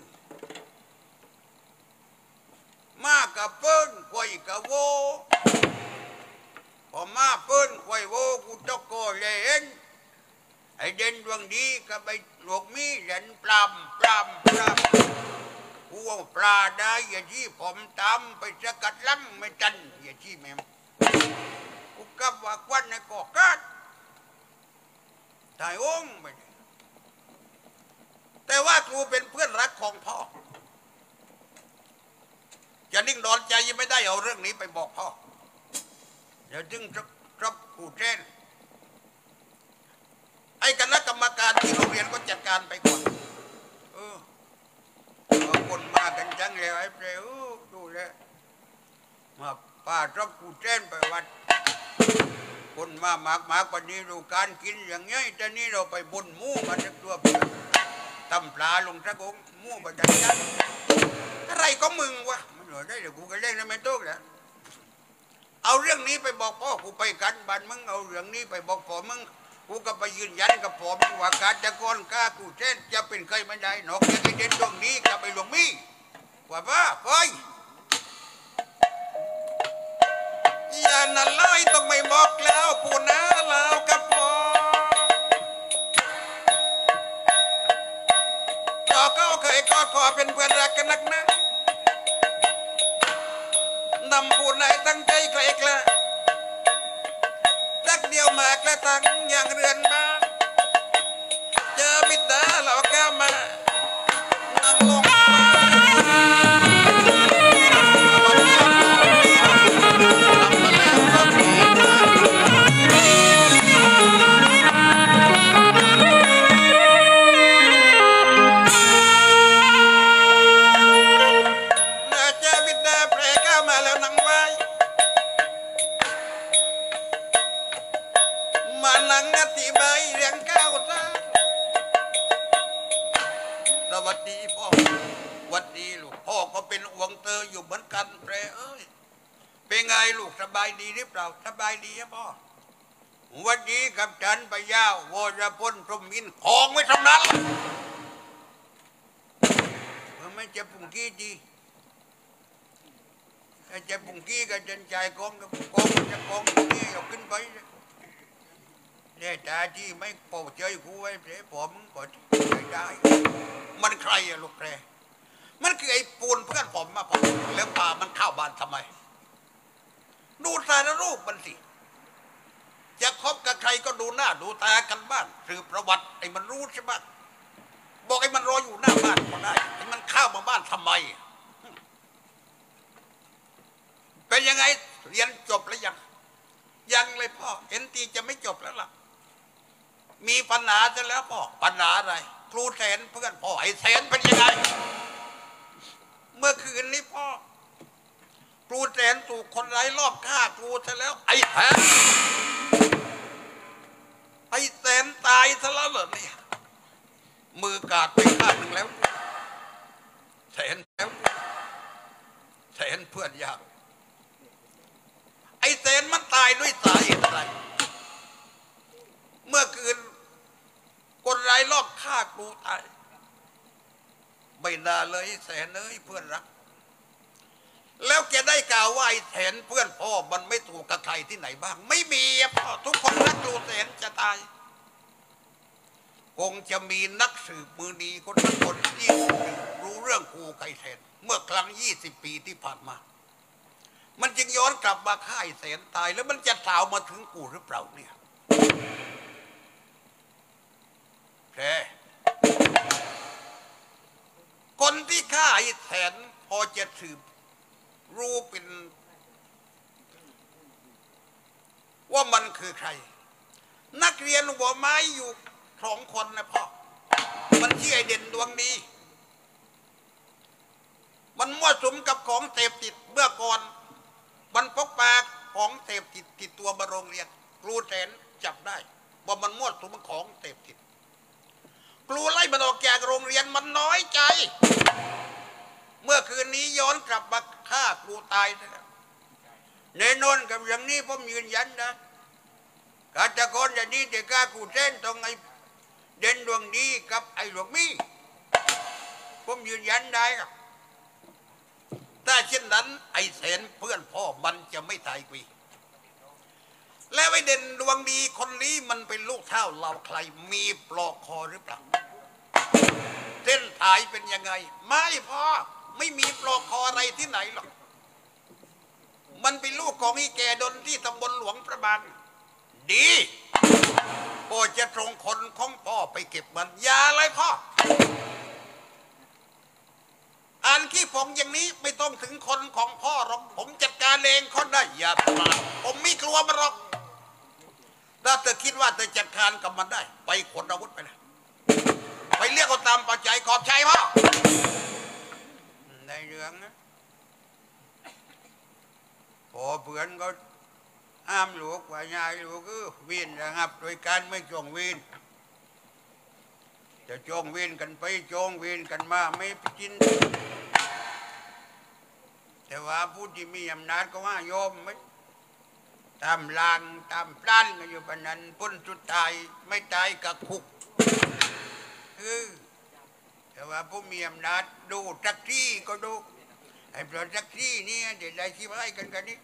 มากับเปิ้นควยกับโวพอมาเปิ้นควยโวกูตะโกเล่นไอเด่นดวงดีกับไอหลวงมีเล่นปลำปลำปลำกูเอาปลาได้อย่าที่ผมตามไปสกัดลังไม่จันอย่าที่แม่กูกับว่าควันในกอกกัดตายองไปแต่ว่าครูเป็นเพื่อนรักของพ่อจะนิ่งนอนใจยังไม่ได้เอาเรื่องนี้ไปบอกพ่อเดี๋ยวจึงรับครูเช่นไอ้คณะกรรมการที่โรงเรียนก็จัดการไปก่อนเออเอาคนมากันจังเลยไอ้เปรวดูแลมาป้ารับครูเช่นไปวัดคนมามากมากวันนี้ดูการกินอย่างนี้แต่นี้เราไปบนหมูมาสักตัวเพื่อตำปลาลงสักองหมูมาจัดจัดอะไรก็มึงวะมันเหลือได้เดี๋ยวกูก็เล่นแล้วไม่ต้องแล้วเอาเรื่องนี้ไปบอกพ่อกูไปกันบ้านมึงเอาเรื่องนี้ไปบอกพ่อมึงกูก็ไปยืนยันกับพ่อมึงว่าการจะก้อนกล้ากูเช่นจะเป็นใครไม่ได้นอกจากไอ้เด่นดวงนี้กับไอ้หลวงมีว่าว่าไปอย่านั่นเลยต้องไม่บอกแล้วปูน้าแล้วกับพ่อต่อก็เคยกอดคอเป็นเพื่อนรักกันนักนะนำปูนายตั้งใจใครกล้ารักเดียวมากและตั้งอย่างเรือนบ้านเจอบิดาเราแก้มานั่งลงมอยู่เหมือนกันแปรเอ้ยเป็นไงลูกสบายดีหรือเปล่าสบายดีครับพ่อวันนี้กับฉันไปย่าววรพลพรหมินของไว้ทั้งนั้นมันไม่จะปุ่งกี้ดีถ้าจะปุ่งกี้กับจันใจกองกับกองจะกองนี่เอาขึ้นไปเนี่ยตาที่ไม่เป่าเจยกูไว้เดี๋ยวผมก็ได้มันใครอะลูกแพรมันคือไอ้ปูนเพื่อนผมมาผมแล้วพามันเข้าบ้านทำไมดูสารรูปมันสิจะคบกับใครก็ดูหน้าดูตากันบ้างสืบประวัติไอ้มันรู้ใช่ไหมบอกไอ้มันรออยู่หน้าบ้านก็ได้ไอ้มันเข้ามาบ้านทำไมเป็นยังไงเรียนจบแล้วยังยังเลยพ่อเห็นทีจะไม่จบแล้วล่ะมีปัญหาจะแล้วพ่อปัญหาอะไรครูแสนเพื่อนพ่อไอ้แสนเป็นยังไงเมื่อคืนนี้พ่อครูแสนถูกคนร้ายรอบฆ่าครูซะแล้วไอ้แสนไอ้แสนตายซะแล้วเหรอเนี่ยมือกาดไปข้างหนึ่งแล้วแสนแล้วแสนเพื่อนยากไอ้แสนมันตายด้วยสาเหตุอะไรเมื่อคืนคนร้ายรอบฆ่าครูตายไม่น่าเลยแสนเอ้ยเพื่อนรักแล้วแกได้กล่าวว่าไอ้แสนเพื่อนพ่อมันไม่ถูกกับใครที่ไหนบ้างไม่มีพ่อทุกคนรักครูแสนจะตายคงจะมีนักสืบมือดีคนทุกคนที่รู้เรื่องครูไก่แสนเมื่อครั้งยี่สิบปีที่ผ่านมามันจึงย้อนกลับมาฆ่าไอ้แสนตายแล้วมันจะสาวมาถึงกูหรือเปล่าเนี่ยแค่คนที่ฆ่าไอ้แสนพอจะสืบรู้เป็นว่ามันคือใครนักเรียนหัวไม้อยู่สองคนนะพ่อมันชื่อไอเด่นดวงดีมันมั่วสุมกับของเสพติดเมื่อก่อนมันพกพาของเสพติดติดตัวมาโรงเรียนครูแสนจับได้ว่ามันมั่วสุมของเสพติดครูไล่มันออกจากโรงเรียนมันน้อยใจเมื่อคืนนี้ย้อนกลับมาฆ่าครูตายแล้วแน่นอนกับอย่างนี้ผมยืนยันนะกาตะกรอย่างนี้แต่กล้าครูแสนตรงไอ้เด่นดวงดีกับไอ้หลวงมีผมยืนยันได้ครับถ้าเช่นนั้นไอ้แสนเพื่อนพ่อมันจะไม่ตายกวีแล้วไอ้เด่นดวงดีคนนี้มันเป็นลูกเท่าเราใครมีปลอกคอหรือเปล่าเส้นสายเป็นยังไงไม่พ่อไม่มีปลอกคออะไรที่ไหนหรอกมันเป็นลูกของอีแกดนที่ตำบลหลวงพระบางดีพ่อจะตรงคนของพ่อไปเก็บมันยาเลยพ่ออ่านขี้ผงอย่างนี้ไม่ต้องถึงคนของพ่อหรอกผมจัดการเองเขาได้อย่าประมาทผมไม่กลัวมันหรอกถ้าเธอคิดว่าเธอจัดการกับมันได้ไปขนอาวุธไปเลยไปเรียกเขาตามปัจจัยขอบใจพ่อในเรื่องนะพอเพื่อนก็ห้ามหลวกว่ายายหลวกก็วินนะครับโดยการไม่จงวินจะจงวินกันไปจงวินกันมาไม่ไปกินแต่ว่าผู้ที่มีอำนาจก็ว่าโยมไม่ตามลางตามพลันกันอยู่ปนั้นพ้นสุดตายไม่ตายกับคุกคือแต่ว่าผู้มีอำนาจดูจักรี่ก็ดูไอ้เพราะจักรี่นี่เดี๋ยวได้ที่ไว้กันกันนี่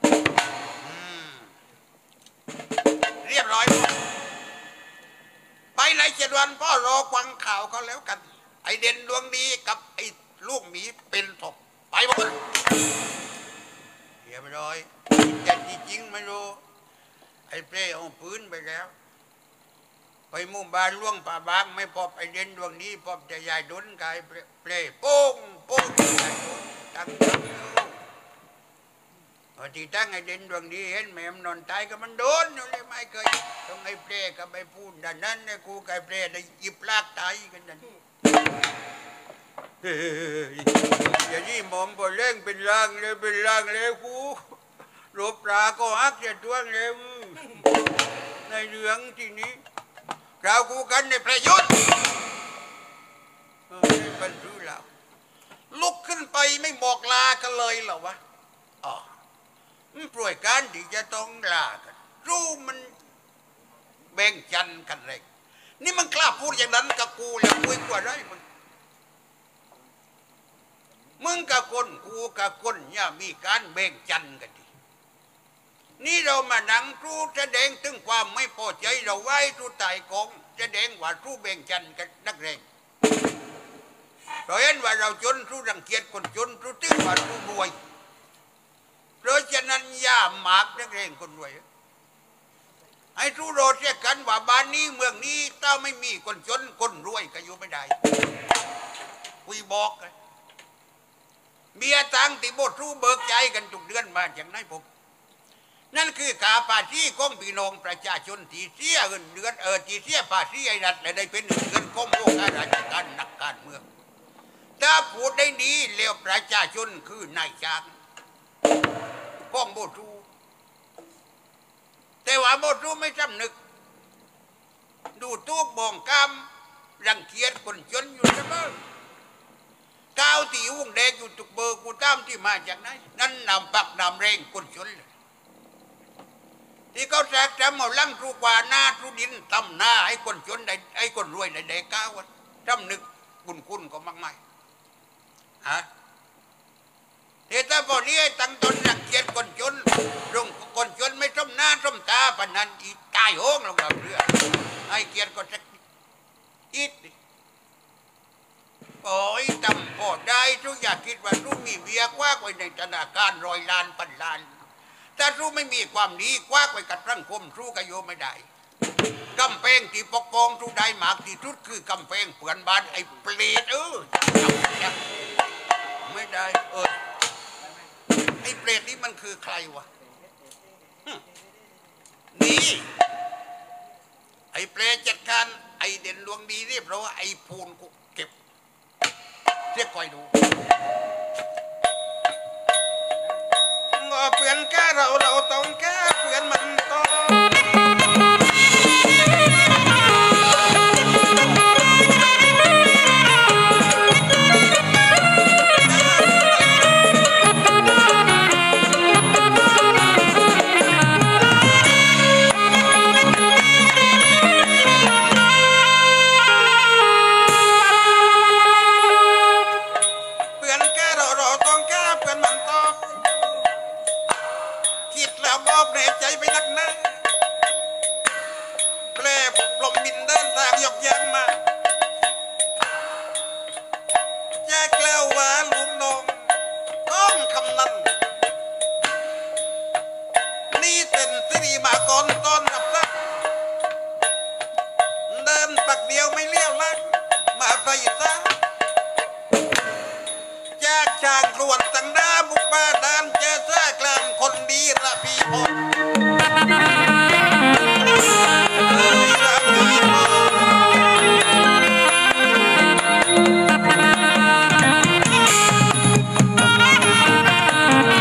เรียบร้อยไปในเจ็ดวันพ่อรอฟังข่าวเขาแล้วกันไอเด่นดวงดีกับไอลูกหมีเป็นศพไปหมดเรียบร้อยแต่จริงไม่รู้ไอเปรย์เอาปืนไปแล้วไปมุ่งบ้านล่วงป่าบางไม่พบไอเด่นดวงนี้พบจะยายดุนกายเปรย์โป้งโป้งยายดุนตั้งพอที่ตั้งไอเด่นดวงนี้เห็นแม่มนอนตายก็มันโดนอยู่เลยไม่เคยต้องไอ้เปรย์กับไอ้พูดดังนั้นไอ้กูกับไอ้เปรย์ได้หยิบลากตายกันนั่นอย่างนี้มองบนเล่งเป็นร่างเลยเป็นร่างเลยกูรูปปลาก็ฮักจะตัวเร็วในเรื่องที่นี้เรากูกันในประยุทธ์ไม่บรรลุแล้วลุกขึ้นไปไม่บอกลากันเลยเหรอวะอ๋อมันป่วยการที่จะต้องลากันรู้มันแบ่งจันกันเลยนี่มันกล้าพูดอย่างนั้นกับกูแล้วคุยกว่าไรมึงมึงกับคนกูกับคนเนี่ยมีการแบ่งจันกันดินี่เรามานั่งทูแสดงถึงความไม่พอใจเราไว้ทูตายกองแสดงว่าทูแบ่งจันกันนักเรงเราเห็นว่าเราจนทูรังเกียจคนจนทูตึงว่าทูรวยเพราะฉะนั้นอย่าหมากนักเรงคนรวยให้ทูโรเสียกันว่าบ้านนี้เมืองนี้ถ้าไม่มีคนจนคนรวยก็อยู่ไม่ได้คุยบอกกันเบียตังติโบทูเบิกใจกันทุกเดือนมาอย่างนั้นผมนั่นคือขาภาษีของพี่น้องประชาชนที่เสียเงินเดือนเออที่เสียภาษีไอ้รัฐและได้เป็นเงินของพวกข้าราชการนักการเมืองถ้าพูดได้ดีเลี้ยวประชาชนคือนายจ้างของโบทูแต่ว่าโบทูไม่สำนึกดูทุกบองกามรังเกียจคนจนอยู่เสมอก้าวที่วงแดงอยู่ทุกเบอร์กูตามที่มาจากไหนนั่นนำปักนำแรงคนจนเลยที่เขาแทรกจำเอาลังทุกว่าหน้าทุดินตำหน้าไอ้คนจนได้ไอ้คนรวยได้ได้ก้าวจำนึกคุณคุณก็มากมายฮะแต่ถ้าพอนี้ตั้งตนรังเกียจคนจนรงคนจนไม่ส้มหน้าส้มตาปนันอีตายโหงลงเราเรือไอ้เกียรก็สักอีดโอ้ยจำพอได้ทุกอย่างคิดว่าทุกมีเบียกว้ากไว้ในธนาคารร้อยล้านพันล้านถ้าทุกไม่มีความดีกว้ากไว้กับสังคมทุกก็โยไม่ได้กำแพงที่ปกป้องทุกได้มากที่สุดคือกำแพงเปื่อนบ้านไอ้เปรตเออไม่ได้เออไอ้เปรตนี่มันคือใครวะนี่ไอ้เปรตจัดการไอ้เด่นดวงดีเรียบร้อยไอ้พูนกูเก็บเรียกคอยดูเปลี่ยนแค่เราเราต้องแค่เปลี่ยนมันต้องเ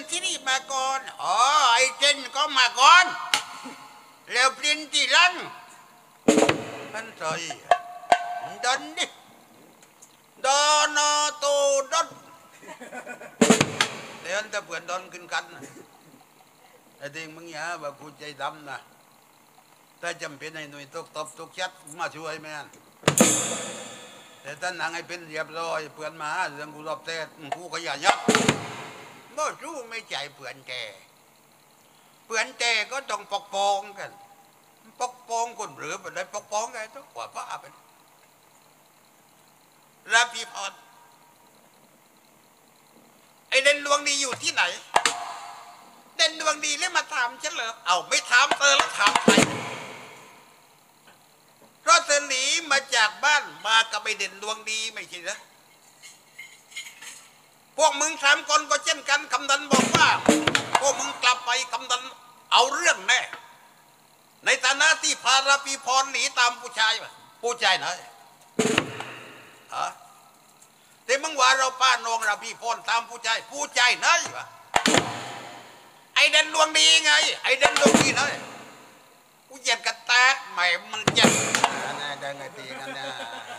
ที่นี่มาก่อนอ๋อไอ้เจนก็มาก่อนแล้วเปลี่ยนที่หลังมันใส่ดอนดิดอนโตดอนเดี๋ยวจะเปลี่ยนดอนขึ้นกันไอ้เด็กมึงอย่าว่ากูใจดำนะถ้าจำเป็นไอ้หนุ่ยตกตบตกชัดมาช่วยแม่แต่ท่านนางให้เป็นเรียบร้อยเพื่อนมาเรื่องกูรอบแต่กูก็อย่ายักบ่รู้ไม่ใจเพื่อนแกเพื่อนแกก็ต้องปกป้องกันปกป้องคนหรือไปได้ปกป้องไงต้องกว่าพระเป็นรับพี่พรไอเด่นดวงดีอยู่ที่ไหนเด่นดวงดีแล้วมาถามฉันเหรอเอาไม่ถามเธอแล้วถามใครเพราะเธอหนีมาจากบ้านมากับไอเด่นดวงดีไม่ใช่เหรอพวกมึงสามคนก็เช่นกันคำดันบอกว่าพวกมึงกลับไปคำดันเอาเรื่องแน่ในฐานะที่พาราปีพรหนีตามผู้ชายมาผู้ชายไหนฮะแต่มึงว่าเราป้านองราปีพรตามผู้ชายผู้ชายไหนวะไอเด่นดวงดีไงไอเด่นดวงดีไหนกูเจ็บกระแตกใหม่มันเจ็บนั่นได้ไงตีกันนะ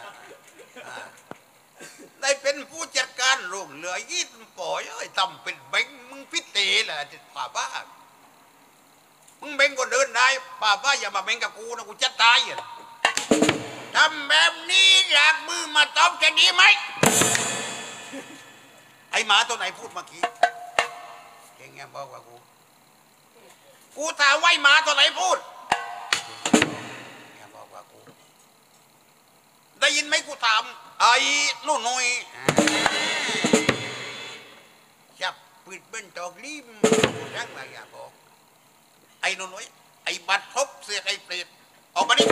ได้เป็นผู้จัดการโรงเรือยี่สิบปอยเอ้ยทำเป็นเบงมึงพิตีแหละป่าบ้ามึงเบงคนเดินได้ป่าบ้าอย่ามาเบงกับกูนะกูจะตายทำแบบนี้อยากมือมาตอบจะดีไหมไอหมาตัวไหนพูดเมื่อกี้เก่งแง่บอกว่ากูกูถามว่าไอหมาตัวไหนพูดแง่บอกว่ากูได้ยินไหมกูถามไอ้นู่นหน่อยจับปิดเป็นตอกลิ้มรักมาอย่าบอกไอ้นู่นหน่อยไอ้บัดทบเสียไอ้เปรตออกมาดิ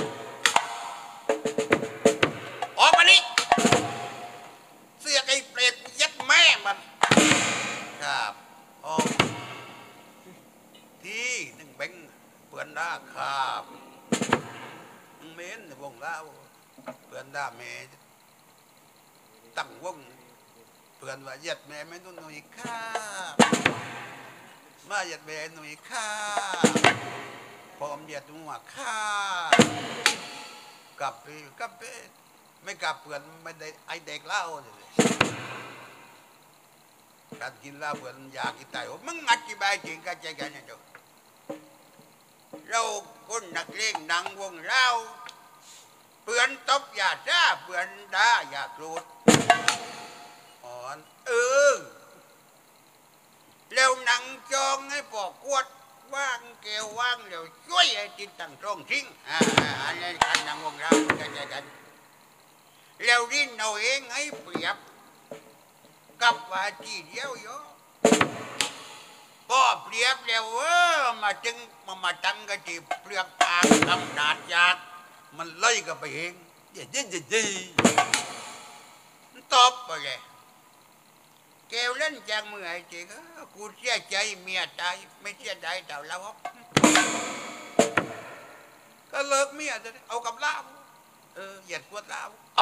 ออกมาดิเสียไอ้เปรตยัดแม่มันครับออกที่หนึ่งเบงเปื่อนด้าครับเม้นวงเล่าเปื่อนด้าเมตั้งวงเพื่อนว่าเหยียดแม่ไม่นุ่นหนุ่ยข้ามาเหยียดแม่หนุ่ยข้าพร้อมเหยียดหัวข้ากลับไปกลับไปไม่กลับเพื่อนไม่ได้ไอเด็กเล่าเลยการกินเหล้าเพื่อนอยากกินไตโอ้มึงงัดกี่ใบจริงกันใจกันเนี่ยเจ้าเราคนนักเลงนังวงเล่าเพื่อนตบอย่าจ้าเพื่อนด่าอย่าโกรธอ่อนเออแล้วหนังจองให้ปอกกวดว่างเกลียวว่างเดี๋ยวช่วยไอ้จิตตั้งตรงทิ้งอ่าอันนี้การนังวงเรากันกันแล้วดิ้นเอาเองให้เปรียบกับว่าทีเดียวโยก็เปรียบแล้วเออมาจึงมามาตั้งกันที่เปลือกปากทำดาดยากมันไล่กันไปเองเย่เย่เย่เย่ตบไปเลยแกวเล่นจากมือไอ้เจ๊ก็กูเสียใจเมียตายไม่เสียใจเต่าแล้วก็เลิกเมียจะเอากับเหล้าเออเหยียดขวดเหล้า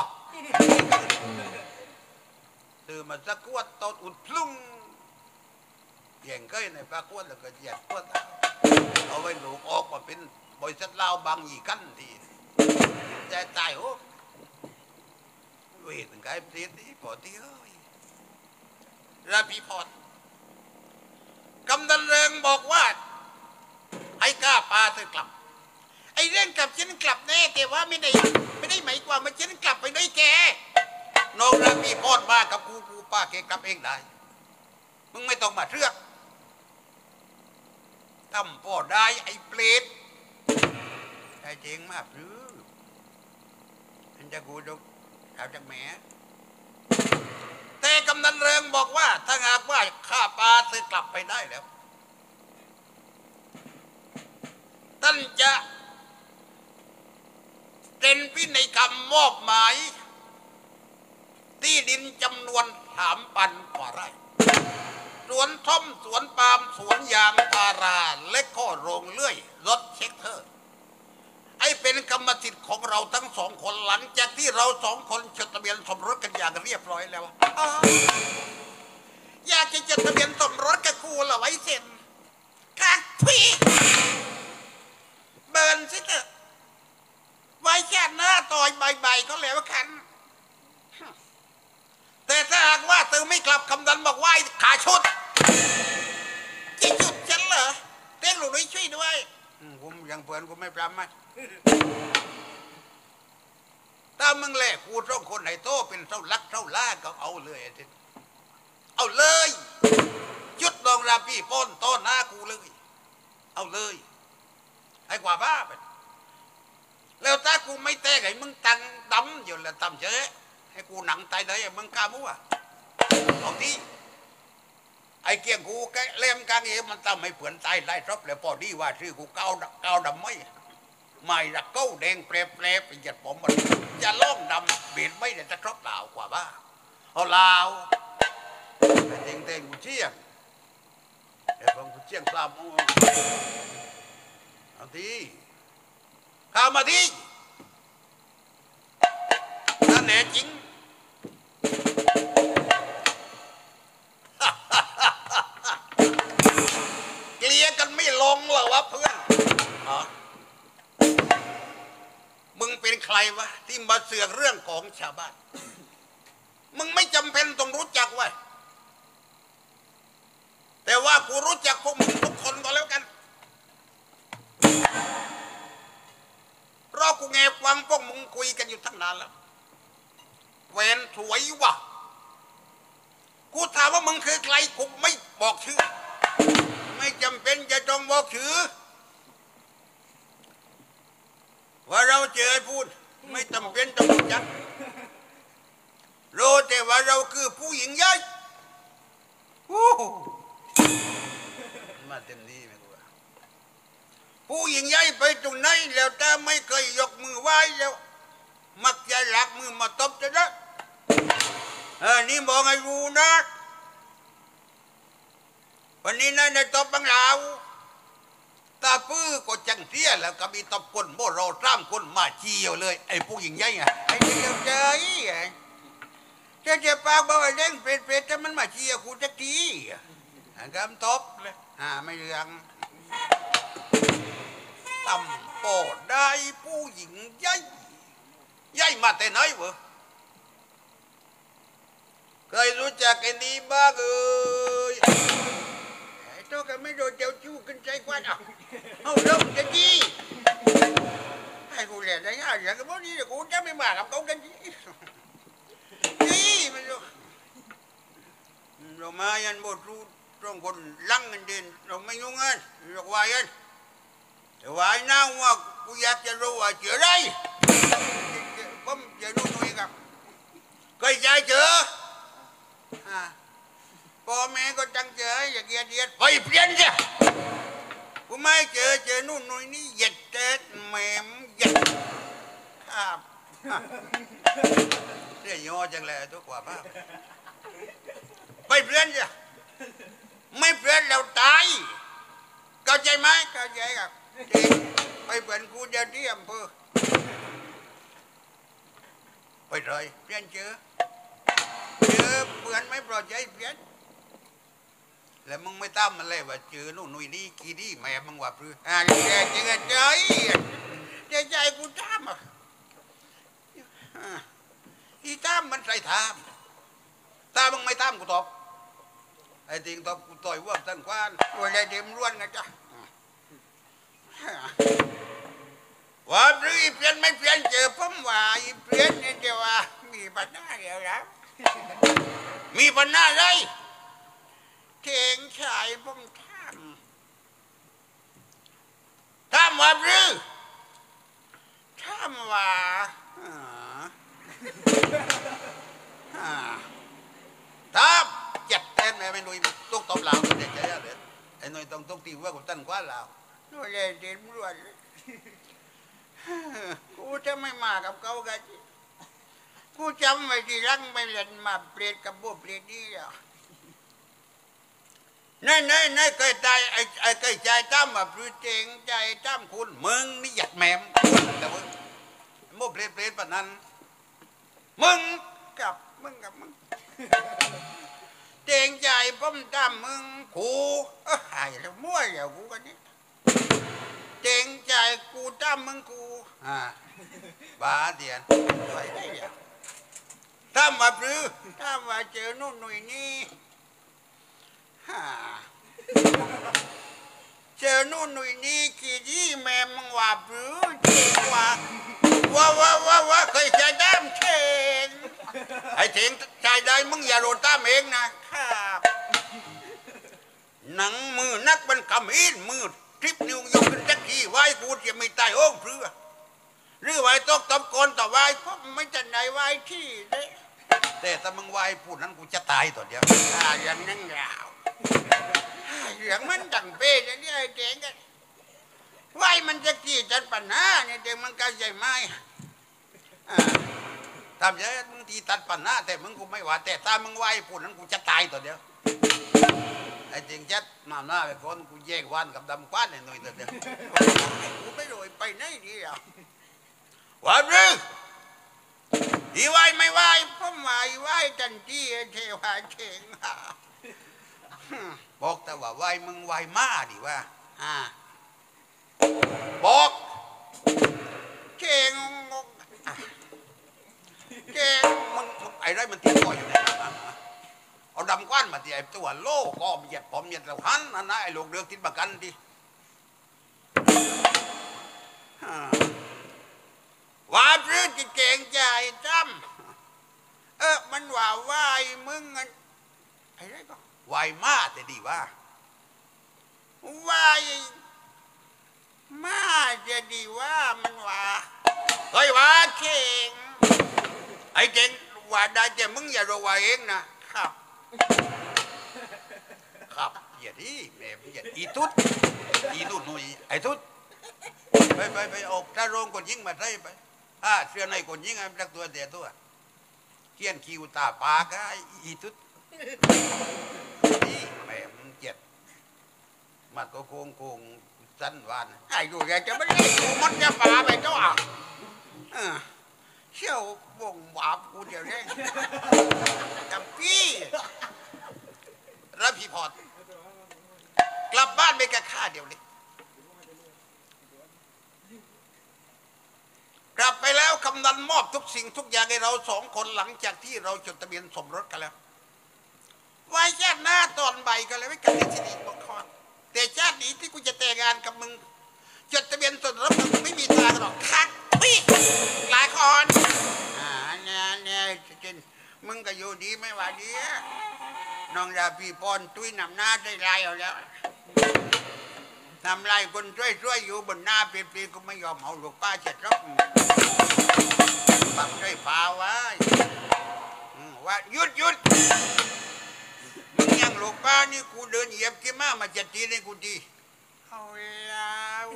ตื่นมาสักขวดตอนอุดพลุ่งเย่งก็ในปากขวดแล้วก็เหยียดขวดเอาไว้หลูกออกมาเป็นบริษัทเหล้าบางยี่กันทีใจตายโอ้เวทเป็นไงเปลี่ยนนี่พอดีเอ้ยราพีพรกำนันเริงบอกว่าให้กล้าปาเธอกลับไอ้เรื่องกลับฉันกลับแน่แต่ว่าไม่ได้ไม่ได้หมายความว่าฉันกลับไปด้วยแกน้องราพีพรมากับกูกูป้าแกกลับเองได้มึงไม่ต้องมาเทือกทำพ่อได้ไอ้เปรตไอ้เจงมากหรือฉันจะกูดูเอาจากแม่แต่กำนันเริงบอกว่าถ้าหากว่าข้าปาซื้อกลับไปได้แล้วท่านจะเป็นพินัยกรรมมอบหมายที่ดินจำนวนสามพันกว่าไร่สวนท่อมสวนปาล์มสวนยางพาราและก็โรงเลื่อยรถเช็คเทอร์ไอ้เป็นกรรมสิทธิ์ของเราทั้งสองคนหลังจากที่เราสองคนจดทะเบียนสมรสกันอย่างเรียบร้อยแล้วอยากจะจดทะเบียนสมรสกับกูเหรอไอ้อนกูไม่ปรำมั้ยถ้ามึงแหละกูต้องคนไหนโตเป็นเท่าลักเท่าล่าก็เอาเลยเอาเลยยุดลองราพี่ป้นต้นหน้ากูเลยเอาเลยไอ้กว่าบ้าไปแล้วถ้ากูไม่แตกไอ้มึงตังดำอยู่แล้วตำเจ๊ให้กูหนังตายเลยมึงกล้ามั่วเอาทีไอ้เกียงกูแกเล่มกางเอมันทำให้เผื่อนตายได้ครบแล้วพอดีว่าชื่อกูเก้าเก้าดำไม่ไม่รักเก้าแดงเปรย์เปรย์ไปหยัดผมมันจะล่องดำเบียดไม่ได้จะครบเปล่ากว่าบ้าเอาลาวเต็งเต็งกูเชี่ยงเดี๋ยวผมกูเชี่ยงสามเอาทีข้ามาทีนั่นแน่จริงเกลียกันไม่ลงเหรอวะเพื่อนมึงเป็นใครวะที่มาเสือกเรื่องของชาวบ้านมึงไม่จำเป็นต้องรู้จักวะแต่ว่ากูรู้จักพวกมึงทุกคนก็แล้วกันเพราะกูแงฟังพวกมึงคุยกันอยู่ตั้งนานแล้วเวนสวยวะกูถามว่ามึงคือใครกูไม่บอกชื่อไม่จำเป็นจะต้องบอกชื่อว่าเราเจอพูดไม่จำเป็นต้องรู้จักรู้แต่ว่าเราคือผู้หญิงใหญ่มาเต็มที่ไหมกูว่าผู้หญิงใหญ่ไปตรงไหนแล้วถ้าไม่เคยยกมือไหว้แล้วมักจะหลักมือมาตบจะได้เออนี่บอกให้รู้นะวันนี้นะในตบบังลาวตาปื้อก็จังเสียแล้วก็มีตบคนโมโรสามคนมาเชียวเลยไอ้ผู้หญิงใหญ่ไงไอ้เดียวใจจะจะปากบอกไอ้เด้งเปรตเปรตแต่มันมาเชียวกูจะทีกำตบเลยอ่าไม่เรื่องตำโปดได้ผู้หญิงใหญ่ใหญ่มาแต่ไหนวะเคยรู้จักไอ้นี้บ้างเอ้ยไอ้โตกันไม่โดนเจ้าชู้กันใจกว่าอ่ะเอาลงจะดีให้กูเรียนได้ง่ายอย่างกับพวกนี้กูจะไม่มากับเขากันดีนี่มันเรามายันบทรู้ตรงคนลังเงินเด่นเราไม่ยุ่งกันเราวายันแต่ว่าไอ้น้าว่ากูอยากจะรู้ว่าเจอได้ผมจะรู้ตัวเองครับเคยใจเจอพ่อแม่ก็ตั้งเจออย่าเกียดเกียดไปเปลี่ยนจ้ะกูไม่เจอเจอนู่นนู่นนี่เหยียดเจ็ดแม่มเหยียดครับเสียย่อจังเลยทุกว่าป้าไปเปลี่ยนจ้ะไม่เปลี่ยนเราตายเข้าใจไหมเข้าใจครับไปเปลี่ยนกูจะที่อำเภอไปเลยเปลี่ยนเจอเจอเปลี่ยนไม่ปลอดใจเปลี่ยนแล้วมึงไม่ตั้มมันเลยว่าเจอนู่นนู่นนี่กี่ดีแม่มึงว่าเพื่ออ่าแกจริงใจใจใจกูตั้มอ่ะอีตั้มมันใส่ทามถ้ามึงไม่ตั้มกูตอบไอ้จริงตอบกูต่อยว่าตั้งกว้านตัวใหญ่เต็มล้วนนะจ๊ะว่าหรือเปลี่ยนไม่เปลี่ยนเจอผมว่าเปลี่ยนเนี่ยเดี๋ยวว่ามีปัญหาเดียวนะมีปัญหาอะไรเก่งชายผมทำทำว่าหรือทำว่าทำจัดเต็มเลยไม่หนุ่ยตุ๊กตบเหล่าเด็กใจเลยไอ้หนุ่ยต้องตุ๊กตีว่ากูตั้งกว่าเหล่าหนุ่ยเลยเด็ดล้วนกูจะไม่มากับเขากันกูจำไว้ที่รังไม่เล่นมาเปลี่ยนกับบัวเปลี่ยนนี่อ่ะนั่นนั่นนั่นเคยใจไอ้ไอ้เคยใจตั้มแบบรู้เจงใจตั้มคุณมึงนี่หยัดแมมแต่มึงบัวเปลี่ยนเปลี่ยนปะนั้นมึงกับมึงกับมึงเจงใจป้อมตั้มมึงกูเออหายแล้วมั่วแล้วกูกันนี้เจงใจกูตั้มมึงกูอ่าบ้าเดียนไปได้ยังถ้ามาปรือถ้ามาเจอนู่นหน่วยนี่ฮ่าเจอนู่นหน่วยนี่กี่ยี่แม่มึงว่าว่าหรือเก่งว่าว่าว่าว่าว่าเคยใจด้ามเชงไอ้เถงใจได้มึงอย่าโดนตามเองนะครับหนังมือนักมันกำอินมือทริปนิ้วยกขึ้นจักทีไว้กูจะไม่ตายโอ้เพื่อหรือไว้ตกตบกนต่อไว้เพราะไม่จะไหนไว้ที่เลยแต่ถ้ามึงไว้พูดนั้นกูจะตายต่อเดียวอย่างนั้นยาวอย่างมันดังเป้เนี่ยไอ้เจ๋งกันไว้มันจะกี่จันปัญหาเนี่ยเด็กมันก็ใหญ่ไม่ทำยังมึงทีตัดปัญหาแต่มึงกูไม่ว่าแต่ถ้ามึงไว้พูดนั้นกูจะตายต่อเดียวไอ้เจ๋งจัดมาหน้าไปคนกูแยกวันกับดำควันหน่อยต่อเดียวกูไม่รวยไปไหนดีอ่ะว่าหรืออีไหวไม่ไหวพ่อหมายไหวจันทีเทวาเชงบอกแต่ว่าไหวมึงไหวมาดิว่าอ่าบอกเชงเชงมึงไอ้ไรมันตีก่ออยู่ไหนเอาดำก้านมาตีไอ้ตัวโล่ก็เหยียดผมเหยียดเราหันนั่นนะไอ้ลูกเดือกติดประกันดิว่าพรื้จะเก่งใจจำเออมันว่าไหวมึงไอ้ไรก็ไหวมาแต่ดีว่าไหวมาจะดีว่ามันว่าเฮ้ยว่าเก่งไอ้เก่งว่าได้แต่มึงอย่าระวังเองนะครับครับอย่าดิแม่อย่าอีตุ๊ดอีตุ๊ดหนุ่ยไอ้ตุ๊ดไปไปไปออกถ้าโรงคนยิงมาได้ไปอ่าเสื้อในคนยิงไอ้รักตัวเดียตัวเขียนคิวตาปากไอ้อีตุ๊ดนี่แม่มึงเจ็บมันก็โกงโกงสันวานไอ้ดูแกจะไม่ได้กูมันจะป่าไปเจ้าอ่ะเชี่ยวบ่งบาปกูเดี๋ยวนี้จำพี่รับพี่พอดกลับบ้านไปกับข้าเดี๋ยวนี้กลับไปแล้วกำนันมอบทุกสิ่งทุกอย่างให้เราสองคนหลังจากที่เราจดทะเบียนสมรสกันแล้วไว้ชาติหน้าตอนใบกันเลยไม่กันเลยสิดีบอกคอนแต่ชาตินี้ที่กูจะแต่งงานกับมึงจดทะเบียนสมรสกับมึงไม่มีตาหรอกคัดพี่หลายคนอ่าเนี่ยเนี่ยจริงมึงก็อยู่ดีไม่ว่าดีน้องราพีพรตุ้ยนำหน้าได้ไรเอาแล้วทำไรคนช่วยๆอยู่บนหน้าเปรียๆก็ไม่ยอมเอาลูกป้าเช็ดรถปักด้วยฟ้าไว้ว่าหยุดหยุดมึงยังลูกป้านี่กูเดินเหยียบกี่ม้ามาจัดทีในกูดีเอาแล้ว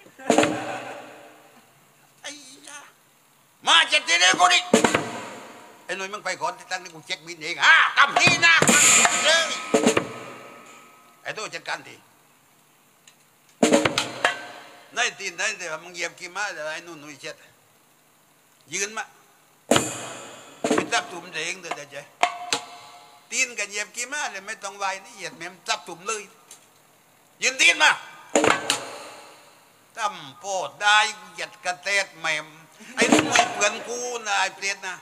ไอ้ยามาจัดทีในกูดิไอ้หนุ่ยมึงไปก่อนที่ตั้งนี่กูเช็คบินเองฮะทำทีนะเลยไอ้ตัวจัดการทีในตีนได้แต่มึงเหยียบกี่ม้าแต่ไอ้นุ่นนุ่ยเช็ดยืนมาไปจับตุ่มเองเดี๋ยวใจตีนกันเหยียบกี่ม้าเลยไม่ต้องไหวนี่เหยียดแม่มจับตุ่มเลยยืนตีนมาตั้มโปดได้เหยียดกระเตดแม่มไอ้นุ่นนุ่ยเพื่อนกูนะไอ้เปลี่ยนนะ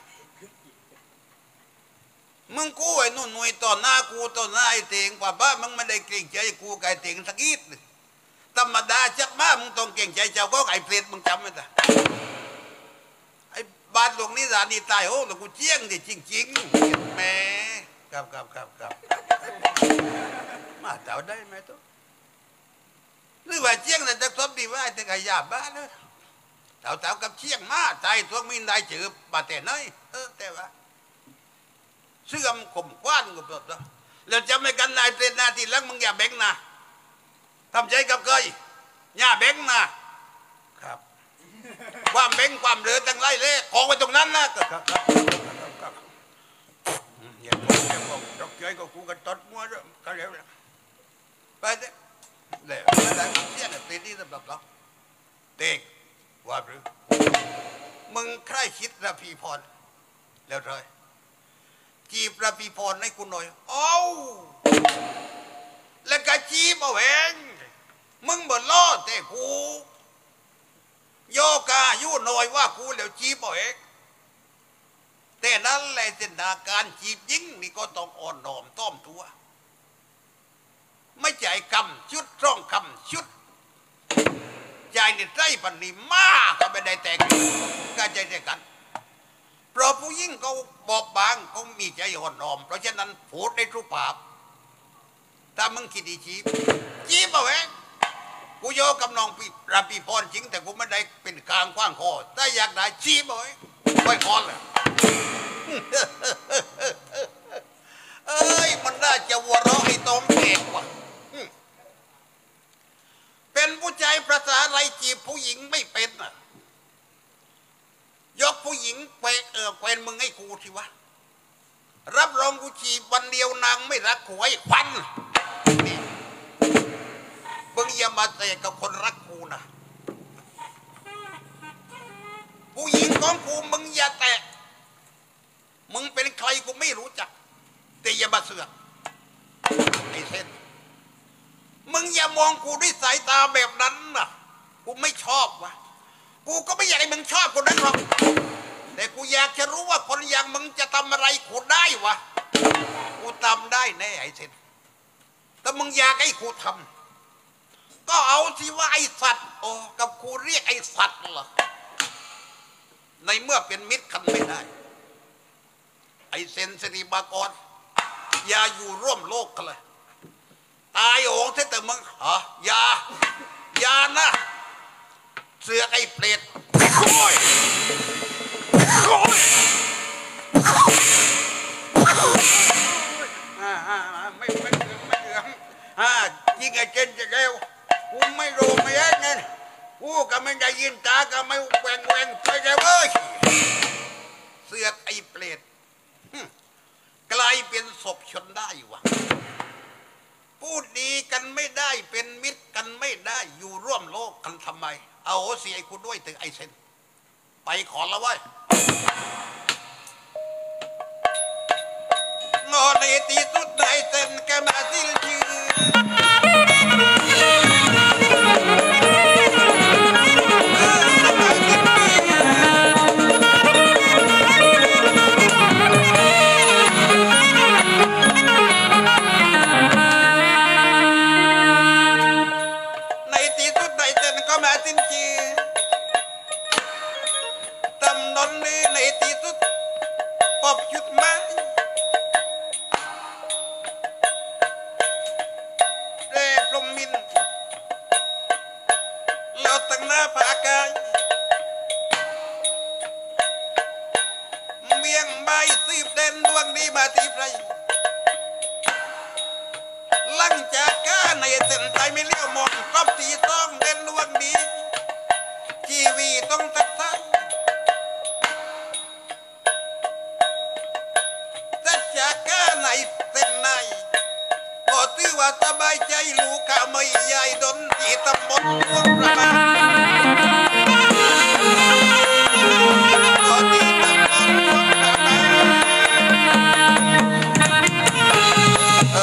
มึงกูไอ้นุ่นนุ่ยต่อหน้ากูต่อหน้าไอ้เตียงกว่าบ้ามึงไม่ได้เกรงใจกูไก่เตียงสักนิดธรรมดาจัดมามึงต้องเก่งใจเจ้าก็ไอ้เปรตมึงจำไว้จ้ะไอ้บ้านหลวงนี่สาดีตายโอ้หลวงกูเจียงดิจริงๆแม่ครับครับครับครับมาเต่าได้ไหมตุ๊หรือว่าเจียงแต่จะทบดีว่าแต่ขยาบ้านเลยเต่าเต่ากับเชียงมาใจตัวมินได้จืบบาดแต่น้อยเออแต่ว่าเสื่อมข่มกว้านกับตัวแล้วจะไม่กันนายเปรตนาทีหลังมึงอย่าแบ่งนะทำใจกับเคยอย่าเบ่งนะครับความเบ่งความเหลือตั้งไรเล่ของไปตรงนั้นนะครับครับอย่าบอกอย่าบอกดอกเกยก็กูกันตดมัวด้วยก็เร็วแล้วไปเด้เดี๋ยวได้เสียเนี่ยตีนี่สำหรับเราเด็กว่าหรือมึงใครคิดระพีพรแล้วเลยจีบระพีพรให้กูหน่อยโอ้แล้วก็จีบเอาเองมึงบ่ล่อแต่กูโยกายู่หน่อยว่ากูแล้วจีบเอาเองแต่นั้นแหละเส้นทางการจีบยิงนี่ก็ต้องอ่อนน้อมต้อมตัวไม่ใจคำชุดร่องคำชุดใจเนี่ยใจปันนี้มากก็ไม่ได้แต่งก็ใจใจกันเพราะผู้หญิงเขาบอบบางเขามีใจอ่อนน้อมเพราะฉะนั้นพูดได้ทุกภาพถ้ามึงคิดดีจีบจีบเอาเองกูโยกับน้องพี่รับพี่พรจริงแต่กูไม่ได้เป็นกลางกว้างคอถ้าอยากได้จีบเอาเองไว้คอนเลยเอ้ยมันน่าจะวัวเราะไอ้ตองเก่งว่ะเป็นผู้ชายภาษาอะไรจีบผู้หญิงไม่เป็นอ่ะยกผู้หญิงไปเออแควนมึงให้กูทีวะรับรองกูจีบวันเดียวนางไม่รักกูไอ้ควันนี่มึงอย่ามาเตะกับคนรักกูนะผู้หญิงของกูมึงอย่าแตะมึงเป็นใครกูไม่รู้จักแต่อย่ามาเสือกไอ้เส้นมึงอย่ามองกูด้วยสายตาแบบนั้นนะกูไม่ชอบวะกูก็ไม่อยากให้มึงชอบคนนั้นหรอกแต่กูอยากจะรู้ว่าคนอย่างมึงจะทำอะไรกูได้วะกูทำได้แน่ไอ้เส้นแต่มึงอยากให้กูทำก็เอาสิว่าไอ้สัตว์โอ้กับกูเรียกไอ้สัตว์เหรอในเมื่อเป็นมิตรกันไม่ได้ไอ้เซนสิริบากรอย่าอยู่ร่วมโลกกันเลยตายโองแต่มึงฮะอย่าอย่านะเสือกไอ้เปรตโอ้ยโอ้ยไม่ไม่เถืองไม่เถืองอ่ายิงไอ้เจนจะเร็วกูไม่รู้ไม่เห็นนั่นกูก็ไม่ได้ยินตาก็ไม่แหวงแหวงไปแล้วเว้ยเสือกไอ้เปรตกลายเป็นศพชนได้วะพูดดีกันไม่ได้เป็นมิตรกันไม่ได้อยู่ร่วมโลกกันทำไมเอาโอเสียคุณด้วยถึงไอเซนไปขอละไว้งอในที่สุดไอเซนแกมาสิลจือ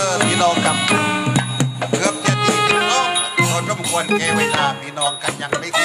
ควรแก้เวลาพี่น้องกันยังไม่